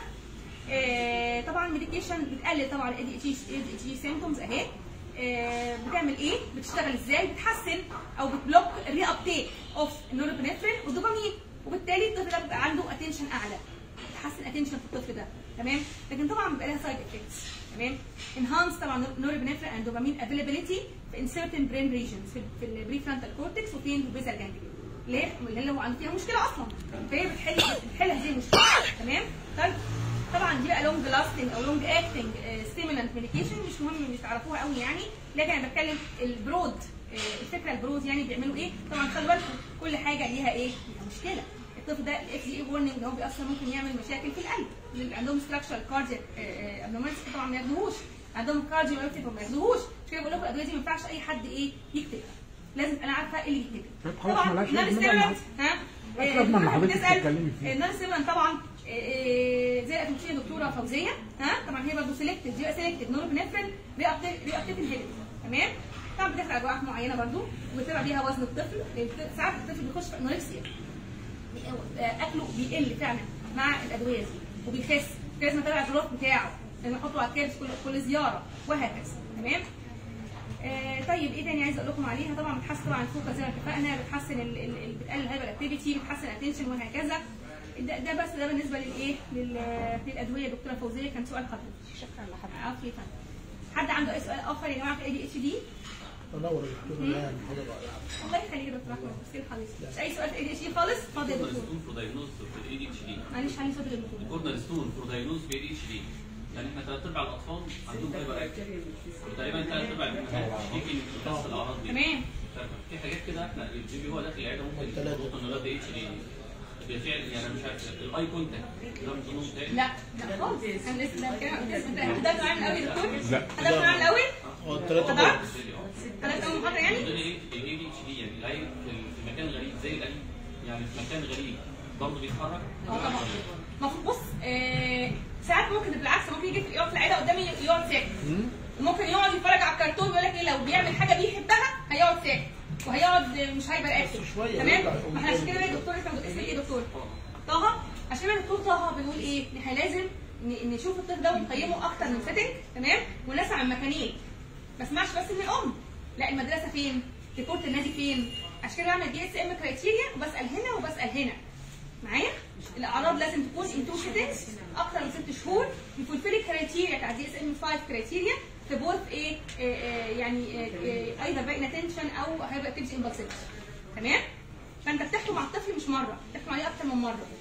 طبعا الميديكيشن بتقلل طبعا الاي دي اتش دي سيمبتومز اهي. بتعمل ايه؟ بتشتغل ازاي؟ بتحسن او بتبلوك الري ابتيك اوف النورابينفرين والدوبامين، وبالتالي الطفل ده بيبقى عنده اتنشن اعلى، بتحسن اتنشن في الطفل ده، تمام؟ لكن طبعا بيبقى لها سايد افكتس، تمام؟ انهانس طبعا نورابينفرين اند دوبامين افيلابيلتي في انسيرتن برين ريجنز في البري فرونتال كورتكس وفين في البيزال جانجليا. ليه؟ اللي هو عنده فيها مشكله اصلا، فهي بتحل هذه المشكله، تمام؟ طيب طبعا دي بقى لونج لاستنج او لونج اكتنج ستيمولانت ميديكيشن، مش مهم مش تعرفوها قوي يعني، لكن انا بتكلم البرود، الفكره البرود يعني بيعملوا ايه؟ طبعا خلي بالكم كل حاجه ليها ايه؟ ليها مشكله. الطفل ده الاف دي اي وورنينج ان هو اصلا ممكن يعمل مشاكل في القلب، اللي عندهم ستراكشر كاردياك ابنورماليتي طبعا ما ياخدوهوش، عندهم كارديوميوباثي ما ياخدوهوش. مش كده بقول لكم الادويه دي ما ينفعش اي حد ايه يكتبها، لازم انا عارفه ايه اللي يكتبها. طبعا نون ستيمولانت بنسال النون ستيمولانت طبعا زي الاتموكسين دكتوره فوزيه، طبعا هي برضه سيلكتد، دي سيلكتد نورابينفرين ري ابتيك انهبيتور، تمام؟ طبعا بتاخد ادويه معينه برضه وبتتابع بيها وزن الطفل، لان ساعات الطفل بيخش في انوركسيا، اكله بيقل فعلا مع الادويه دي وبيخس، لازم اتابع الجروث بتاعه، لازم احطه على الكيرف كل زياره وهكذا، تمام؟ طيب ايه تاني عايزه اقول لكم عليها؟ طبعا بتحسن طبعا الفوكس زي ما اتفقنا، بتحسن بتقلل الهايبر اكتيفيتي، بتحسن الاتنشن وهكذا. ده بس ده بالنسبه للايه؟ للادويه دكتوره فوزيه. كان سؤال حضرتك. شكرا لحضرتك. عفوا يا فندم. حد عنده اي سؤال اخر يا جماعه في اي دي اتش دي؟ تنور يا دكتور، يعني حاجه رائعه. الله يخليك يا دكتور احمد، مسكين حضرتك. مش اي سؤال في اي دي اتش دي خالص؟ اتفضل يا دكتور. معلش علي صوت الدكتور. الكورنر ستون فور دايجنوز في اي دي اتش دي، يعني احنا 3/4 الاطفال عندهم هايبر اكتيف، وتقريبا 3/4 يمكن بتحصل الاعراض دي. تمام. في حاجات كده احنا البيبي هو داخل العياده ممكن يحط نقاط دي اتش دي بالفعل، يعني انا مش عارف الاي كونتاكت ده من ضمنهم تاني؟ لا خالص، انا لسه بتكلم عن الاسم ده. حضرتك معانا الاول يا دكتور؟ لا حضرتك معانا الاول؟ الثلاثه حضرتك اول محاضره يعني؟ الاي دي اتش دي يعني العيل في مكان غريب زي القلب، يعني في مكان غريب برضه بيتحرك. طبعا. المفروض بص ساعات ممكن بالعكس، ممكن يجي يقعد في العياده قدامي يقعد ساكت، ممكن يقعد يتفرج على الكرتون ويقول لك ايه، لو بيعمل حاجه بيحبها هيقعد ساكت وهيقعد مش هيبقى اكتف، تمام؟ ما احنا عشان كده يا دكتور اسمك ايه دكتور؟ طه. عشان كده دكتور طه بنقول ايه؟ ان احنا لازم نشوف الطفل ده ونقيمه اكتر من سيتنج، تمام؟ ونسمع المكانين، ما اسمعش بس من الام، لا المدرسه فين؟ ريبورت النادي فين؟ عشان كده بعمل دي اس ام كرايتيريا وبسال هنا وبسال هنا معايا. الاعراض لازم تكون ان تو سيتنجز اكتر من 6 شهور، يفولفل الكرايتيريا بتاع دي اس ام 5 كرايتيريا في بوث ايه يعني ايضا باين اتنشن او هيبقى اكتيفيتي امبالسيفيتي، تمام؟ فانت بتحكم مع الطفل مش مره، بتحكم عليه اكتر من مره،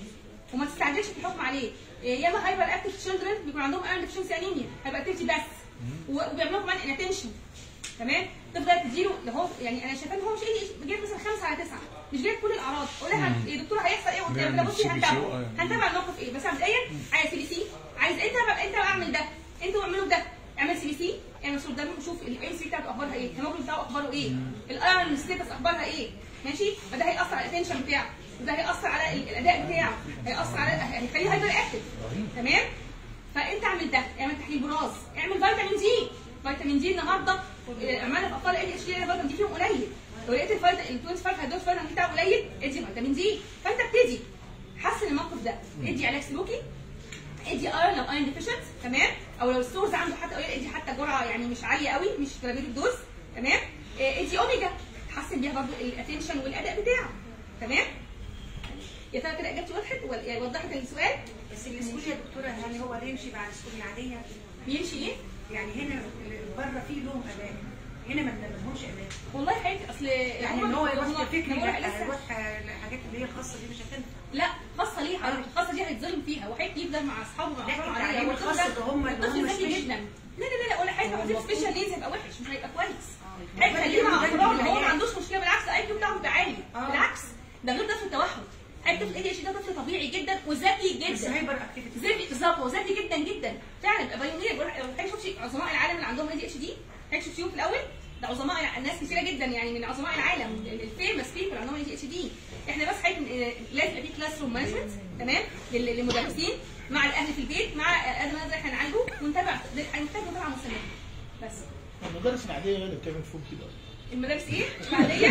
وما تستعجلش في الحكم عليه. ياما هايبر اكتف تشيلدرن بيكون عندهم ايرون ديفشنسي انيميا، هايبر اكتيفيتي بس، وبيعملوا كمان اناتنشن. تمام؟ تفضل تديله اللي هو يعني انا شايفاه ان هو مش جايب مثلا 5/9، مش جايب كل الاعراض، اقول لها يا دكتوره هيحصل ايه قدام كده، بصي هنتابع الموقف ايه، بس مبدئيا عايز CBC، عايز انت اعمل ده، انتوا اعملوا ده، اعمل CBC، اعمل صوره دم، وشوف الام سي بتاعته اخبارها ايه، الهيموجلوبين بتاعه اخباره ايه، الايرون ستيتس اخبارها ايه، ماشي؟ فده هيأثر على الاتنشن بتاعه، وده هيأثر على الاداء بتاعه، هيأثر على هيخليه هايبر اكتف. تمام؟ فانت اعمل ده، اعمل تحليل براز، اعمل فيتامين دي. فيتامين دي النهارده عماله في اطفال ADHD فيتامين دي فيهم قليل، لو لقيت ال 25 هيدوز فيتامين دي بتاعه قليل ادي فيتامين دي. فانت ابتدي حسن الموقف ده، ادي علاج سلوكي، ادي ايرون لو ايرون ديفيشنت، تمام؟ او لو السورس عنده حتى قليل ادي حتى جرعه يعني مش عاليه قوي، مش ترابيل الدوز، تمام؟ ادي اوميجا تحسن بيها برضه الاتنشن والاداء بتاعه. تمام؟ يا ترى كده اجابتي وضحت ولا وضحت السؤال؟ بس السكول يا دكتوره هل هو يمشي مع السكول العاديه؟ بيمشي ايه؟ يعني هنا بره في لهم امان، هنا ما لهمش امان. والله حقيقي اصل يعني ان هو يروح فكري يروح الحاجات اللي هي الخاصه دي مش هتنفع. لا خاصه ليه حضرتك؟ الخاصه دي هيتظلم فيها وحقيقي يفضل مع اصحابه مع اصحابه عليها، والخاصه ده هم ذكي جدا. لا ولا حاجه، حضرتك سبيشال نيدز هيبقى وحش، مش هيبقى كويس. هيخليه مع اطفال هو ما عندوش مشكله، بالعكس الاي كيو بتاعه بيبقى عالي، بالعكس ده غير طفل التوحد. الطفل ADHD ده طفل طبيعي جدا وذكي جدا، بس هايبر اكتيفيتي ذكي بالظبط، وذكي جدا جدا فعلا. يبقى بايونير. حضرتك شفتي عظماء العالم اللي عندهم ADHD؟ حضرتك شفتيهم في الاول؟ ده عظماء ناس كثيره جدا يعني من عظماء العالم، الفيمس بيبل عندهم ADHD. احنا بس لازم يبقى في كلاس روم مانجمنت، تمام؟ للمدرسين مع الاهل في البيت، مع قد ما نقدر احنا نعالجه ونتابع، هنحتاج متابعه مستمره. بس المدارس العاديه هي اللي بتعمل فوق كده. المدارس ايه؟ العاديه؟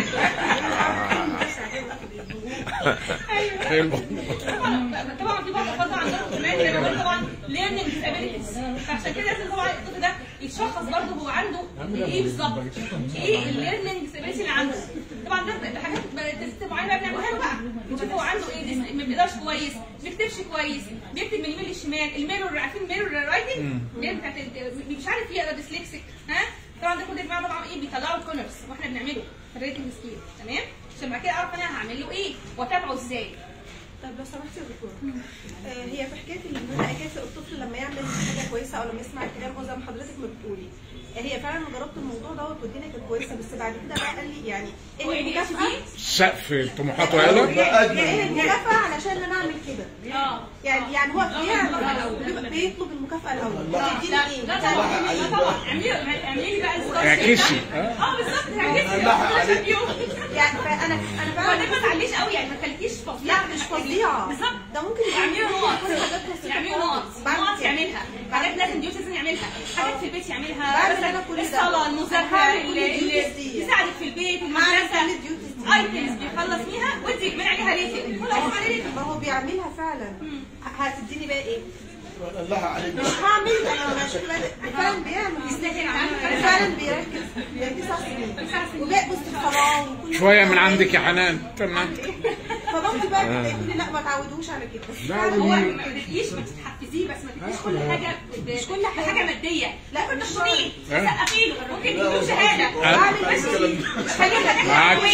ايوه طبعا في بعض الاطفال عندهم كمان زي ما قلت طبعا ليرنينج ديسابيلتيز، فعشان كده لازم طبعا الطفل ده يتشخص برضه هو عنده ايه بالظبط، ايه الليرنينج ديسابيلتي اللي عنده. طبعا ده حاجات تست معينه بنعملها له بقى، نشوف هو عنده ايه، ما بيقدرش كويس، ما بيكتبش كويس، بيكتب من اليمين للشمال، الميرور، عارفين الميرور رايتنج؟ بتاعت مش عارف يقرا ديسلكسيك، ها؟ طبعا ده كل يا جماعه طبعا ايه بيطلعوا الكونرز واحنا بنعمله في الريتنج سكيل، تمام؟ عشان بعد كده اعرف انا هعمل له ايه واتابعه ازاي. طب لو سمحتي يا دكتوره، هي في حكايه ان انا اكافئ الطفل لما يعمل حاجه كويسه او لما يسمع الكلام، هو زي ما حضرتك ما بتقولي، هي فعلا جربت الموضوع دوت والدنيا كانت كويسه، بس بعد كده بقى قال لي يعني ايه المكافاه؟ سقف طموحاته عالي؟ ايه المكافاه علشان انا اعمل كده؟ يعني هو بيطلب المكافاه الاول، تديني ايه؟ لا طبعا اعملي بقى الستار اعكسي. بالظبط اعكسي يعني انا فعلا ما تعليش قوي، يعني ما تخليكيش فظيعه، مش فظيعه بالظبط. ده ممكن يعملوا نقط يعملها، حاجات لازم ديوتيز يعملها، حاجات في البيت يعملها، الصلاه، المذاكره، اللي يساعدك في البيت، المدرسه، ايتمز بيخلص فيها وانت من عليها ريتنج، خلاص عليه ريتنج. ما هو بيعملها فعلا. هتديني بقى ايه؟ الله عليك. مش هعمل انا مش فعلا بيعمل، فعلا بيركز، 9 سنين وبيبص في الصلاه شويه من عندك يا حنان، تمام؟ فمامتي بقى تقول لي لا ما تعودوش على كده. لا هو ما تديش، ما تتحفزيه، بس ما تديش كل حاجه، مش كل حاجه ماديه، لا مش تخطيه، تسقفي له، ممكن تديله شهاده، ما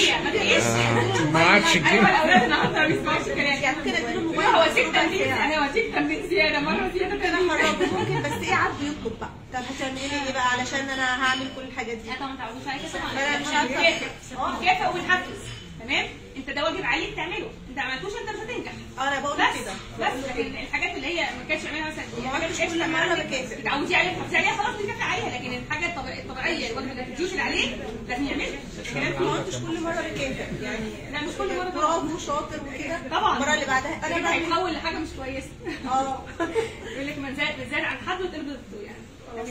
عادش ايوه الاولاد النهارده ما بيسمعوش الكلام، يعني ممكن اديله الموبايل هوديك تمرين زياده مره زياده كده ممكن، بس ايه عبده يطلب بقى، طب هتعملي ايه بقى علشان انا هعمل كل الحاجات دي؟ طبعا ما تعودوش على كده طبعا، انا مش عارفه الكافه والحفز، تمام؟ انت ده واجب عليك تعمله، انت ما عملتوش انت مش هتنجح. انا بقول كده بس لكن الحاجات اللي هي ما كانتش يعملها مثلا مش كل مره بكافئ تعودي عليها تحافظي عليها خلاص بتكافئي عليها، لكن الحاجه الطبيعيه الواجب اللي تديوش اللي عليه لازم يعملها. ما قلتش كل مره بكافئ يعني، لا مش كل مره برافو شاطر وكده، طبعا المره اللي بعدها انا هيتحول لحاجه مش كويسه. يقول لك من زاد عن حد وتقلب ضده يعني.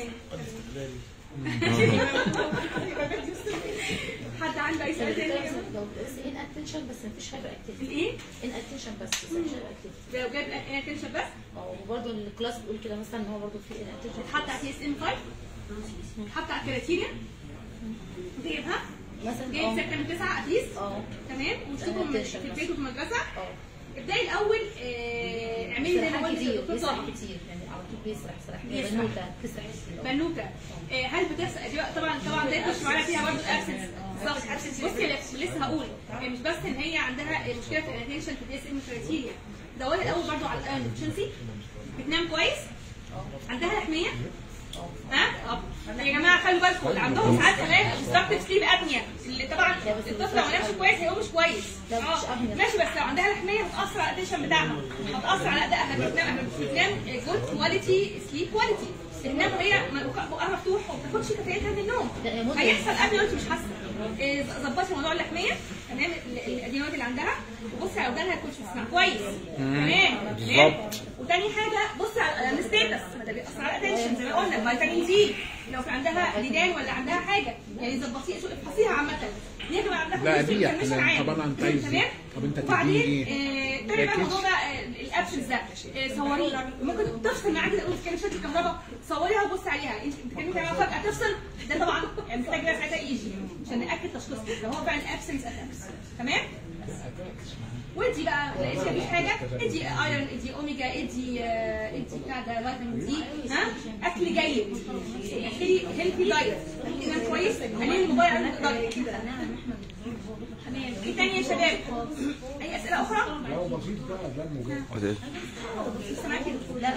حد عنده اي سؤال تاني؟ ان اتنشن بس مفيش هايبر اكتيفيتي. الايه؟ ان اتنشن بس مفيش هايبر اكتيفيتي. لو جاب ان اتنشن بس؟ وبرضه الكلاس بيقول كده مثلا ان هو برضه في ان اتنشن. اتحط على TSM 5؟ اتحط على الكريتيريا؟ جايبها؟ مثلا جايب 6 من 9 اتليست؟ تمام؟ وتشوفهم في البيت وفي المدرسه؟ ابداي الاول اعملي زي ما قلت بيسرح كتير يعني على طول بيسرح بنوته بتسرح بنوته. هل بتسرح؟ طبعا ده مش معانا فيها برضه الابسنس. بالظبط. بصي لسه هقول مش بس ان هي عندها مشكله في الاتنشن في TSM كريتيريا، دوري الاول برضو على الايرون ديفشنسي. بتنام كويس؟ عندها لحميه؟ ها؟ يا جماعه خلوا بالكم اللي عندهم ساعات كمان obstructive sleep apnea، اللي طبعا الطفل لو ما نامش كويس هيقوم مش كويس. ماشي، بس لو عندها لحميه هتاثر على الاتنشن بتاعها، هتاثر على ادائها. بتنام جود كواليتي سليب كواليتي، بتنام وهي بقها مفتوح وما بتاخدش كفايتها من النوم. هيحصل قبل وانت مش حاسه. ظبطي موضوع اللحميه، تمام، الادينويد اللي عندها، وبصي على ودانها تكون بتسمع كويس. تمام بالظبط. وتاني حاجه بصي على الستيتس، ده بيأثر على الاتنشن زي ما قلنا. فيتامين دي لو في عندها ديدان ولا عندها حاجه، يعني ظبطيها، افحصيها عامه. دي يا جماعه عندها لا دي طبعا انت عايز. طب انت تديني ايه؟ تاني بقى الموضوع بقى الابسنس ده، صوريه. ممكن تفصل معاك كده، تقول كان شكل الكهرباء، صوريها وبصي عليها. انت بتتكلمي فيها فجاه تفصل، ده طبعا يعني محتاج بقى ساعتها يجي عشان ناكد تشخيص لو هو فعلا ابسنس اتاكس. تمام؟ وادي بقى لقيتي مفيش حاجه، ادي ايرون، ادي اوميجا، ادي بتاع ده فيتامين دي. ها؟ اكل جيد، هيلثي دايت، تنام كويس، خلي الموبايل عندك دايت. ايه تاني يا شباب؟ اي اسئله اخرى؟ لو بسيط بقى ده الموجود. سمعتي؟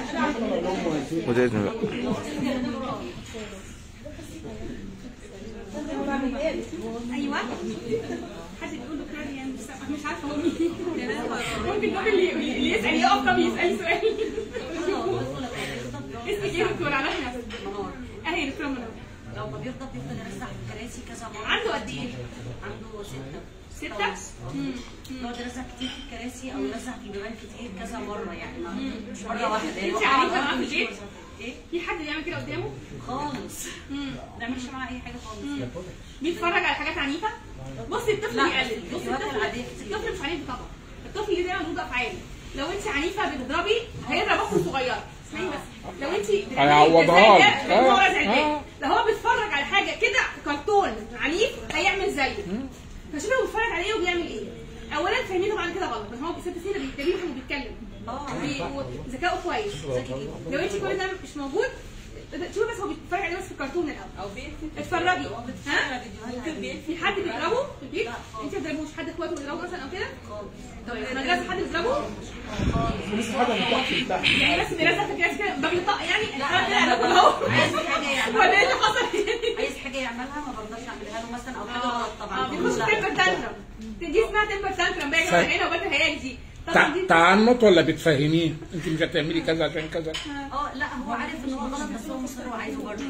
ايوه حد بيقول دكتور يعني مش عارفه هو مين. ممكن نقول اللي يسال يقف طب يسال سؤال. اسمك ايه يا دكتور؟ على نفسك. منار. اهي دكتور منار. لو ما بيفضل يرزع في الكراسي كذا مره. عنده قد ايه؟ عنده 6. 6؟ يقعد يرزع كتير في الكراسي او يرزع في الجبال كتير كذا مره، يعني مش مره واحده. انت عارفه في البيت؟ ايه؟ في حد بيعمل كده قدامه؟ خالص. ما بنعملش معاه اي حاجه خالص. بيتفرج على حاجات عنيفه؟ بصي الطفل بيقلد. بصي الطفل مش عنيف طبعا. الطفل اللي دايما ردود افعال. لو انت عنيفه بتضربي هيضرب اخته الصغيره. اسمعي بس. لو انت هيعوضها لك. لو هو بيتفرج على حاجه كده كرتون عنيف هيعمل زيه. فشوفي هو بيتفرج عليه وبيعمل ايه. اولا فاهمين طبعا كده غلط، بس هو 6 سنين بيفهم وبيتكلم. ذكائه كويس. لو انت كل ده مش موجود شوفي بس هو بيتفرج عليه بس في الكرتون الاول او اتفرجي. ها؟ في حد بيضربه في البيت؟ انت ما بتضربوش؟ حد اخواته بيضربوا مثلا او كده؟ طب المدرسه حد بيضربه؟ يعني بس بيرزق في الكلاس كده باب الطاقه يعني الحركه كده اهو. ولا ايه اللي حصل؟ عايز حاجه يعملها ما برضاش اعملها له مثلا، او حاجه غلط طبعا. بيخش تمبر تانترم. دي اسمها تمبر تانترم بقى يا هنا وبدل هياك دي. تعنت ولا بتفهميه؟ انت مش هتعملي كذا عشان كذا؟ لا هو عارف ان هو غلط، بس هو مصر وعايزه برضه.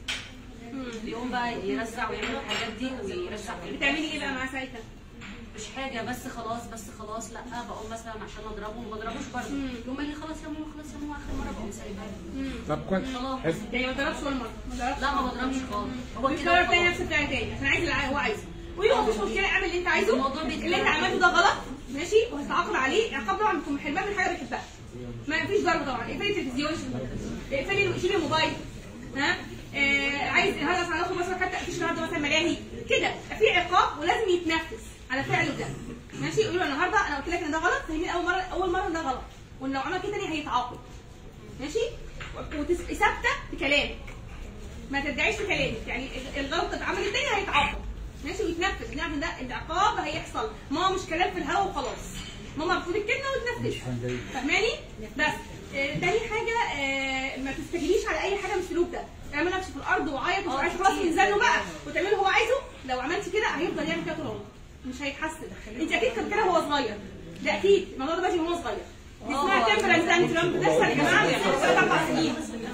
اليوم بقى يرزع ويعمل الحاجات دي ويرزع. بتعملي ايه بقى مع ساعتها؟ مش حاجه، بس خلاص لا بقوم مثلا عشان اضربه ما بضربوش برضه. يقوم قال لي خلاص يا ماما خلاص يا ماما، اخر مره بقوم سايبها له. طب كويس. خلاص يعني ما ضربش ولا مره؟ لا ما بضربش خالص. هو بيكرر تاني نفس الفعل تاني عشان عايز اللي هو عايزه. ويقول له مفيش مشكله، اعمل اللي انت عايزه. اللي انت عملته ده غلط ماشي، وهتعاقب عليه. عقاب طبعا بيكون حرمان من حاجه بيحبها. ما فيش ضرب طبعا. اقفلي التلفزيون، اقفلي شيلي الموبايل. ها؟ عايز النهارده هناخد مثلا حتى مفيش النهارده مثلا ملاهي كده، في عقاب ولازم يتنفذ على فعله ده. ماشي؟ يقول له النهارده انا قلت لك ان ده غلط، فهمني اول مره ان ده غلط، وان لو عمل كده تاني هيتعاقب. ماشي؟ وتبقي ثابته في كلامك. ما ترجعيش في كلامك، يعني الغلط اتعمل التاني هيتعاقب. ماشي؟ ويتنفذ، نعرف ان ده العقاب هيحصل، ما هو مش كلام في الهوا وخلاص. ماما بتقول الكلمه وتنفذ. فاهماني؟ بس تاني حاجه ما تستجيبيش على اي حاجه من السلوك ده. اعمل نفسه في الارض وعيط ومش عايز خلاص ينزل له بقى وتعمل اللي هو عايزه. لو عملتي كده هيفضل يعمل كده طول عمره، مش هيتحسن. انت اكيد كان كده وهو صغير، ده اكيد الموضوع ده بادئ وهو صغير. دي اسمها تمبرنس تانترم، بتحصل يا جماعه من 4 سنين.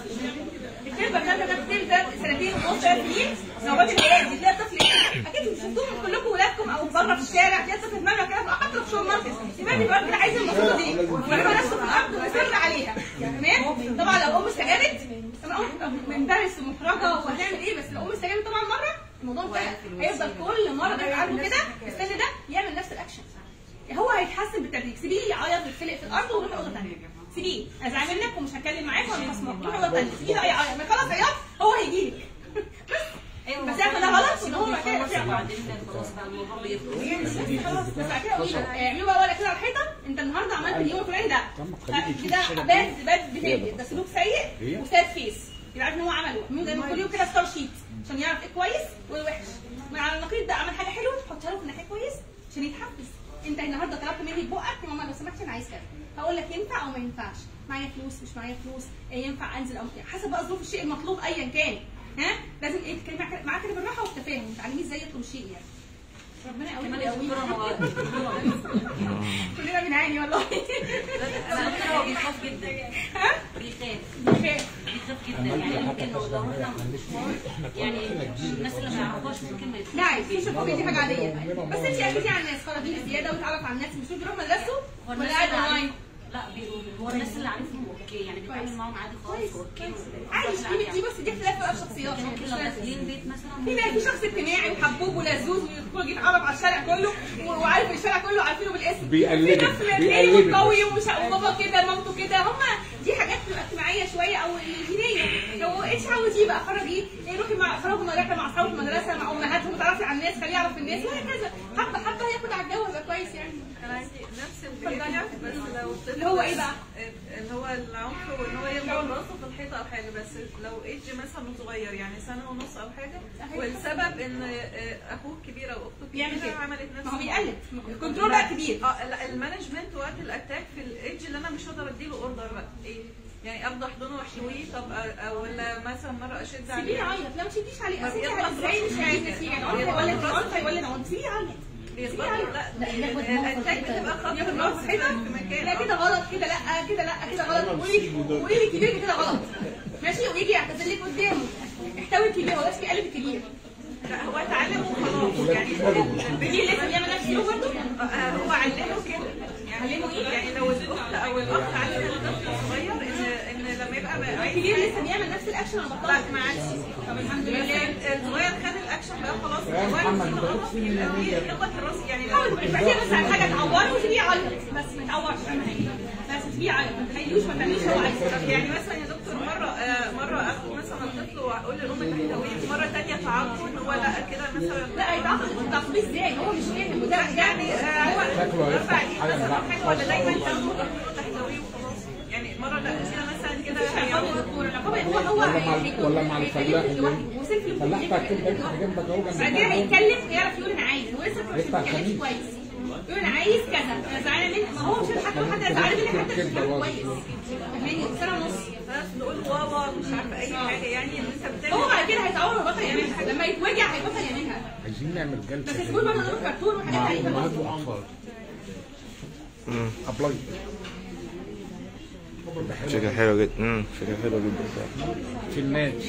التمبر ده بتبدا 2 ونص 3 سنين. نوبات العيال دي تلاقي الطفل اكيد شفتوهم كلكم ولادكم او بره في الشارع، تلاقي الطفل دماغه كده حتى في السوبر ماركت يبقى بيبقى كده عايز المفروض دي ويرمي نفسه في الارض ويصر عليها. تمام؟ طبعا لو الام استجابت منبهس ومحرجه وهتعمل ايه، بس لو الام استجابت طبعا مره الموضوع انتهى. هيفضل كل مره بيعمل كده السن ده يعمل نفس الاكشن. هو هيتحسن بالتدريج. سيبيه يعيط ويتفلق في الارض ويروح اوضه ثانيه. سيبيه، ازعل منك ومش هتكلم معاك ولا هخصمك، روح اوضه ثانيه. سيبيه بقى يعيط، ما خلاص عياط هو هيجي لك. بس اعمل ده غلط وان هو بعدين خلاص بقى الموضوع بيخلص. خلاص بس بعد كده قولي اعملوا بقى ورقه كده على الحيطه، انت النهارده عملت اليوم الفلاني ده كده باد بيهيفير، ده سلوك سيء وساد فيس، يبقى عارف ان هو عمله. اعملوا كل يوم كده ستار شيت عشان يعرف ايه كويس وايه وحش. على النقيض ده عمل حاجه حلوه تحطها له في الناحيه كويس عشان يتحفز. انت النهارده طلبت مني ببقك يا ماما لو سمحتي انا عايز كذا، هقول لك ينفع او ما ينفعش، معايا فلوس مش معايا فلوس، ينفع انزل او حسب بقى ظروف الشيء المطلوب ايا كان. ها لازم ايه تتكلمي معاك كده بالراحه والتفاهم، ما تعلميش ازاي يطلب شيء يعني. ربنا يقويك كلنا بنعاني والله. هو بيخاف جدا. بيخاف جدا، يعني ممكن لو احنا يعني الناس اللي ما يعرفوهاش ممكن ما يدخلوش. لا السوشيال فوبيا دي حاجه عاديه، بس انت اكيد على الناس خرجين زياده وتعرف على الناس، مش بيروح مدرسته ولا قاعد اونلاين؟ لا بيروح، هو الناس اللي عارفهم اوكي يعني بيتعامل معاهم عادي خالص اوكي عادي. دي بص دي اختلاف بقى الشخصيات، ممكن لو داخلين بيت مثلا في شخص اجتماعي وحبوب ولذوذ ويدخل يتعرف على الشارع كله وعارف الشارع كله عارفينه بالاسم، بيقلدك في نفس الوقت وقوي وبابا كده مامته كده، هم دي حاجات بتبقى اجتماعيه شويه او دينيه. لو ايش عاوزيه بقى خرجيه روحي مع خرجوا مدرسه مع اصحابه في المدرسه مع امهاتهم تعرفي على الناس، خليه يعرف الناس وهكذا، حبه حبه هياخد على الجو هيبقى كويس يعني. انا عندي نفس الفكره بس لو طفل اللي هو ايه بقى؟ اللي هو العنف وان هو يخبط راسه في الحيطه او حاجه، بس لو ايدج مثلا صغير يعني سنه ونص او حاجه، والسبب ان اخوه كبير او اخته كبيره عملت نفس ما هو بيقلد الكنترول بقى كبير. لا المانجمنت وقت الاتاك في الايدج اللي انا مش هقدر اديله اوردر بقى ايه يعني، افضل احضنه واحتويه طب ولا مثلا مره اشد عليه سيبيه يعيط، لا ما تشديش عليه اصل ازاي مش هيعيط نتيجه عنف ولا عنف سيبيه يعيط. لا الاتاك بتبقى خطر في مكان. لا كده غلط، كده لا كده لا كده غلط، قولي لي الكبير كده غلط ماشي، ويجي يعتذر لك قدامه، احتوي الكبير، هو في قلب الكبير. لا هو اتعلم وخلاص يعني بدي لازم يعمل نفس الشيء برضه. هو علمه كده يعني علمه ايه يعني لو الاخت او الاخ علم الطفل الصغير ان لما يبقى الكبير لسه بيعمل نفس الاكشن ولا بطل؟ لا ما عادش. طب الحمد لله الصغير خد الاكشن بقى خلاص، الصغير يبقى يخبط الراس يعني حاول تبعتيه بس على حاجه تعوره وتسيبيه يعيط بس ما يتعورش، بس تسيبيه يعيط ما تخليهوش ما تعمليش هو عايز. يعني مثلا يا دكتور مره اخد مثلا الطفل واقول للام تحتويه، مره ثانيه تعاقب هو لا كده مثلا لا يتعاقب ازاي هو مش فاهم وده يعني هو رفع ايده مثلا حاجه ولا دايما تاخده تحتويه وخلاص يعني مره لا كده مثلا كده هو ولا مع الفلاح الفلاح بتاع جنبك اهو بعدين هيتكلم يعرف يقول انا عايز، هو لسه مش بيتكلم كويس يقول انا عايز كذا انا زعلانه منك، ما هو مش حد زعلان منك حتى مش كويس فاهماني سنه ونص نقول بابا مش عارفه اي حاجه يعني ان انت بتعمل هو بعد كده هيتعور وبطل يعملها لما يتوجع هيبطل يعملها. عايزين نعمل جلسه بس تقول برضه نروح كرتون وحاجات غريبه امهات واطفال ابلاي فكرة حلوة جدا فكرة حلوة جدا في النادي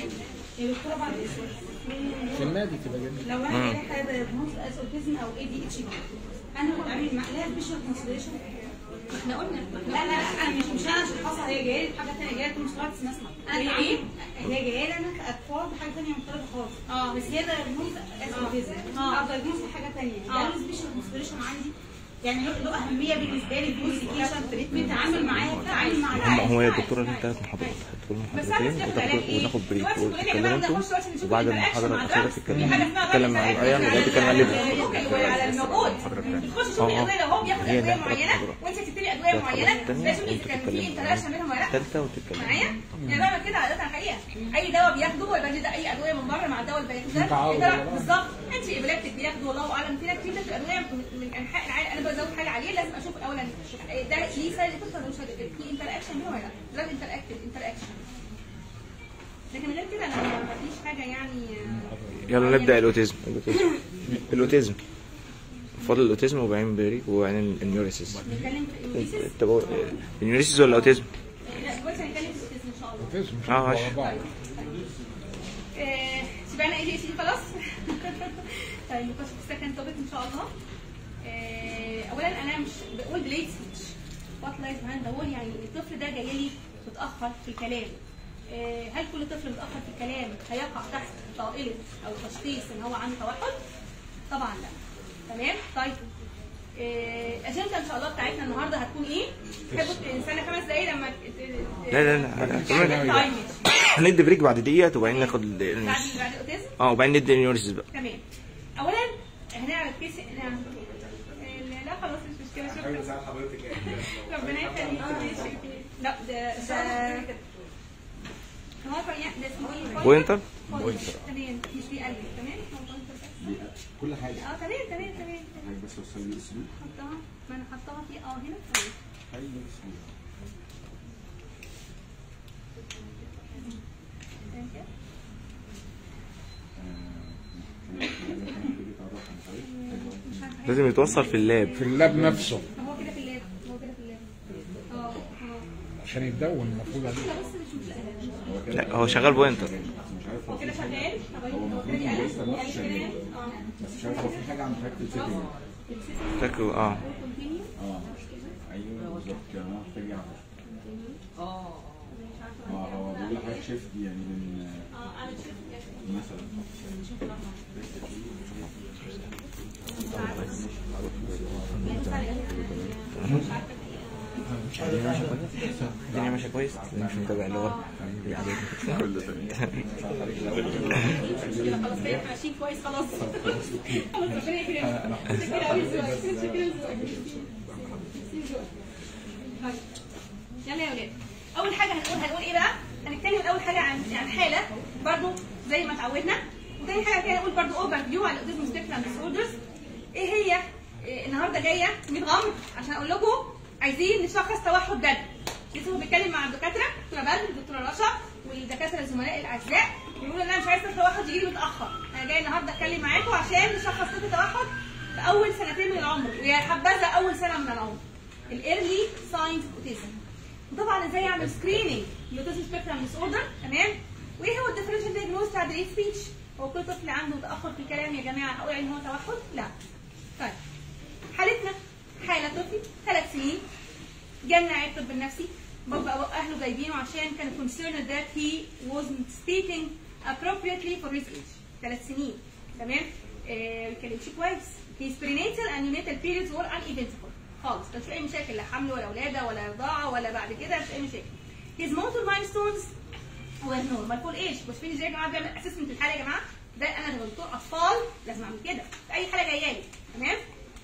في النادي تبقى جميل. لو انا جاي حاجه دايجنوز از اوتيزم او اي دي اتش دي انا بتعامل مع لها سبيشال كونسيدريشن. احنا قلنا لا انا مش انا شخصها، هي جايه لي بحاجه ثانيه، جايه لي مستوى اسمها انا ايه؟ هي جايه لي انا كاطفال بحاجه ثانيه مختلفه خالص بس هي دايجنوز از اوتيزم او دايجنوز حاجه ثانيه ده سبيشال كونسيدريشن عندي يعني له اهميه بالنسبه لي في الكونسيدريشن تريتمنت اتعامل معاها بتعامل مع هو يا دكتوره لها 3 محاضرات هتدخل محاضرتين وناخد بريك وتتكلم انتم وبعد المحاضره الاخيره تتكلم مع الايام وبعد تتكلم عن على الموجود تخش تشوفي ادويه لو هو بياخد ادويه معينه وانت تكتبي ادويه معينه لازم اذا كان في انتراكشن بينهم ولا لا ثالثه وتتكلم معايا يعني بعمل كده عاده حقيقه اي دواء بياخده يبقى ده اي ادويه من بره مع الدواء اللي بياخده بالظبط انت ابلكتك بياخده والله اعلم في ناس كتير بتاخد ادويه من انحاء العالم انا بزود حاجه عليه لازم اشوف اولا ده ليه سايد افكت ولا مش في انتراكشن بينهم ولا لا لازم انتراكشن لكن غير كده انا ما فيش حاجه يعني. يلا نبدا الاوتيزم فاضل الاوتيزم وبعدين بريك وبعدين النيوريسيس. نتكلم في النيوريسيس ولا الاوتيزم؟ لا بس هنتكلم في الاوتيزم ان شاء الله. ماشي. سيبنا ايه دي خلاص. طيب نخش في السكند توبيك ان شاء الله. اولا انا مش بقول بليت سبيتش وات لايز بيهايند ذا وول، يعني الطفل ده جاي لي متاخر في الكلام. هل كل طفل متاخر في الكلام هيقع تحت طائله او تشخيص ان هو عنده توحد؟ طبعا لا. تمام. طيب الاجنده ان شاء الله بتاعتنا النهارده هتكون ايه؟ تحبوا نستنى 5 دقايق لما لا هندي بريك بعد دقيقه وبعدين ناخد بعد الاوتيزم وبعدين ندي النيوريسيس بقى. تمام. اولا هنعرض كيس لا خلاص مش مشكله شكرا ربنا يخليك. لا ده هو يعني ده اسمه ايه؟ بوينتر تمام مش بيقلب. تمام كل حاجه. تمام. بس وصل لي اسمي. حطها، ما انا حطها في هنا. ايوه اسمي. لازم يتوصل في اللاب. في اللاب نفسه. هو كده في اللاب. عشان يتدون المفروض عليه. لا هو شغال بوينتر. هو كده شغال. بس مش عارف هو في حاجه عند فاكتور سيتنج. فاكره ايوه بالظبط كده محتاج يعمل. هو بيقول لك حضرتك شيفت يعني من مثلا الدنيا ماشيه كويس. مش متابع اللي هو كله تمام. خلاص كده ماشيين كويس. خلاص ربنا يكرمك. شكرا قوي يلا يا ولاد، اول حاجه هنقول ايه بقى؟ هنتكلم اول حاجه عن حاله برضو زي ما اتعودنا، وتاني حاجه كده نقول برضو اوفر فيو على الاوتيزم سبيكترم ديس اوردرز. ايه هي؟ النهارده جايه 100 غمر عشان اقول لكم عايزين نشخص توحد جد. لسه بنتكلم مع الدكاتره دكتوره بدر والدكتوره رشا والدكاتره الزملاء الاعزاء، بيقولوا ان انا مش عايزه التوحد يجي لي متاخر. انا جاي النهارده اتكلم معاكم عشان نشخص طفل توحد في اول سنتين من العمر، ويا حبذا اول سنه من العمر. الايرلي ساينز اوف اوتيزم. وطبعا ازاي اعمل سكريننج للاوتيزم سبيكترم ديس اوردر، تمام؟ وايه هو الديفرنشال دايجنوز بتاع الريت سبيتش؟ هو كل طفل عنده تاخر في الكلام يا جماعه هقول ان هو توحد؟ لا. طيب حالتنا حاله طفل 3 سنين جالنا عيب طب النفسي، بابا او اهله جايبينه عشان كانوا concerned that he wasn't speaking appropriately for his age. 3 سنين تمام؟ ما بيتكلمش كويس. his prenatal and neonatal periods were uneventful خالص، ما كانش اي مشاكل، لا حمل ولا ولاده ولا رضاعه ولا بعد كده مش اي مشاكل. his motor milestones were normal for age. بس فين ازاي يا جماعه بيعمل اسسمنت الحاله يا جماعه؟ ده انا دكتور اطفال لازم اعمل كده في اي حاله جايه لي، تمام؟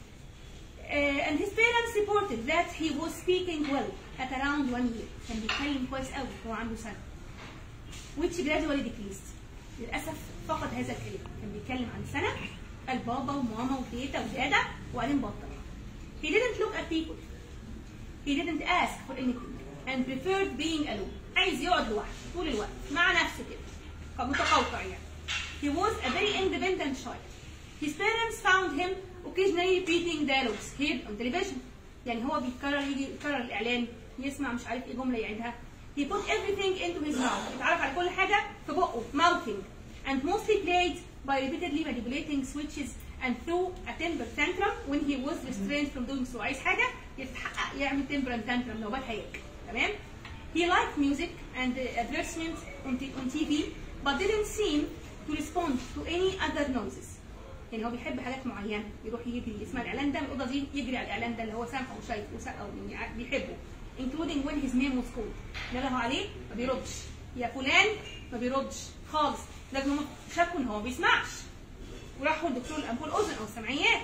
And his parents reported that he was speaking well at around 1 year. كان بيتكلم كويس قوي وهو عنده سنة. which gradually decreased. للأسف فقد هذا الكلام. كان بيتكلم عن سنة قال بابا وماما وتيتا ودادا وبعدين بطل. He didn't look at people. He didn't ask for anything and preferred being alone. عايز يقعد لوحده طول الوقت مع نفسه كده. متقوقع يعني. He was a very independent child. His parents found him occasionally repeating dialogues here on television. يعني هو يجي يكرر الاعلان، يسمع مش عارف ايه جمله يعيدها. He put everything into his mouth. يتعرف على كل حاجه في بقه mouthing and mostly played by repeatedly manipulating switches and threw a temper tantrum when he was restrained from doing so. عايز حاجه يتحقق يعمل temper tantrum نوبات هيك، تمام؟ He liked music and advertisements on TV but didn't seem to respond to any other noises. يعني هو بيحب حاجات معينه، يروح يجري يسمع الاعلان ده من الاوضه دي يجري على الاعلان ده اللي هو سامعه وشايفه وسقه يعني بيحبه. including when his name was called. نده عليه ما بيردش، يا فلان ما بيردش خالص، لكن هم شكوا ان هو ما بيسمعش. وراحوا لدكتور الانف والاذن او السمعيات.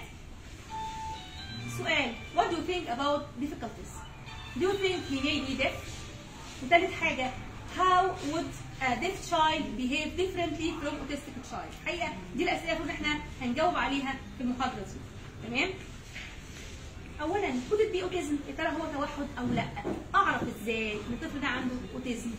سؤال what do you think about difficulties؟ do you think he may be deaf؟ وثالث حاجه how would a deaf child behave differently from autistic child؟ الحقيقه دي الاسئله اللي احنا هنجاوب عليها في المحاضره دي، تمام؟ اولا could it be autism؟ يا ترى هو توحد او لا؟ اعرف ازاي ان الطفل ده عنده اوتيزم؟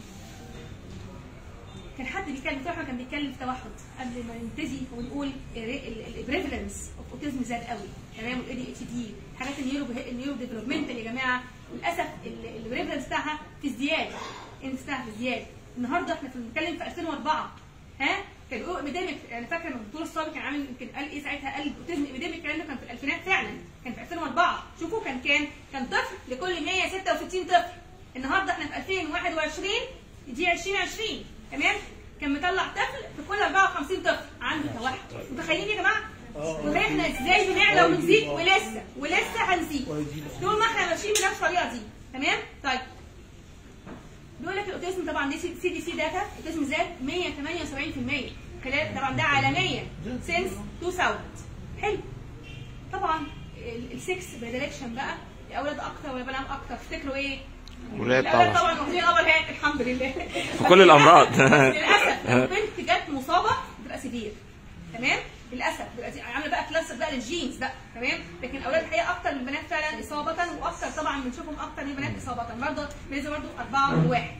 كان حد بيتكلم صراحه كان بيتكلم في توحد قبل ما ننتهي ونقول البريفالنس اوف اوتيزم زاد قوي، تمام؟ والاي دي اتش دي حاجات النيورو ديفلوبمنتال يا جماعه للاسف البريفالنس بتاعها في ازدياد، بتاعها في ازدياد. النهارده احنا بنتكلم في 2004 ها كان بيقولوا ابيديميك. انا فاكره ان الدكتور الصابي كان عامل يمكن قال ايه ساعتها، قال الاوتيزم ابيديميك الكلام ده كان في الالفينات فعلا، كان في 2004. شوفوا كان طفل لكل 166 طفل. النهارده احنا في 2021 دي 2020 تمام؟ كان مطلع طفل في كل 54 طفل عنده توحد. متخيلين يا جماعه؟ احنا ازاي بنعلى ونزيد ولسه هنزيد طول ما احنا ماشيين بنفس الطريقه دي، تمام؟ طيب بيقول لك الاوتيزم طبعا دي سي دي سي داتا، الاوتيزم زاد 178% خلال طبعا ده عالميا سينس 2000. حلو. طبعا السكس بريدكشن بقى الاولاد اكتر ولا بنات اكتر؟ تفتكروا ايه؟ ولاد الاولاد طبعا واخدين اول هات الحمد لله في كل الامراض. للاسف البنت جت مصابه بتبقى سيفير، تمام؟ للاسف دلوقتي عامله بقى كلاس بقى للجينز بقى تمام. لكن الاولاد الحقيقه اكتر من البنات فعلا اصابه، واكتر طبعا بنشوفهم اكتر من البنات اصابه. برضه بننزل برضه 4 لواحد.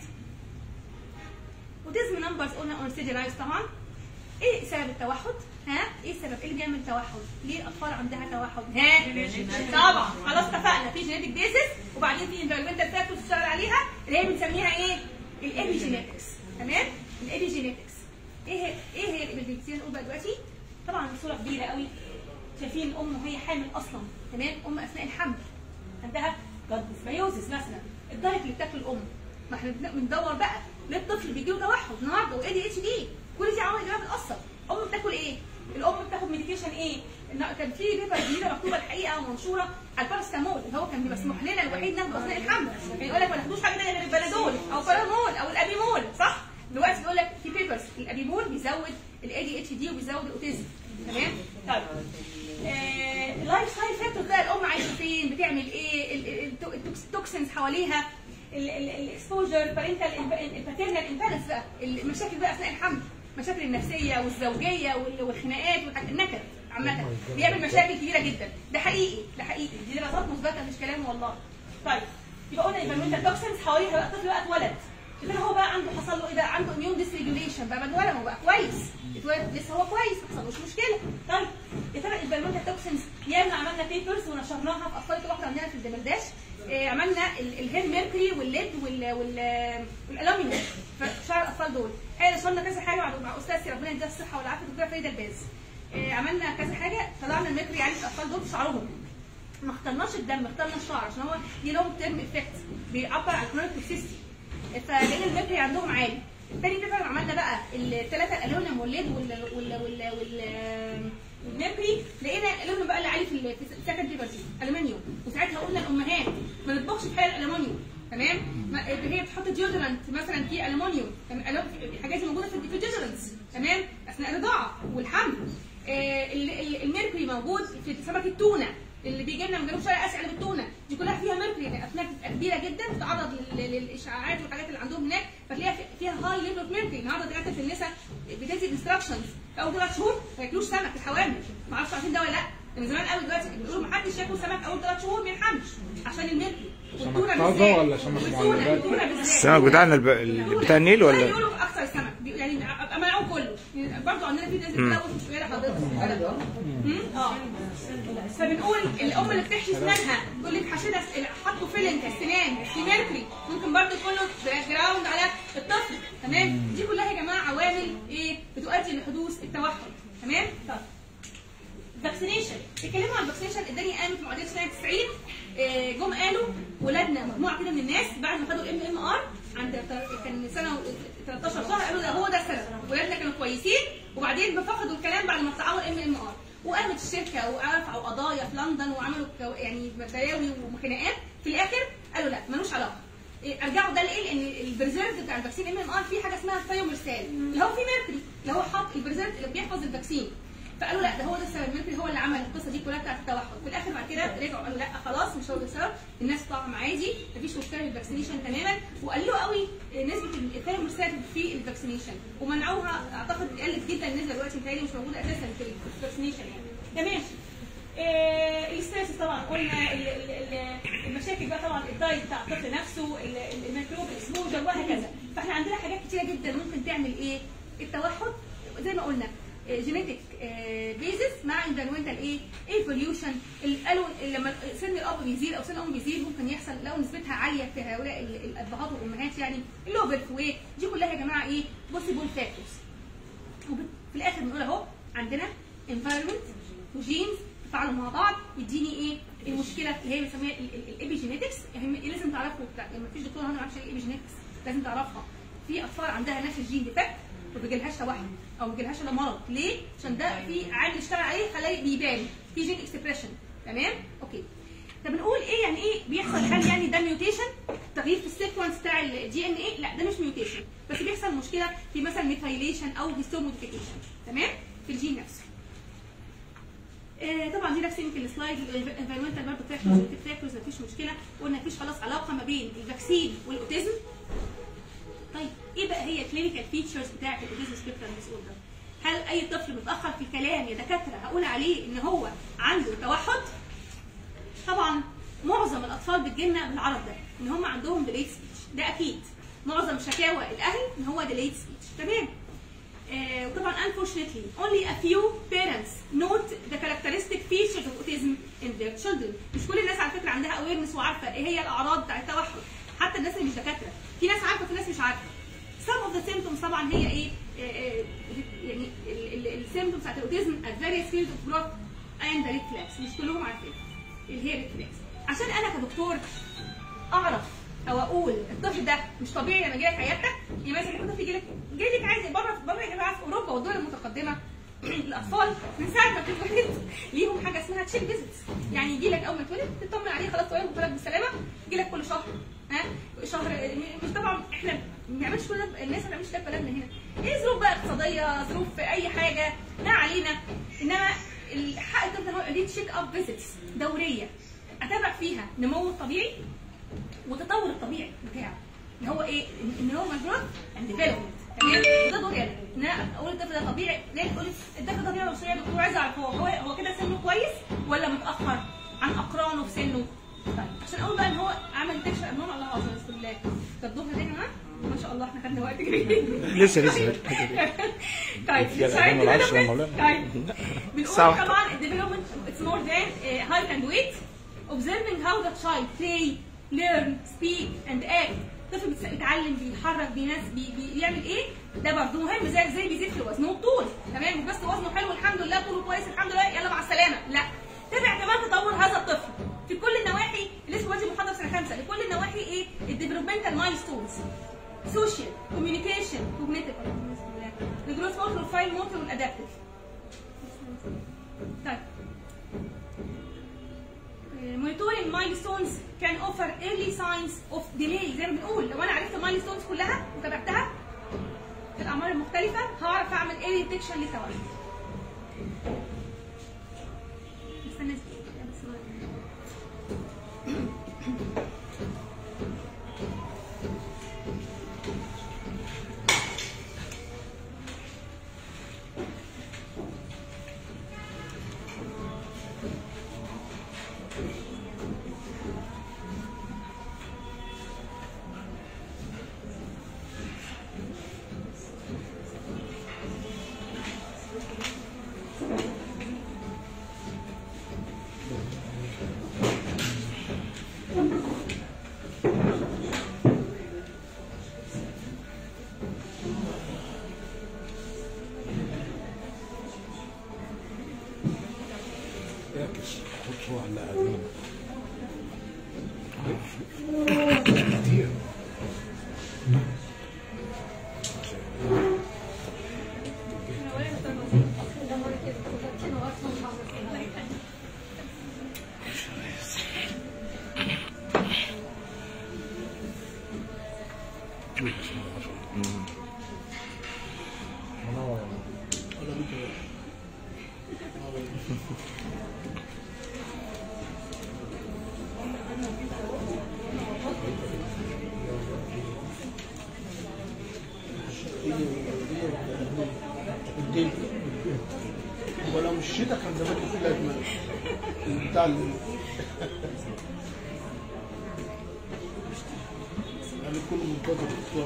اوتيزم نمبرز قلنا اون ستيج لايف طبعا. ايه سبب التوحد؟ ها؟ ايه السبب؟ ايه اللي بيعمل التوحد؟ ليه الاطفال عندها توحد؟ ها؟ طبعا خلاص اتفقنا في جينيتك بيزس وبعدين في انفيرمنتال فاكتورز بتشتغل عليها اللي هي بنسميها ايه؟ الابيجينيتكس. تمام؟ الابيجينيتكس. ايه هي الابيجينيتكس؟ نقول بقى دلوقتي طبعا صوره كبيره قوي. شايفين الام وهي حامل اصلا تمام؟ ام اثناء الحمل عندها جلد ديسبيوزيس مثلا. الدايت اللي بتاكله الام، ما احنا بندور بقى ليه الطفل بيجي له توحد النهارده واي دي اتش دي. كل دي عوامل جماعه بتاثر. الام بتاكل ايه؟ الام بتاخد ميديكيشن ايه؟ كان في بيبر جديده مكتوبه الحقيقه ومنشوره على الباراسيتامول اللي هو كان مسموح لنا الوحيد ناخده اثناء الحمل. يعني يقول لك ما تاخدوش حاجه ثانيه غير البنادول او بارامول او الابيمول، صح؟ دلوقتي بيقول لك في بيبرز الابيمول بيزود الاي دي اتش دي وبيزود الاوتيزم. تمام؟ طيب اللايف ستايل فاكتور بقى الام عايشه فين؟ بتعمل ايه؟ التوكسينز حواليها، الاكسبوجر، الباترنال امبالانس بقى، المشاكل بقى اثناء الحمل، المشاكل النفسيه والزوجيه والخناقات والنكد عامه بيعمل مشاكل كبيره جدا. ده حقيقي دي دراسات مثبته مش كلام والله. طيب يبقى قلنا انفيرمنتال توكسينز حواليها بقى. الطفل بقى اتولد كده هو بقى عنده حصل له ايه بقى؟ عنده اميون ديسريجوليشن بقى اتولد هو بقى كويس، اتولد لسه هو كويس ما حصلوش مشكله. طيب يا ترى الانفيرمنتال توكسينز ياما عملنا بيبرز ونشرناها في اطفال واحده عندنا في الدمرداش. عملنا الهيد ميركوري والليد والالومنيوم في شعر الاطفال دول. نشرنا كذا حاجه مع استاذتي ربنا يديها الصحه والعافيه الدكتوره فريده الباز. عملنا كذا حاجه طلعنا الميركوري عالي في الاطفال دول في شعرهم. ما اخترناش الدم، اخترنا الشعر عشان هو ليه لونج تيرم افكت بيعبر عن الكرونيك توكسيستي. فلقينا الميركوري عندهم عالي. تاني بيبر عملنا بقى الثلاثه الالومنيوم والليد والميركوري. لقينا الالومنيوم بقى اللي عالي في السكند بيبر دي الومنيوم. وساعتها قلنا الامهات ما نطبخش في حاله الالومنيوم. تمام؟ هي بتحط ديودرنت مثلا في الومنيوم، الحاجات اللي موجوده في الديودرنتس تمام اثناء الرضاعه والحمل. الميركوري موجود في سمك التونه اللي بيجي لنا من جنوب شرق اسيا اللي بالتونه دي كلها فيها ميركوري. يعني اسماك كبيره جدا بتتعرض للاشعاعات والحاجات اللي عندهم هناك فتلاقيها فيها هاي ليفل اوف ميركوري. النهارده دكاتره النساء بتدي انستراكشنز في اول 3 شهور ما ياكلوش سمك الحوامل. ما اعرفش عارفين ده ولا لا؟ من زمان قوي دلوقتي بيقولوا ما حدش ياكل سمك اول 3 شهور من الحمل عشان الميركوري. والتونه بالذات ولا السمك بتاعنا بتاع النيل ولا؟ بيقولوا اكثر السمك يعني منعوه كله. برضه عندنا في ناس بتلوث مش قليله حضرتك. فبنقول الام اللي بتحشي اسنانها تقول لك حشينا حطوا فيلنج السنان في ميركوري ممكن برضه كله جراوند على الطفل. تمام؟ دي كلها يا جماعه عوامل ايه بتؤدي لحدوث التوحد. تمام؟ طيب فاكسينيشن. اتكلموا عن الفاكسينيشن. الدنيا قامت معادله سنه 90 جم قالوا ولادنا مجموعه كده من الناس بعد ما خدوا MMR عند كان سنه 13 شهر قالوا ده هو ده السبب. ولادنا كانوا كويسين وبعدين فقدوا الكلام بعد ما اقتطعوا MMR وقامت الشركه ورفعوا قضايا في لندن وعملوا يعني بلاوي وخناقات. في الاخر قالوا لا ملوش علاقه. ارجعوا ده لايه؟ لان البريزيرف بتاع الفاكسين MMR فيه حاجه اسمها ثايوميرسال اللي هو فيه ميركوري اللي هو حط البريزيرف اللي بيحفظ الفاكسين. فقالوا لا ده هو ده السبب. الميركوري هو اللي عمل القصه دي كلها بتاعت التوحد. في الاخر بعد كده رجعوا قالوا لا خلاص مش هو ده السبب. الناس طعم عادي مفيش مشكله بالفاكسينيشن تماما. وقللوا قوي نسبه الثايوميرسال في الفاكسينيشن ومنعوها. اعتقد قلت جدا النسبه دلوقتي متهيألي مش موجوده اساسا في الفاكسينيشن يعني. تمام؟ الاستريس طبعا قلنا المشاكل بقى طبعا الدايت بتاع الطفل نفسه الميكروب الاكسبوجر وهكذا. فاحنا عندنا حاجات كتيره جدا ممكن تعمل ايه؟ التوحد زي ما قلنا جينيتك بيزس مع انفيرمنتال ايفوليوشن. قالوا لما سن الاب بيزيد او سن الام بيزيد ممكن يحصل لو نسبتها عاليه في هؤلاء الابهات والامهات يعني اللو بيرث ويت. دي كلها يا جماعه ايه؟ بوسيبل فاكتورز. وفي الاخر بنقول اهو عندنا انفيرمنت وجينز تفاعلوا مع بعض يديني ايه؟ المشكله اللي هي بنسميها الابيجينيتكس. لازم تعرفوا ما فيش دكتور هنا ما يعرفش الابيجينيتكس لازم تعرفها. في اطفال عندها نفس الجين ديفكت ما بيجيلهاش توحد او ما بيجيلهاش الا مرض. ليه؟ عشان ده في عامل اشتغل عليه خلاه بيبان في جين اكسبريشن. تمام؟ اوكي. طب نقول ايه يعني ايه بيحصل؟ هل يعني ده ميوتيشن تغيير في السيكونس بتاع الدي ان ايه؟ لا ده مش ميوتيشن بس بيحصل مشكله في مثلا ميثايليشن او هيستوموديفيكيشن. تمام؟ في الجين نفسه. طبعا دي نفس يمكن السلايد. الانفيرمنتال برضه فاكتورز مفيش مشكله. قلنا مفيش خلاص علاقه ما بين الفاكسين والاوتيزم. طيب ايه بقى هي الكلينيكال فيتشرز بتاعت الاوتيزم سبيكترم ديس اوردر؟ هل اي طفل متاخر في الكلام يا دكاتره هقول عليه ان هو عنده توحد؟ طبعا معظم الاطفال بتجيلنا بالعرض ده ان هم عندهم delayed speech، ده اكيد. معظم شكاوى الاهل ان هو delayed speech، تمام؟ وطبعا unfortunately only a few parents note the characteristic features of autism in their children. مش كل الناس على فكره عندها awareness وعارفه ايه هي الاعراض بتاع التوحد، حتى الناس اللي مش دكاتره، في ناس عارفه وفي ناس مش عارفه. some of the symptoms طبعا هي ايه؟ يعني السيمبتومز بتاعت الاوتيزم at various fields of growth and the reflex، مش كلهم عارفين اللي هي ريفلكس. عشان انا كدكتور اعرف او اقول الطفل ده مش طبيعي لما يجي لك عيادتك، يعني مثلا ممكن طفل جاي لك عادي بره يا جماعه في اوروبا والدول المتقدمه الاطفال من ساعه ما بتتولد ليهم حاجه اسمها تشيك فيزيتس، يعني يجي لك اول ما تولد تطمن عليه خلاص اتولد واتولد بالسلامه، يجي لك كل شهر شهر. مش طبعا احنا ما بنعملش كل ده، الناس ما بتعملش ده في بلدنا هنا، ايه ظروف بقى اقتصاديه، ظروف في اي حاجه ما علينا، انما حق الطفل هو دي تشيك اب فيزيتس دوريه اتابع فيها نموه الطبيعي والتطور الطبيعي بتاعه اللي هو ايه؟ النورمال جروث اند ديفلوبمنت، تمام؟ وده دوري انا ان انا اقول الطفل ده طبيعي، زي تقولي الطفل ده طبيعي ولا مش طبيعي يا دكتور؟ عايزه اعرف هو كده سنه كويس ولا متاخر عن اقرانه في سنه؟ طيب عشان اقول بقى ان هو عمل ديتكشن ابنورمال، الله اعظم بسم الله. طب الدكتور ده يا جماعه ما شاء الله احنا خدنا وقت كبير لسه طيب بنقول طبعا الديفلوبمنت اتس مور ذان هايت اند ويت، observing how the child play, learn, speak and act. الطفل بيتعلم، بيتحرك، بيعمل ايه؟ ده برضه مهم، زي بيزيد في وزنه والطول، تمام؟ بس وزنه حلو الحمد لله، طوله كويس الحمد لله، يلا مع السلامه، لا. تابع كمان تطور هذا الطفل في كل النواحي، لسه واجب محاضره سنه 5 لكل النواحي ايه؟ الديفلوبمنتال مايلستونز، سوشيال، كوميونيكيشن، كوجنيتيف، الجروث موتور والفاين موتور والادابتيف. طيب monitoring milestones can offer early signs of delay. زي ما بنقول لو انا عرفت المايلستونز كلها وتابعتها في الاعمار المختلفه هعرف اعمل early detection للتوحد. استنى ولو مش الشتاء كان زمان كلها دماغ بتاع يعني كل منتظر الدكتور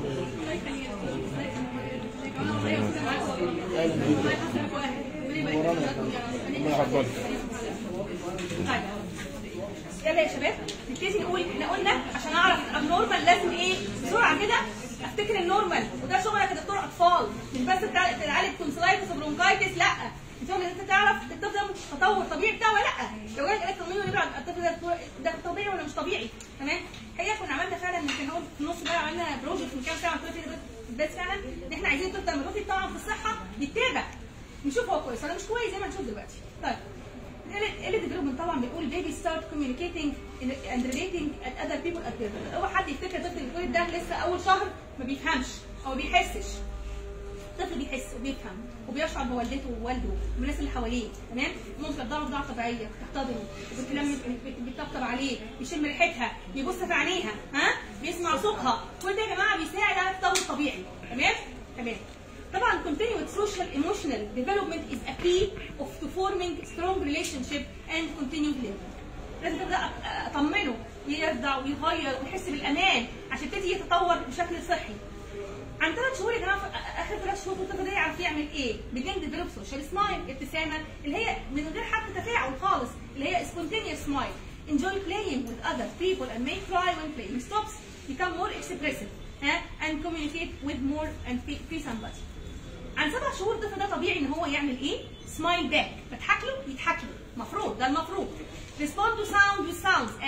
يلا يا شباب نبتدي نقول احنا قلنا عشان اعرف النورمال لازم ايه بسرعه كده افتكر النورمال، وده شغلك يا دكتور اطفال، مش بس تعالج تونسلايتس وبرونكايتس، لا الشغل ان انت تعرف الطفل ده التطور الطبيعي بتاعه ولا لا. لو جالك قالت طمني ونبعد الطفل ده طبيعي ولا مش طبيعي، تمام؟ هي كنا عملنا فعلا يمكن هو في النص بقى عملنا بروجكت من كام ساعه ده فعلا ان احنا عايزين الطفل لما يروح يتطعم في الصحه يتابع نشوف هو كويس ولا مش كويس زي ما هنشوف دلوقتي. طيب الديفلوبمنت طبعا بيقول بيبي ستارت كوميونيكيتنج اند ريليتنج ات اذر بيبل ات بيرث. هو حد يفتكر الطفل اللي بيتولد ده لسه اول شهر ما بيفهمش او ما بيحسش. الطفل بيحس وبيفهم وبيشعر بوالدته ووالده والناس اللي حواليه، تمام؟ ممكن تضرب ضغط طبيعيه، تحتضنه، بتطبطب عليه، بيشم ريحتها، بيبص في عينيها، ها؟ بيسمع صوتها، كل ده يا جماعه بيساعد على التطور الطبيعي، تمام؟ تمام. طبعا continued social emotional development is a key of to forming strong relationship and continued living. لازم تبدا اطمنه يرضع ويغير ويحس بالامان عشان يبتدي يتطور بشكل صحي. عن 3 شهور يا جماعه، اخر 3 شهور الطفل ده يعرف يعمل ايه؟ begin develop social smile، ابتسامه اللي هي من غير حتى تفاعل خالص، اللي هي spontaneous smile. enjoy playing with other people and may cry when playing stops. become more expressive and communicate with more and feel somebody. عن 7 شهور الطفل ده طبيعي ان هو يعمل ايه؟ سمايل باك، بضحك له يضحك له، مفروض ده المفروض. respond to sound with sounds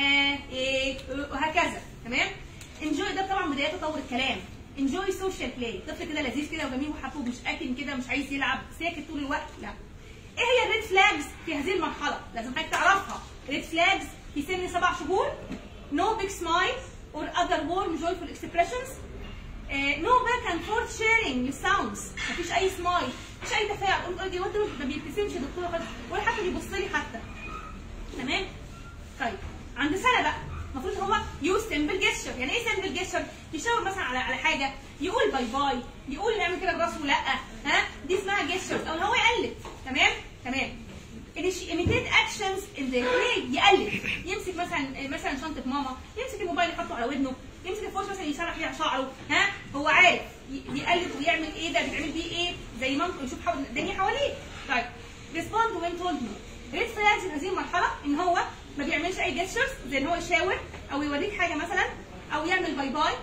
وهكذا، تمام؟ enjoy ده طبعا بدايه تطور الكلام. enjoy social play، طفل كده لذيذ كده وجميل وحبوب، مش اكل كده، مش عايز يلعب، ساكت طول الوقت، لا. ايه هي الريد فلاجز في هذه المرحله؟ لازم حضرتك تعرفها. ريد فلاجز في سن 7 شهور: no big smile or other warm joyful expressions. no back and forth sharing with sounds، مفيش اي سمايل، مفيش اي تفاعل، ما بيبتسمش الدكتور خالص ولا حتى بيبص لي حتى. تمام؟ طيب عند سنه بقى المفروض هو يوز سمبل جيستشر. يعني ايه سمبل جيستشر؟ يشاور مثلا على حاجه، يقول باي باي، يقول يعمل كده براسه لا، دي اسمها جيستشر، او هو يقلد. تمام. imitate actions in the play، يقلد، يمسك مثلا شنطه ماما، يمسك الموبايل يحطه على ودنه، يمسك الفرشه مثلا يسرح بيها شعره، هو عارف يقلد ويعمل ايه ده، بيتعمل بيه ايه، زي مامته يشوف الدنيا حواليه. طيب respond when told me. ريد فلاجز في هذه المرحله ان هو ما بيعملش اي جيستشرز، زي ان هو يشاور او يوريك حاجه مثلا او يعمل باي باي،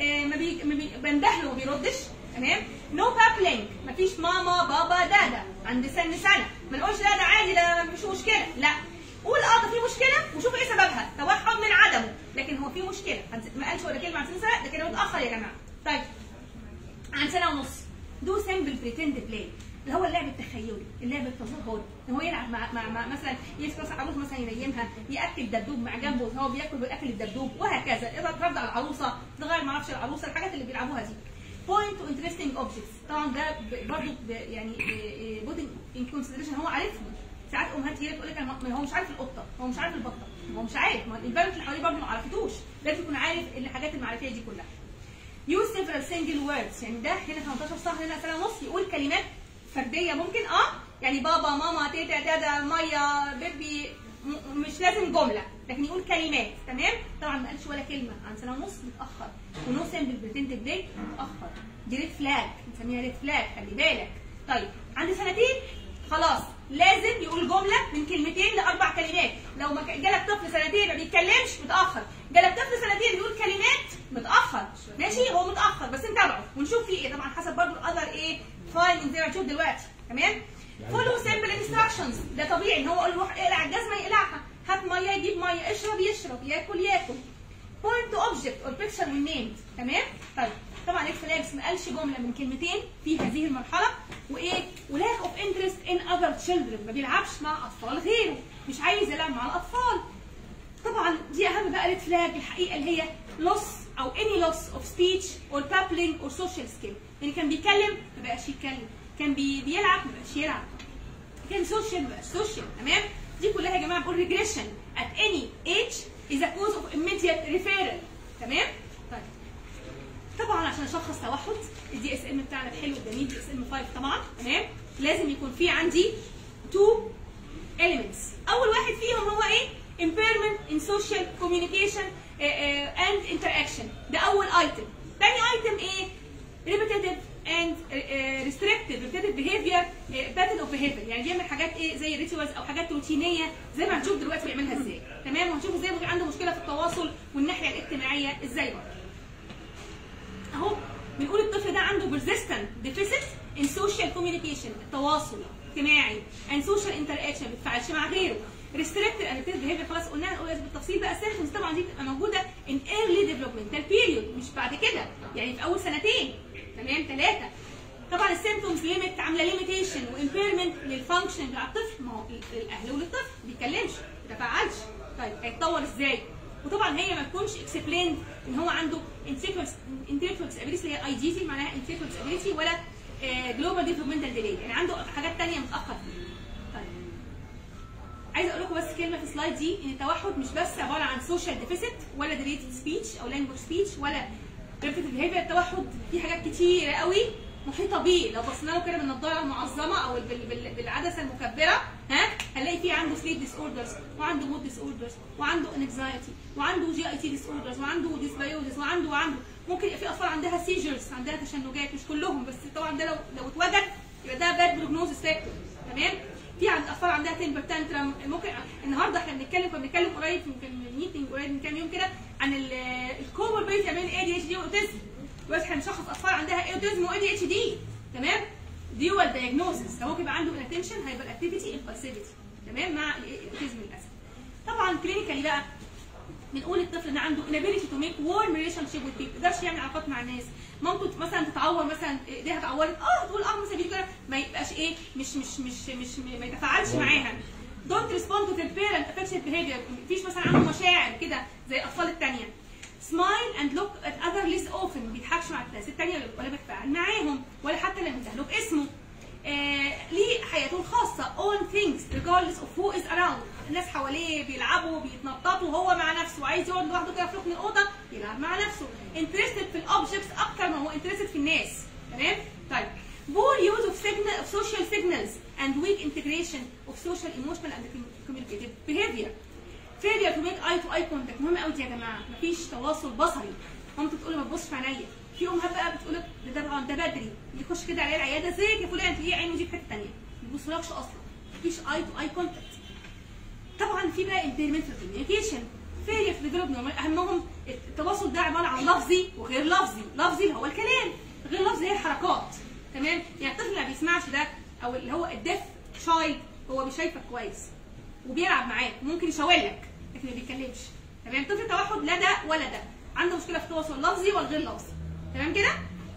بنده له وما بيردش. تمام؟ نو بابلينج، مفيش ماما بابا دادا عند سنه، ما نقولش لا ده عادي ده مفيش مشكله، لا، قول ده في مشكله وشوف ايه سببها، توحد من عدمه، لكن هو في مشكله، ما قالش ولا كلمه عن سنه، ده كده متاخر يا جماعه. طيب عن 1.5 سنة دو سمبل بريتند بلاي، اللي هو اللعب التخيلي، اللعب التظاهري، ان هو يلعب مع مثلا يمسك مثلا عروسه مثلا ينيمها، ياكل دبدوب مع جنبه وهو بياكل بالاكل الدبدوب وهكذا، يقدر ترضع العروسه، تغير ما اعرفش العروسه، الحاجات اللي بيلعبوها دي. بوينت تو انترستنج اوبجكتس، طبعا ده برضه يعني بوتنج ان كونسيدريشن، هو عارفهم. ساعات امهات هي تقول لك هو مش عارف القطه، هو مش عارف البطه، هو مش عارف، ما البنت اللي حواليه برضه ما عرفتوش، لازم يكون عارف الحاجات المعرفيه دي كلها. use several single words، يعني ده هنا 18 شهر، هنا 1.5 سنة، يقول كلمات فرديه ممكن يعني بابا ماما تيتا دادا ميه بيبي، مش لازم جمله، لكن يقول كلمات. تمام؟ طبعا ما قالش ولا كلمه عن 1.5 سنة متاخر، ونو سامبل بريتند بلاي متاخر، دي ريد فلاج، بنسميها ريد فلاج، خلي بالك. طيب عند 2 سنين خلاص لازم يقول جمله من 2 ل4 كلمات. لو ما جالك طفل 2 سنين ما بيتكلمش متاخر، جالك طفل 2 سنين يقول كلمات متاخر، ماشي؟ هو متاخر بس نتابعه ونشوف فيه ايه، طبعا حسب برضه الاذر ايه فاين زي ما هنشوف دلوقتي. تمام؟ فولو سمبل انستراكشنز، ده طبيعي ان هو اقول له روح اقلع الجزمه يقلعها، هات ميه يجيب ميه، اشرب يشرب، ياكل. بوينت تو اوبجكت اور بيكتشر والنيمد. تمام؟ طيب طبعا ريد فلاجز ما قالش جمله من 2 كلمتين في هذه المرحله، وايه؟ ولاك اوف انترست ان اذر تشيلدرن، ما بيلعبش مع اطفال غيره، مش عايز يلعب مع الاطفال. طبعا دي اهم بقى ريد فلاج الحقيقه، اللي هي loss او any loss of speech or babbling or social skill، يعني كان بيتكلم ما بقاش يتكلم، كان بيلعب ما بقاش يلعب، كان سوشيال ما بقاش سوشيال. تمام؟ دي كلها يا جماعه بقول regression at any age is a cause of immediate referral. تمام؟ طيب طبعا عشان اشخص توحد الدي اس ام بتاعنا الحلو الجميل دي اس ام 5 طبعا. تمام؟ لازم يكون في عندي 2 elements، اول واحد فيهم هو ايه؟ impairment in social communication and interaction، ده اول ايتم. ثاني ايتم ايه؟ repetitive and restrictive behavior pattern of behavior، يعني بيعمل حاجات ايه زي ريتوالز او حاجات روتينيه زي ما هنشوف دلوقتي بيعملها ازاي. تمام؟ وهنشوف ازاي ممكن عنده مشكله في التواصل والناحيه الاجتماعيه ازاي برضه. اهو بنقول الطفل ده عنده persistent deficit in social communication، التواصل الاجتماعي and social interaction، ما بيتفاعلش مع غيره. restricted and repetitive behavior خلاص قلناها، نقول بالتفصيل بقى. symptoms طبعا دي بتبقى موجوده in early developmental period، مش بعد كده، يعني في اول 2 سنين. تمام؟ 3. طبعا السيمتومز ليميت، عامله ليميتيشن وامبيرمنت للفانكشن بتاع الطفل، ما هو الاهل وللطفل ما بيتكلمش ما بيتفاعلش. طيب هيتطور ازاي؟ وطبعا هي ما تكونش اكسبليند ان هو عنده intellectual disability اللي هي اي دي سي، معناها intellectual disability، ولا global developmental delay، يعني عنده حاجات ثانيه متاخر فيها. طيب عايزه اقول لكم بس كلمه في السلايد دي، ان التوحد مش بس عباره عن social deficit ولا delayed speech او language speech ولا repetitive behavior. التوحد فيه حاجات كتيره قوي محيطه بيه، لو بصينا له كده بالنضاره المعظمه او بالعدسه المكبره هنلاقي فيه عنده سليب ديس اوردرز، وعنده مود ديس اوردرز، وعنده انكزايتي، وعنده جي اي تي ديس اوردرز، وعنده ديسبايوزس، وعنده ممكن يبقى في اطفال عندها سيجرز، عندها تشنجات، مش كلهم بس طبعا ده لو اتوجد يبقى ده باد بروجنوزس فاكتور. تمام؟ في اطفال عندها تمبر تانترم. ممكن النهارده احنا بنتكلم قريب يمكن ميتنج قريب من كام يوم كده عن الكوموربيديتي بين اي دي اتش دي واوتيزم. بس احنا بنشخص اطفال عندها اوتيزم واي دي اتش دي. تمام؟ ديوال دايجنوزس، فممكن يبقى عنده انتنشن، هيبقى الاكتيفيتي امبالسيفيتي. تمام؟ مع الاوتيزم للاسف. طبعا كلينيكالي بقى بنقول الطفل ان عنده inability to make warm relationship with people، ما يقدرش يعمل علاقات مع الناس. مامته مثلا تتعور، مثلا ايديها اتعورت، تقول مثلا بيجي كده، ما يبقاش ايه، مش ما يتفاعلش معاها. don't respond to the parent affectionate behavior، مفيش مثلا عنده مشاعر كده زي الاطفال الثانيه. smile and look at others less often، ما بيضحكش مع الناس الثانيه ولا بيتفاعل معاهم ولا حتى لما ينتهوا باسمه. ليه حياته الخاصه own things regardless of who is around، الناس حواليه بيلعبوا بيتنططوا، وهو مع نفسه عايز يقعد لوحده كده في ركن الاوضه يلعب مع نفسه. interested في الاوبجكتس اكتر ما هو interested في الناس. تمام؟ طيب poor use of social signals and weak integration of social emotional and communicative behavior. failure to make eye to eye contact، مهم قوي يا جماعه، مفيش تواصل بصري. مامته تقول له ما تبصش في عينيا، في امهات بقى بتقول لك ده طبعا ده بدري يخش كده عليه العياده، ازيك يا فلان، تلاقيه عينه دي في حته ثانيه، ما بيبصلكش اصلا، مفيش اي تو اي كونتاكت. طبعا في بقى انترمنتال كوميونيكيشن، فيلير في ديفلوب نورمال، اهمهم التواصل ده عباره عن لفظي وغير لفظي. لفظي اللي هو الكلام، غير لفظي هي الحركات. تمام؟ يعني الطفل اللي ما بيسمعش ده او اللي هو الديف شايلد هو بيشايفك كويس وبيلعب معاك وممكن يشاور لك لكن ما بيتكلمش. تمام؟ طفل التوحد لا ده ولا ده، عنده مشكله في التواصل اللفظي والغير لفظي. تمام كده؟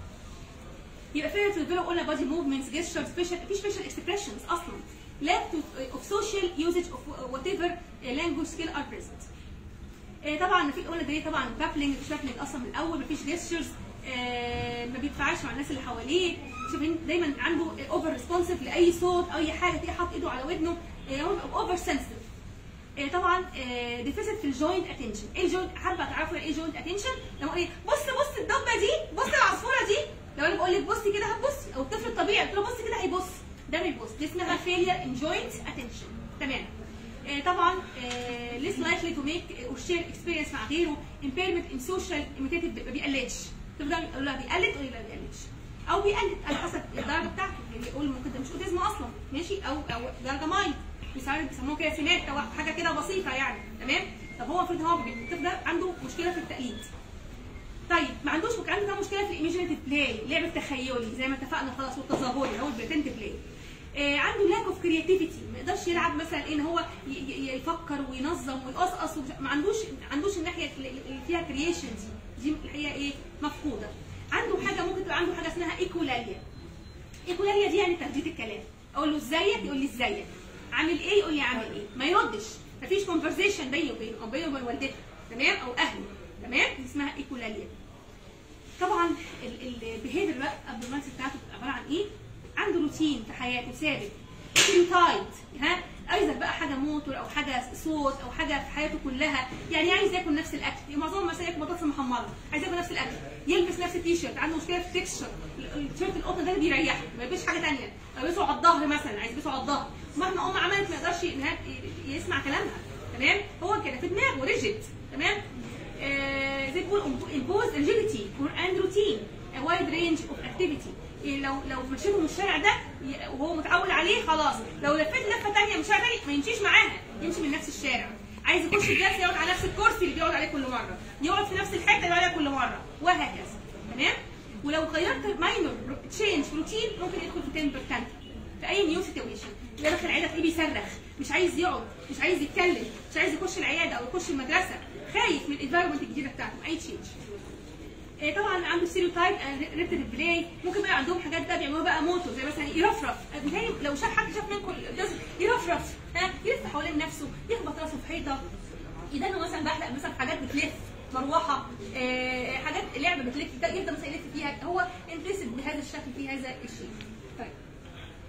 يبقى failure to develop قلنا body movements, gestures, في special expressions اصلا. lack of social usage of whatever language skill are present. طبعا في قلنا ده طبعا بابلينج، مفيش بابلينج اصلا من الاول، مفيش gestures، ما بيتفاعلش مع الناس اللي حواليه، شايفين دايما عنده اوفر ريسبونسيف لاي صوت او اي حاجه، تلاقيه حاطط ايده على ودنه، هو اوفر سنسيتيف. طبعا ديفيسيت في الجوينت اتنشن. ايه الجوينت؟ حابه تعرفوا ايه جوينت اتنشن؟ لما اقول بص الضبه دي، بص العصفوره دي، لو انا بقول لك بصي كده هتبصي، او الطفل الطبيعي قلت له بصي كده هيبص، ده بيبص، دي اسمها failure in joint attention. تمام؟ طبعا less likely to make or share experience مع غيره، impairment in social imitative، ما بيقلدش. تفضل يقول لها بيقلد ولا ما بيقلدش، او بيقلد على حسب الدرجه بتاعته، يعني يقول ممكن ده مش اوتيزم اصلا، ماشي، او درجه مايند، ساعات بيسموها كده سمات، حاجه كده بسيطه يعني. تمام؟ طب هو المفروض هو الطفل ده عنده مشكله في التقليد. طيب ما عندوش عنده كمان مشكله في الايميجينيتيف بلاي، اللعب التخيلي زي ما اتفقنا خلاص، والتظاهري اللي هو البريتنت بلاي. عنده لاك اوف كرياتيفيتي، ما يقدرش يلعب مثلا ان هو يفكر وينظم ويقصقص، ما عندوش الناحيه اللي فيها كرييشن دي الحقيقه ايه مفقوده. عنده حاجه ممكن تبقى عنده حاجه اسمها ايكولاليا. ايكولاليا دي يعني تجديد الكلام، اقول له ازيك يقول لي ازيك، عامل ايه يقول لي عامل ايه، ما يردش، مفيش كونفرزيشن بيني وبينه او بينه وبين والدته. تمام؟ او اهله. تمام؟ دي اسمها ايكولاليا. طبعا البيهيفير بقى الابنورماليتي بتاعته بتبقى عباره عن ايه؟ عنده روتين في حياته ثابت، ستيريوتايب، عايزك بقى حاجه موتور او حاجه صوت او حاجه في حياته كلها، يعني عايز ياكل نفس الاكل، معظمهم مثلا ياكل بطاطس محمره، عايز ياكل نفس الاكل، يلبس نفس التيشيرت، عنده مشكله في التكستشر، التيشيرت القطن ده اللي بيريحه، ما يلبسش حاجه ثانيه، يلبسه على الظهر مثلا، عايز يلبسه على الظهر، مهما عملت ما يقدرش يسمع كلامها. تمام؟ هو كده في دماغه ريجيد. تمام؟ زي بيقول impose rigidity and routine a wide range of activity. لو مشيته من الشارع ده وهو متعود عليه خلاص، لو لفيت لفه ثانيه من شارع ثاني ما يمشيش معاها، يمشي من نفس الشارع. عايز يخش الجلسه يقعد على نفس الكرسي اللي بيقعد عليه كل مره، يقعد في نفس الحته اللي بيقعد عليها كل مره، وهكذا. تمام؟ ولو غيرت ماينور تشينج روتين ممكن يدخل في تمبر تانترم في اي نيو سيتويشن. داخل العياده تلاقيه بيصرخ، مش عايز يقعد، مش عايز يتكلم، مش عايز يخش العياده او يخش المدرسه، خايف من الانفايرمنت الجديده بتاعته، اي تشينج. طبعا عنده ستيريوتايب ريبتيف بلاي، ممكن بقى عندهم حاجات بقى بيعملوها بقى موتور، زي مثلا يرفرف، لو شاف حد شاف منكم يرفرف، يلف حوالين نفسه، يخبط راسه في حيطه، ايدانه مثلا بحلق مثلا حاجات بتلف، مروحه، حاجات لعبه بتلف، يفضل مثلا يلف فيها، هو انترستد بهذا الشكل في هذا الشيء. طيب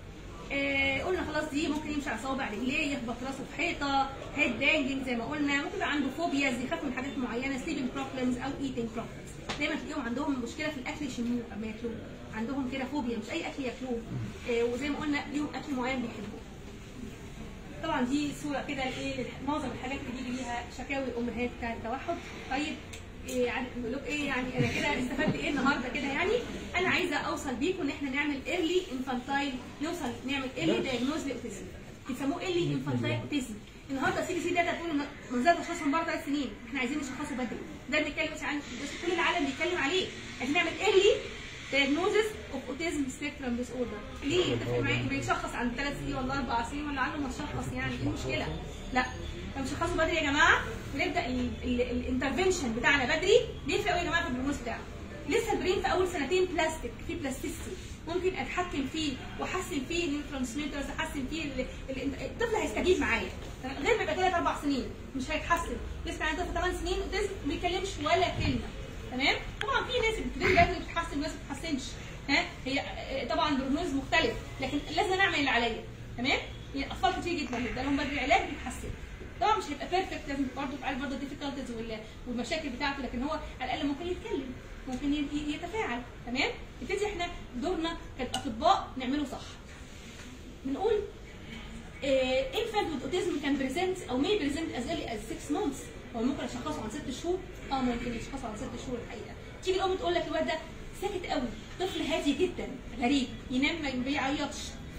قلنا خلاص دي ممكن يمشي على صوابع رجليه، يخبط راسه في حيطه، هيد بانجنج زي ما قلنا، ممكن يبقى عنده فوبياز، يخاف من حاجات معينه، سليبنج بروبلمز او ايتنج بروبلمز. دايما تلاقيهم عندهم مشكله في الاكل يشموه اما ياكلوه، عندهم كده فوبيا، مش اي اكل ياكلوه، وزي ما قلنا ليهم اكل معين بيحبوه. طبعا دي صوره كده لايه معظم الحاجات اللي بيجي ليها شكاوي الامهات بتاعت التوحد. طيب يعني بقول لكم ايه يعني انا كده استفدت ايه النهارده كده؟ يعني انا عايزه اوصل بيكم ان احنا نعمل ايرلي انفانتايل، نوصل نعمل ايرلي دايجنوز لاوتيزم، بيسموه ايرلي انفانتايل اوتيزم. النهارده CDC داتا بتقول ان منظر تشخيص من بره 3 سنين، احنا عايزين نشخصه بدري، ده بنتكلم مش عن بس كل العالم بيتكلم عليه، عايزين نعمل ايرلي diagnosis of autism spectrum disorder. ليه؟ تفرق معايا بيتشخص عند 3 سنين ولا 4 سنين ولا عنده ما تشخص، يعني ايه المشكله؟ لا، لو شخصوا بدري يا جماعه ونبدا الانترفنشن بتاعنا بدري بيفرق قوي يا جماعه في البروجنوز بتاعه. لسه البرين في اول سنتين بلاستيك، في بلاستيسيتي، ممكن اتحكم فيه واحسن فيه الترانسميترز، احسن فيه الطفل هيستجيب معايا، غير ما يبقى 3 4 سنين مش هيتحسن. لسه عندنا طفل 8 سنين ما بيتكلمش ولا كلمه، تمام؟ طبعا في ناس بتبتدي بدري بتتحسن وناس ما بتتحسنش، ها هي طبعا البروجنوز مختلف، لكن لازم اعمل اللي عليا، تمام؟ اطفال كتير جدا ندي لهم بدري علاج بيتحسن. طبعا مش هيبقى بيرفكت، لازم برضه تعالج برضه الديفيكالتيز والمشاكل بتاعته، لكن هو على الاقل ممكن يتكلم، ممكن يتفاعل، تمام؟ نبتدي احنا دورنا كاطباء نعمله صح. بنقول infant with autism can present او may present as early as 6 months. هو ممكن اشخصه عن 6 شهور؟ ممكن يشخصه عن 6 شهور الحقيقه. تيجي الام تقول لك الواد ده ساكت قوي، طفل هادي جدا، غريب، ينام ما بيعيطش،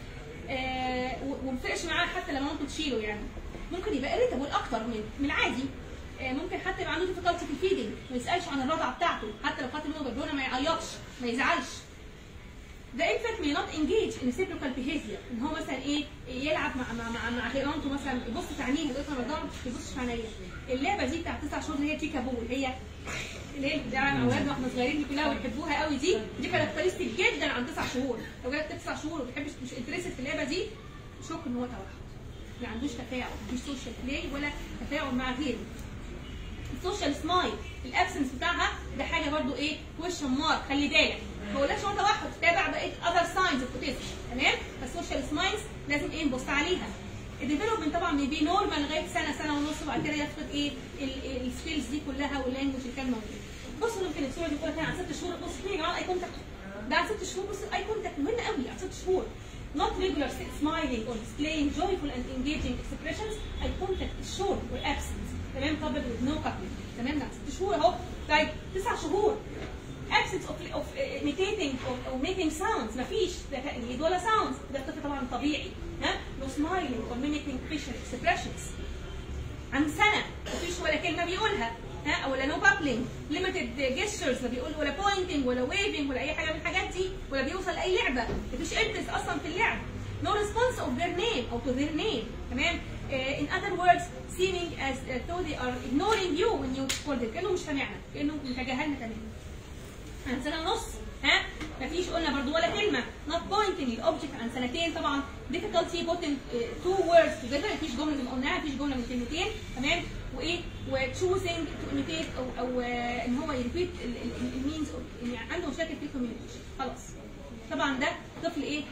وما فرقش معاه حتى لما مامته تشيله، يعني ممكن يبقى irritable اكتر من العادي، ممكن حتى يبقى عنده difficulty في الفيدنج، ما يسالش عن الرضعه بتاعته، حتى لو خدت منه بالونه ما يعيطش، ما يزعلش. The infant may not engage in reciprocal behavior، ان هو مثلا ايه يلعب مع مامته، مثلا يبص في عينيها، يقول لها ما يبصش في عينيا. اللعبه دي بتاعت 9 شهور اللي هي تيكا بول، اللي هي بتاع مع اولادنا واحنا صغيرين دي كلها وبيحبوها قوي، دي كاركترستيك جدا عن 9 شهور. لو جالك 9 شهور وما بيحبش مش انترستد في اللعبه دي، شك ان هو توحد، ما عندوش تفاعل، ما عندوش سوشيال بلاي ولا تفاعل مع غيره. السوشيال سمايل الابسنس بتاعها ده حاجه برضو ايه كويشن مارك، خلي بالك ما بقولكش هو توحد، تابع بقيه اذر ساينز اوف اوتيزم، تمام؟ فالسوشيال سمايلز لازم ايه نبص عليها. الديفلوبمنت طبعا بيبي نورمال لغايه سنه ونص، وبعد كده يفقد ايه السكيلز دي كلها واللانجوج اللي كان موجود. بصوا ممكن الصوره دي بتقول لك عن 6 شهور، بص فين يا جماعه الاي كونتاكت ده عن 6 شهور، بص الاي كونتاكت مهم قوي عن 6 شهور. Not regular smiling or displaying joyful and engaging expressions. Eye contact is short or absent. تمام؟ coupled with no coupling. تمام؟ ده 6 شهور اهو. طيب 9 شهور absence of imitating or making sounds، مفيش تقليد ولا sounds، ده الطفل طبعا طبيعي، ها؟ no smiling or mimicking facial expressions. عن سنة مفيش ولا كلمة بيقولها، ها؟ ولا no coupling، limited gestures، لا بيقول ولا pointing ولا waving ولا أي حاجة من الحاجات دي، ولا بيوصل لأي لعبة، مفيش interest أصلا في اللعب. no response of their name أو to their name، تمام؟ in other words seeming as though they are ignoring you when you call them، كأنه مش سامعنا، كأنه متجاهلنا تماما. عن سنة ونص، ها؟ مفيش قلنا برضو ولا كلمة، not pointing الأوبجكت. عن سنتين طبعا difficulty putting 2 words together، مفيش جملة زي ما قلناها، مفيش جملة من كلمتين، تمام؟ وإيه؟ choosing to imitate أو إن هو يريبيت المينز، يعني عنده مشاكل في الكوميونيكيشن، خلاص. طبعا ده طفل إيه؟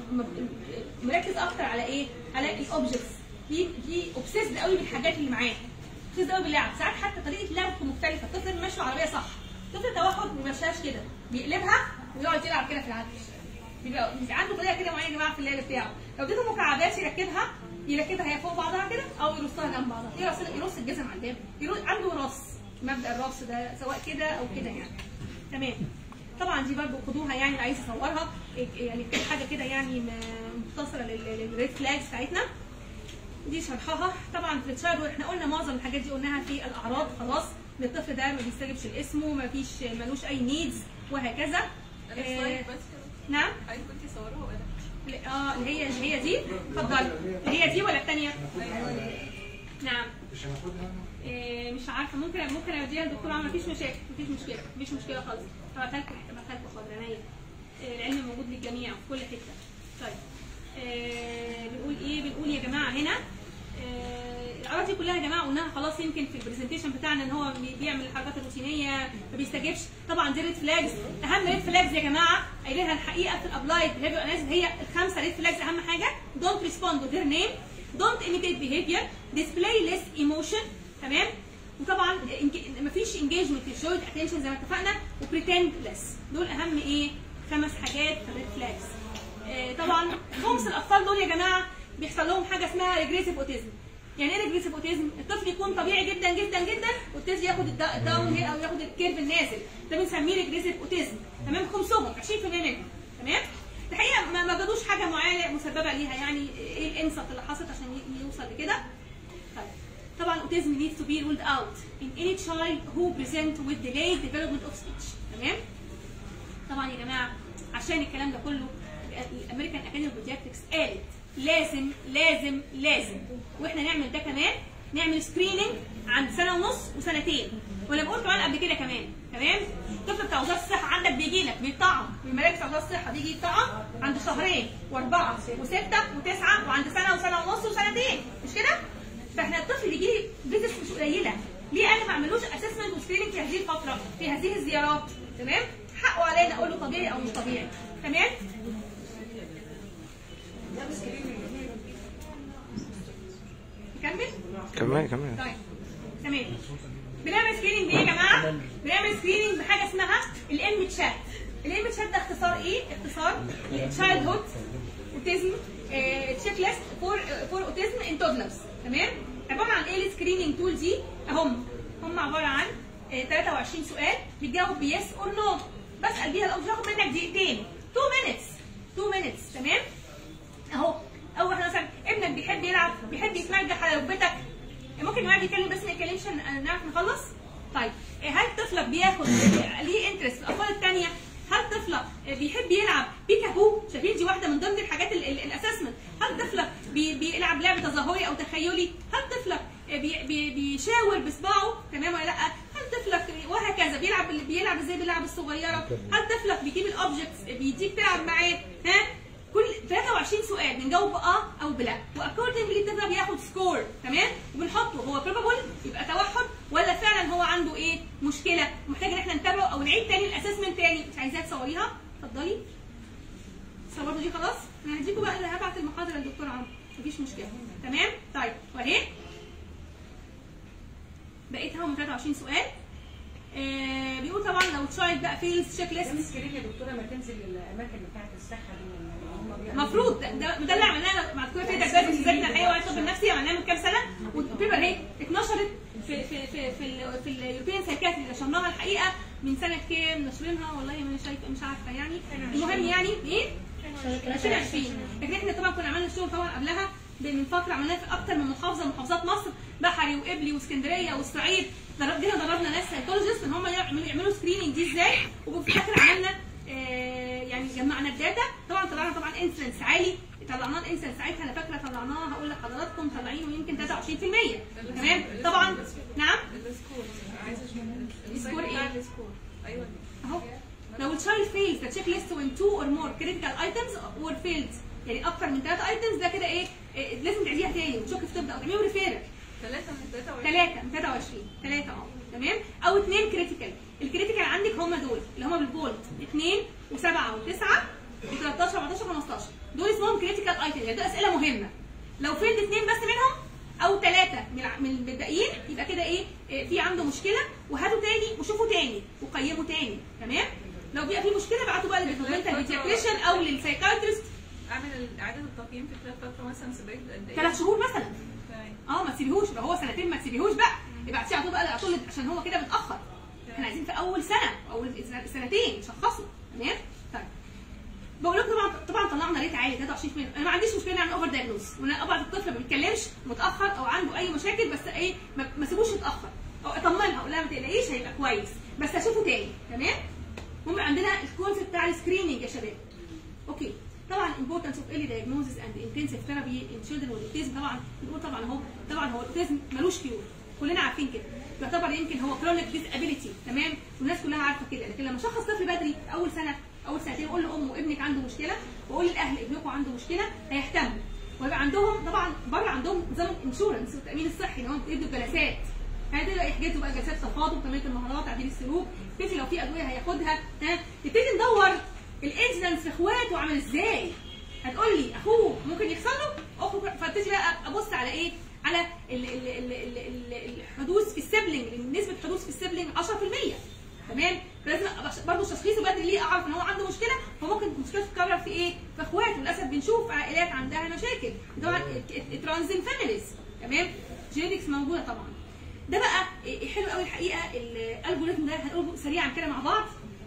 مركز أكتر على إيه؟ على الأوبجكتس، دي أوبسيسد قوي بالحاجات اللي معاه، أوبسيسد قوي باللعب، ساعات حتى طريقة لعبه مختلفة، الطفل ماشي العربية صح، طفل توحد ما بيمشيهاش كده، بيقلبها ويقعد يلعب كده في العكس، بيبقى عنده طريقه كده معينه يا جماعه في اللعب بتاعه. لو اديته مكعبات يركبها هي فوق بعضها كده او يرصها جنب بعضها، يرص الجزم على الباب، عنده رص، مبدا الرص ده سواء كده او كده يعني، تمام؟ طبعا دي برضو خدوها، يعني اللي عايز يصورها يعني حاجه كده يعني مختصره للريد فلاجز بتاعتنا، دي شرحها. طبعا في التشايلد احنا قلنا معظم الحاجات دي قلناها في الاعراض، خلاص الطفل ده ما بيستجبش لاسمه، ما فيش ملوش اي نيدز وهكذا. نعم؟ كنتي صورها ولا؟ اللي هي دي، اتفضلي. اللي هي دي ولا الثانيه؟ نعم. مش هناخدها؟ مش عارفه، ممكن اوديها للدكتور عمرو، مفيش مشكله خالص. هبعتها لكم حاضر، عينيا. العلم موجود للجميع في كل حته. طيب بنقول ايه؟ بنقول يا جماعه هنا الاعراض دي كلها يا جماعه قلناها خلاص يمكن في البرزنتيشن بتاعنا ان هو بيعمل الحركات الروتينيه ما بيستجبش. طبعا دي ريد فلاجز، اهم ريد فلاجز يا جماعه قايلينها الحقيقه في الابلايد بيهيفير اناليسيس هي الخمسه ريد فلاجز. اهم حاجه don't respond to their name، don't imitate behavior، display less emotion، تمام؟ وطبعا مفيش انجيجمنت في شوية اتنشن زي ما اتفقنا، وبريتند ليس. دول اهم ايه؟ 5 حاجات في الريد فلاجز. طبعا خمس الاطفال دول يا جماعه بيحصل لهم حاجه اسمها ريجريسيف اوتيزم. يعني ايه ريجريسيف اوتيزم؟ الطفل يكون طبيعي جدا جدا جدا والطفل ياخد الداون هيل او ياخد الكيرف النازل، ده بنسميه ريجريسيف اوتيزم. تمام؟ خمسهم 20% منهم. تمام؟ الحقيقه ما وجدوش حاجه معينه مسببه ليها، يعني ايه الانسط اللي حصلت عشان يوصل لكده. طيب طبعا الاوتيزم needs to be ruled out in any child who present with delayed development of speech. تمام؟ طبعا يا جماعه عشان الكلام ده كله الامريكان اكاديمي اوف بيدياتريكس قالت لازم لازم لازم واحنا نعمل ده كمان، نعمل سكريننج عند سنه ونص وسنتين، وانا بقول كمان قبل كده كمان. تمام؟ الطفل بتاع وزاره الصحه عندك بيجي لك بيطعم من مراكز وزاره الصحه، بيجي يطعم عند شهرين واربعه وسته وتسعه وعند سنه وسنه ونص وسنتين، مش كده؟ فاحنا الطفل بيجي لي فيزيتس مش قليله، ليه انا ما اعملوش اسسمنت وسكريننج في هذه الفتره في هذه الزيارات؟ تمام؟ حقه علينا اقول له طبيعي او مش طبيعي. تمام؟ كمل. طيب تمام. بنعمل سكريننج بايه يا جماعه؟ بنعمل سكريننج بحاجه اسمها الام تشات. الام تشات ده اختصار ايه؟ اختصار تشايلد هود اوتيزم تشيك ليست فور اوتيزم ان تودلرز. تمام؟ عباره عن ايه السكريننج تول دي؟ هم عباره عن 23 سؤال بتجاوب بيس اور نو، بسال بيها لو بتاخد منك دقيقتين 2 minutes. تمام؟ اهو اول واحده مثلا ابنك بيحب يلعب، بيحب يتمرجح على ركبتك، ممكن الواحد يتكلم بس ما يتكلمش نعرف نخلص. طيب هل طفلك بياخد ليه انترست في الاطفال الثانيه؟ هل طفلك بيحب يلعب بيكابو؟ شايفين دي واحده من ضمن الحاجات الاسسمنت. هل طفلك بيلعب لعب تظاهري او تخيلي؟ هل طفلك بيشاور بصباعه؟ تمام ولا لا؟ هل طفلك وهكذا بيلعب ازاي باللعب الصغيره؟ هل طفلك بيجيب الاوبجكتس بيديك تلعب معاه؟ ها؟ كل 23 سؤال بنجاوب باه او بلا، واكوردنجلي الطفل بياخد سكور. تمام؟ وبنحطه هو بروبابل يبقى توحد ولا فعلا هو عنده ايه؟ مشكله محتاج ان احنا نتابعه او نعيد تاني الاسسمنت تاني. مش عايزاها تصوريها؟ اتفضلي. صورتوا دي خلاص؟ انا هديكم بقى، هبعت المحاضره للدكتور عمرو، مفيش مشكله. تمام؟ طيب واهي بقيتهم 23 سؤال. بيقول طبعا لو تشايلد بقى فيلز تشيك ليست. سكرين يا دكتوره ما تنزل الاماكن بتاعت الصحه دي المفروض ده اللي عملناه مع الدكتوره فيدا دلوقتي في ذاتنا الحقيقه وعلى الطب النفسي، عملناه من كام سنه، والبيبر اهي اتنشرت في اليوروبيان سايكاتري، نشرناها الحقيقه من سنه كام نشرينها؟ والله ما انا شايفه مش عارفه يعني. المهم يعني ايه؟ 2020. لكن احنا طبعا كنا عملنا الشغل طبعا قبلها من فتره، عملناه في اكتر من محافظه من محافظات مصر، بحري وقبلي واسكندريه والصعيد. دربنا ناس سايكولوجيست ان هم يعملوا سكريننج دي ازاي، وفي الاخر عملنا يعني جمعنا الداتا. طبعا طلعنا طبعا انسنس عالي، طلعناه الانسنس ساعتها انا فاكره طلعناه، هقول لحضراتكم طالعينه يمكن 23%. تمام؟ طبعا نعم السكور ايه؟ ايوه اهو لو التشايلد فيلز ذا تشيك ليست وين 2 اور مور كريتيكال ايتمز اور فيلد، يعني اكتر من 3 ايتمز، ده كده ايه؟ لازم تعيديها تاني وتشوفي في تبدا تعملي ريفيرال. 3 من 23 3 تمام؟ او 2 كريتيكال. الكريتيكال عندك هم دول اللي هم بالبولد 2 و7 و9 و13 و14 و15، دول اسمهم كريتيكال ايتم، يعني دول اسئله مهمه. لو فيلد 2 بس منهم او 3 من الباقيين يبقى كده ايه؟ في عنده مشكله، وهاتوا تاني وشوفوا تاني وقيموا تاني. تمام؟ لو بقى في مشكله ابعتوا بقى للديفلوبمنتال بيدياتريشن او للسايكايترست. اعمل اعاده التقييم في خلال فتره مثلا سبعين قد ايه؟ 3 شهور مثلا. ما تسيبيهوش، لو هو سنتين ما تسيبيهوش بقى، ابعتيه على طول بقى عشان هو كده متاخر. احنا عايزين في اول سنه او اول سنتين نشخصه. تمام؟ طيب بقول لكم طبعا طلعنا ريت عالي 23%. انا ما عنديش مشكله يعني اوفر دايجنوز، وانا ابعت الطفل ما بيتكلمش متاخر او عنده اي مشاكل، بس ايه ما سيبوش يتاخر، او اطمنها اقول لها ما تقلقيش هيبقى كويس، بس اشوفه تاني. تمام؟ المهم عندنا الكونسيبت بتاع السكريننج يا شباب. اوكي طبعا importance of early diagnosis and intensive therapy in children with autism. طبعا بنقول طبعا هو الاوتيزم ملوش كيور، كلنا عارفين كده، يعتبر يمكن هو كرونيك ديسابيليتي. تمام؟ والناس كلها عارفه كده. لكن لما شخص طفل بدري في اول سنه اول سنتين، اقول لامه ابنك عنده مشكله، واقول للاهل ابنكم عنده مشكله، هيهتموا. ويبقى عندهم طبعا بره عندهم نظام انشورنس والتامين الصحي ان هم يدوا جلسات، هيبدا يحجزوا بقى جلسات تفاضل، تنميه المهارات، تعديل السلوك، يبتدي لو في ادويه هياخدها، نبتدي ندور الانسيدنس في اخواته عامل ازاي. هتقول لي اخوه ممكن يحصل له اخوه، فابتدي بقى ابص على ايه؟ على الحدوث في السبلنج، لان نسبه حدوث في السبلنج 10%. تمام؟ فلازم برضه تشخيصه بدري ليه اعرف ان هو عنده مشكله، فممكن المشكله تتكرر في ايه؟ في اخواته، للاسف بنشوف عائلات عندها مشاكل، طبعا ترانزين فاميليز، تمام؟ جينيتكس موجوده طبعا. ده بقى حلو قوي الحقيقه الالجوريثم ده، هنقوله سريعا كده مع بعض.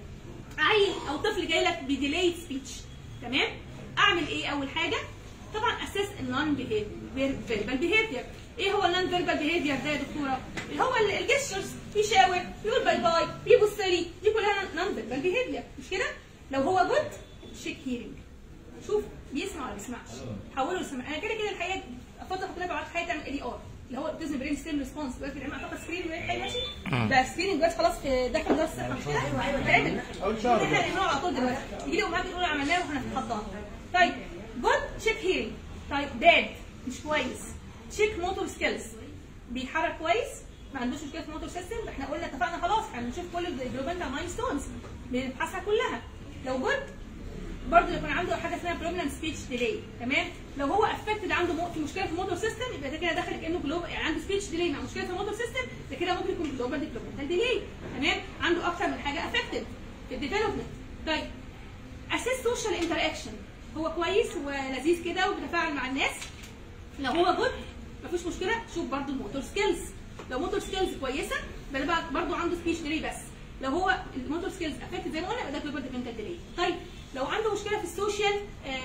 عيل او طفل جاي لك بديلايد سبيتش، تمام؟ اعمل ايه اول حاجه؟ طبعا اساس النون فيربال بيهيفير. ايه هو النون فيربال بيهيفير ده يا دكتوره؟ اللي هو الجستشرز، يشاور، يقول باي باي، يبص لي، دي كلها نون فيربال بيهيفير، مش كده؟ لو هو جود شيك هيرنج، شوف بيسمع ولا ما بيسمعش، حوله لسمع. انا كده الحقيقه افضل احط لك بعد حاجه تعمل ADR اللي هو اوتيزم برين ستيم ريسبونس. دلوقتي بنعمل اعتقد سكرين ماشي؟ ده سكريننج دلوقتي خلاص داخل درس الصحه، مش كده؟ ايوه اول شهر احنا هنعمله على طول دلوقتي، يجي لي امهات يقولوا عملناه واحنا في الحضانه. طيب جود شيك هيرنج. طيب باد مش كويس، شيك موتور سكيلز، بيتحرك كويس، ما عندوش مشكله في الموتور سيستم. احنا قلنا اتفقنا خلاص هنشوف كل الديفلوبمنتال مايلستونز بنبحثها كلها. لو جود برضه يكون عنده حاجه اسمها بروميننت سبيتش ديلي، تمام؟ لو هو افكتد عنده في مشكله في الموتور سيستم يبقى ده كده داخل كانه جلوبال، يعني عنده سبيتش ديلي مع مشكله في الموتور سيستم، ده كده ممكن يكون جلوبال ديفلوبمنتال ديلي، تمام؟ عنده اكتر من حاجه افكتد في الديفلوبمنت. طيب اساس سوشيال انتراكشن، هو كويس ولذيذ كده وبيتفاعل مع الناس. لو هو جود مفيش مشكله، شوف برضه الموتور سكيلز، لو موتور سكيلز كويسه يبقى برضه عنده سبيتش ديلي. بس لو هو الموتور سكيلز افكتد زي ما قلنا يبقى ده جلوبال ديفلوبمنتال ديلي. طيب لو عنده مشكله في السوشيال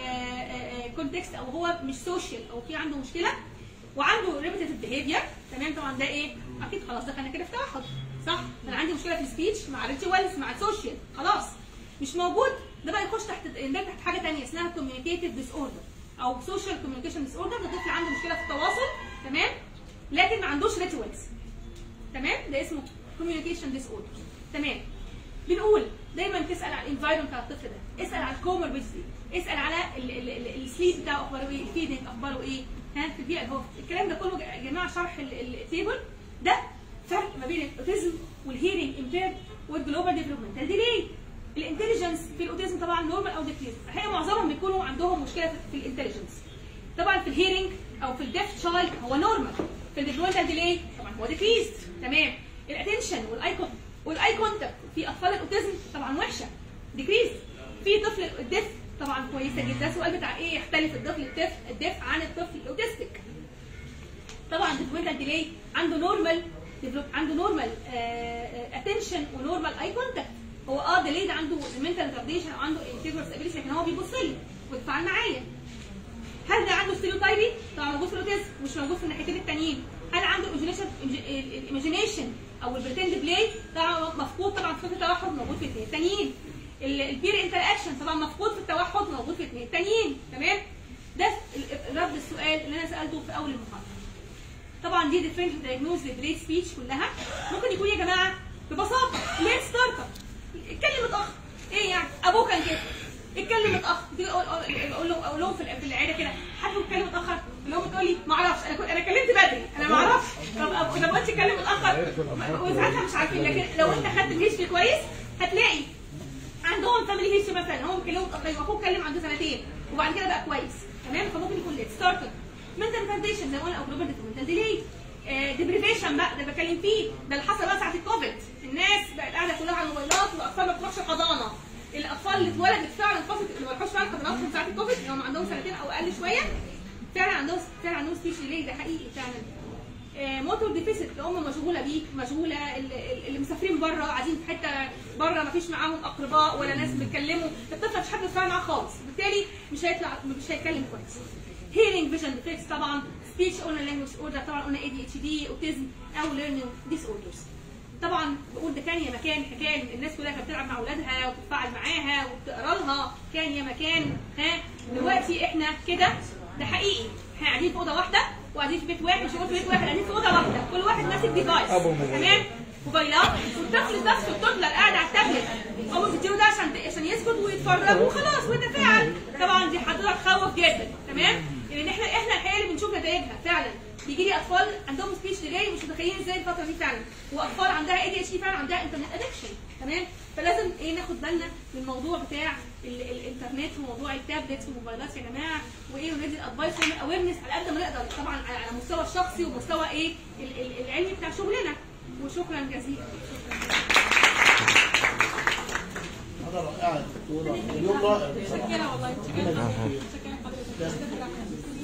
كونتكست او هو مش سوشيال او في عنده مشكله وعنده ريبيتيتيف بيهيفير، تمام؟ طبعا ده ايه؟ اكيد خلاص دخلنا كده في توحد، صح؟ انا عندي مشكله في السبيتش مع ريتشوالز مع السوشيال، خلاص مش موجود، ده بقى يخش تحت حاجه ثانيه اسمها كوميونيكيتيف ديس اوردر او سوشيال كوميونيكيشن ديس اوردر. ده طفل عنده مشكله في التواصل، تمام؟ لكن ما عندوش ريتشوالز، تمام؟ ده اسمه كوميونيكيشن ديس اوردر، تمام؟ بنقول دايما تسال على الانفايرمنت بتاع الطفل ده، اسال على الكوموربيديتي، اسال على السليب بتاعه اخباره ايه، الفيدنج اخباره ايه، في البيئه اللي هو الكلام ده كله يا جماعه شرح التيبل ده. فرق ما بين الاوتيزم والهيرنج امبيرد والجلوبال ديفلوبمنتال ديلي. الانتليجنس في الاوتيزم طبعا نورمال او ديكريز، الحقيقه معظمهم بيكونوا عندهم مشكله في الانتليجنس. طبعا في الهيرنج او في الديف تشايلد هو نورمال، في الديفلوبمنتال ديلي طبعا هو ديكريز، تمام؟ الاتنشن والاي كونتاكت في اطفال الاوتيزم طبعا وحشه، ديكريز. في طفل الديف طبعا كويسه جدا. السؤال بتاع ايه يختلف الطفل الديف عن الطفل الاوتيستيك؟ طبعا الديفلوبمنتال ديلي عنده نورمال اتنشن ونورمال اي كونتاكت. هو ديليد عنده منتال ريتارديشن او عنده انتجرال ستابيليتي، لكن هو بيبص لي ويتفاعل معايا. هل ده عنده ستيريوتايبي؟ طبعا موجود في الاوتيزم مش موجود في الناحيتين التانيين. هل عنده الايماجينيشن او البريتند بلاي؟ طبعا مفقود طبعا في التوحد، موجود في الاثنين التانيين. البير انتراكشن طبعا مفقود في التوحد، موجود في الاثنين التانيين، تمام؟ ده رد السؤال اللي انا سالته في اول المحاضره. طبعا دي ديفرنشال دايجنوز للديليد سبيتش كلها. ممكن يكون يا جماعه ببساطه ليت ستارت اب، اتكلم متاخر، ايه يعني؟ ابوه كان كده اتكلم متاخر، تيجي اقول لهم في العياده كده حد اتكلم متاخر، الام تقول لي ما اعرفش، انا كلمت بدري، انا ما اعرفش. طب لما انت تتكلم متاخر وساعتها مش عارفين. لكن لو انت خدت الهيستوري كويس هتلاقي عندهم فاميلي هيستوري مثلا هم بيتكلموا متاخر واخوه اتكلم عنده سنتين وبعد كده بقى كويس، تمام؟ فممكن يكون ليت ستارتر. منتال ريتارديشن زي ما قلنا او جلوبال ديفلوبمنتال ديلي. ديبريفيشن بقى ده بتكلم فيه، ده اللي حصل بقى ساعه الكوفيد، الناس بقت قاعده كلها على الموبايلات والاطفال ما بتروحش الحضانه. الاطفال اللي اتولدت فعلا فتره اللي ما راحوش فعلا حضاناتهم ساعه الكوفيد اللي هم عندهم سنتين او اقل شويه فعلا عندهم سبيتش ديلي، ده حقيقي فعلا. موتور ديفيسيت الام مشغوله بيه، مشغوله، اللي مسافرين بره قاعدين في حته بره ما فيش معاهم اقرباء ولا ناس بيتكلموا، الطفل مش حد يتفاعل معاه خالص، بالتالي مش هيتكلم كويس. هيرنج فيجن ديفكتس طبعا، سبيتش قلنا لانجوج اوردر طبعا قلنا ADHD اوتيزم او ليرنينج ديس اوردرز. طبعا بقول ده كان يا مكان حكايه الناس كلها كانت بتلعب مع اولادها وبتتفاعل معاها وبتقرا لها، كان يا مكان. دلوقتي احنا كده ده حقيقي، احنا قاعدين في اوضه واحده وقاعدين في بيت واحد، مش في بيت واحد، قاعدين في اوضه واحده، كل واحد ماسك ديفايس، تمام؟ موبايلات، والطفل نفسه الطفل قاعد على التابلت، هم بتديله ده عشان يسكت ويتفرج وخلاص ويتفاعل. طبعا دي حضرتك تخوف جدا، تمام؟ لان احنا الحقيقه اللي بنشوف نتائجها فعلا. بيجي لي اطفال عندهم سبيتش ديلي مش متخيلين ازاي الفتره دي فعلا، واطفال عندها اي دي اتش دي فعلا عندها انترنت ادكشن. تمام؟ فلازم ناخد بالنا من الموضوع بتاع الانترنت وموضوع التابلتس والموبايلات يا جماعه، وندي الادفايس والاويرنس على قد ما نقدر طبعا على المستوى الشخصي ومستوى العلمي بتاع شغلنا. وشكرا جزيلا. هذا رائع يا دكتوره، اليوم رائع بصراحه. شكرا والله. شكرا حضرتك.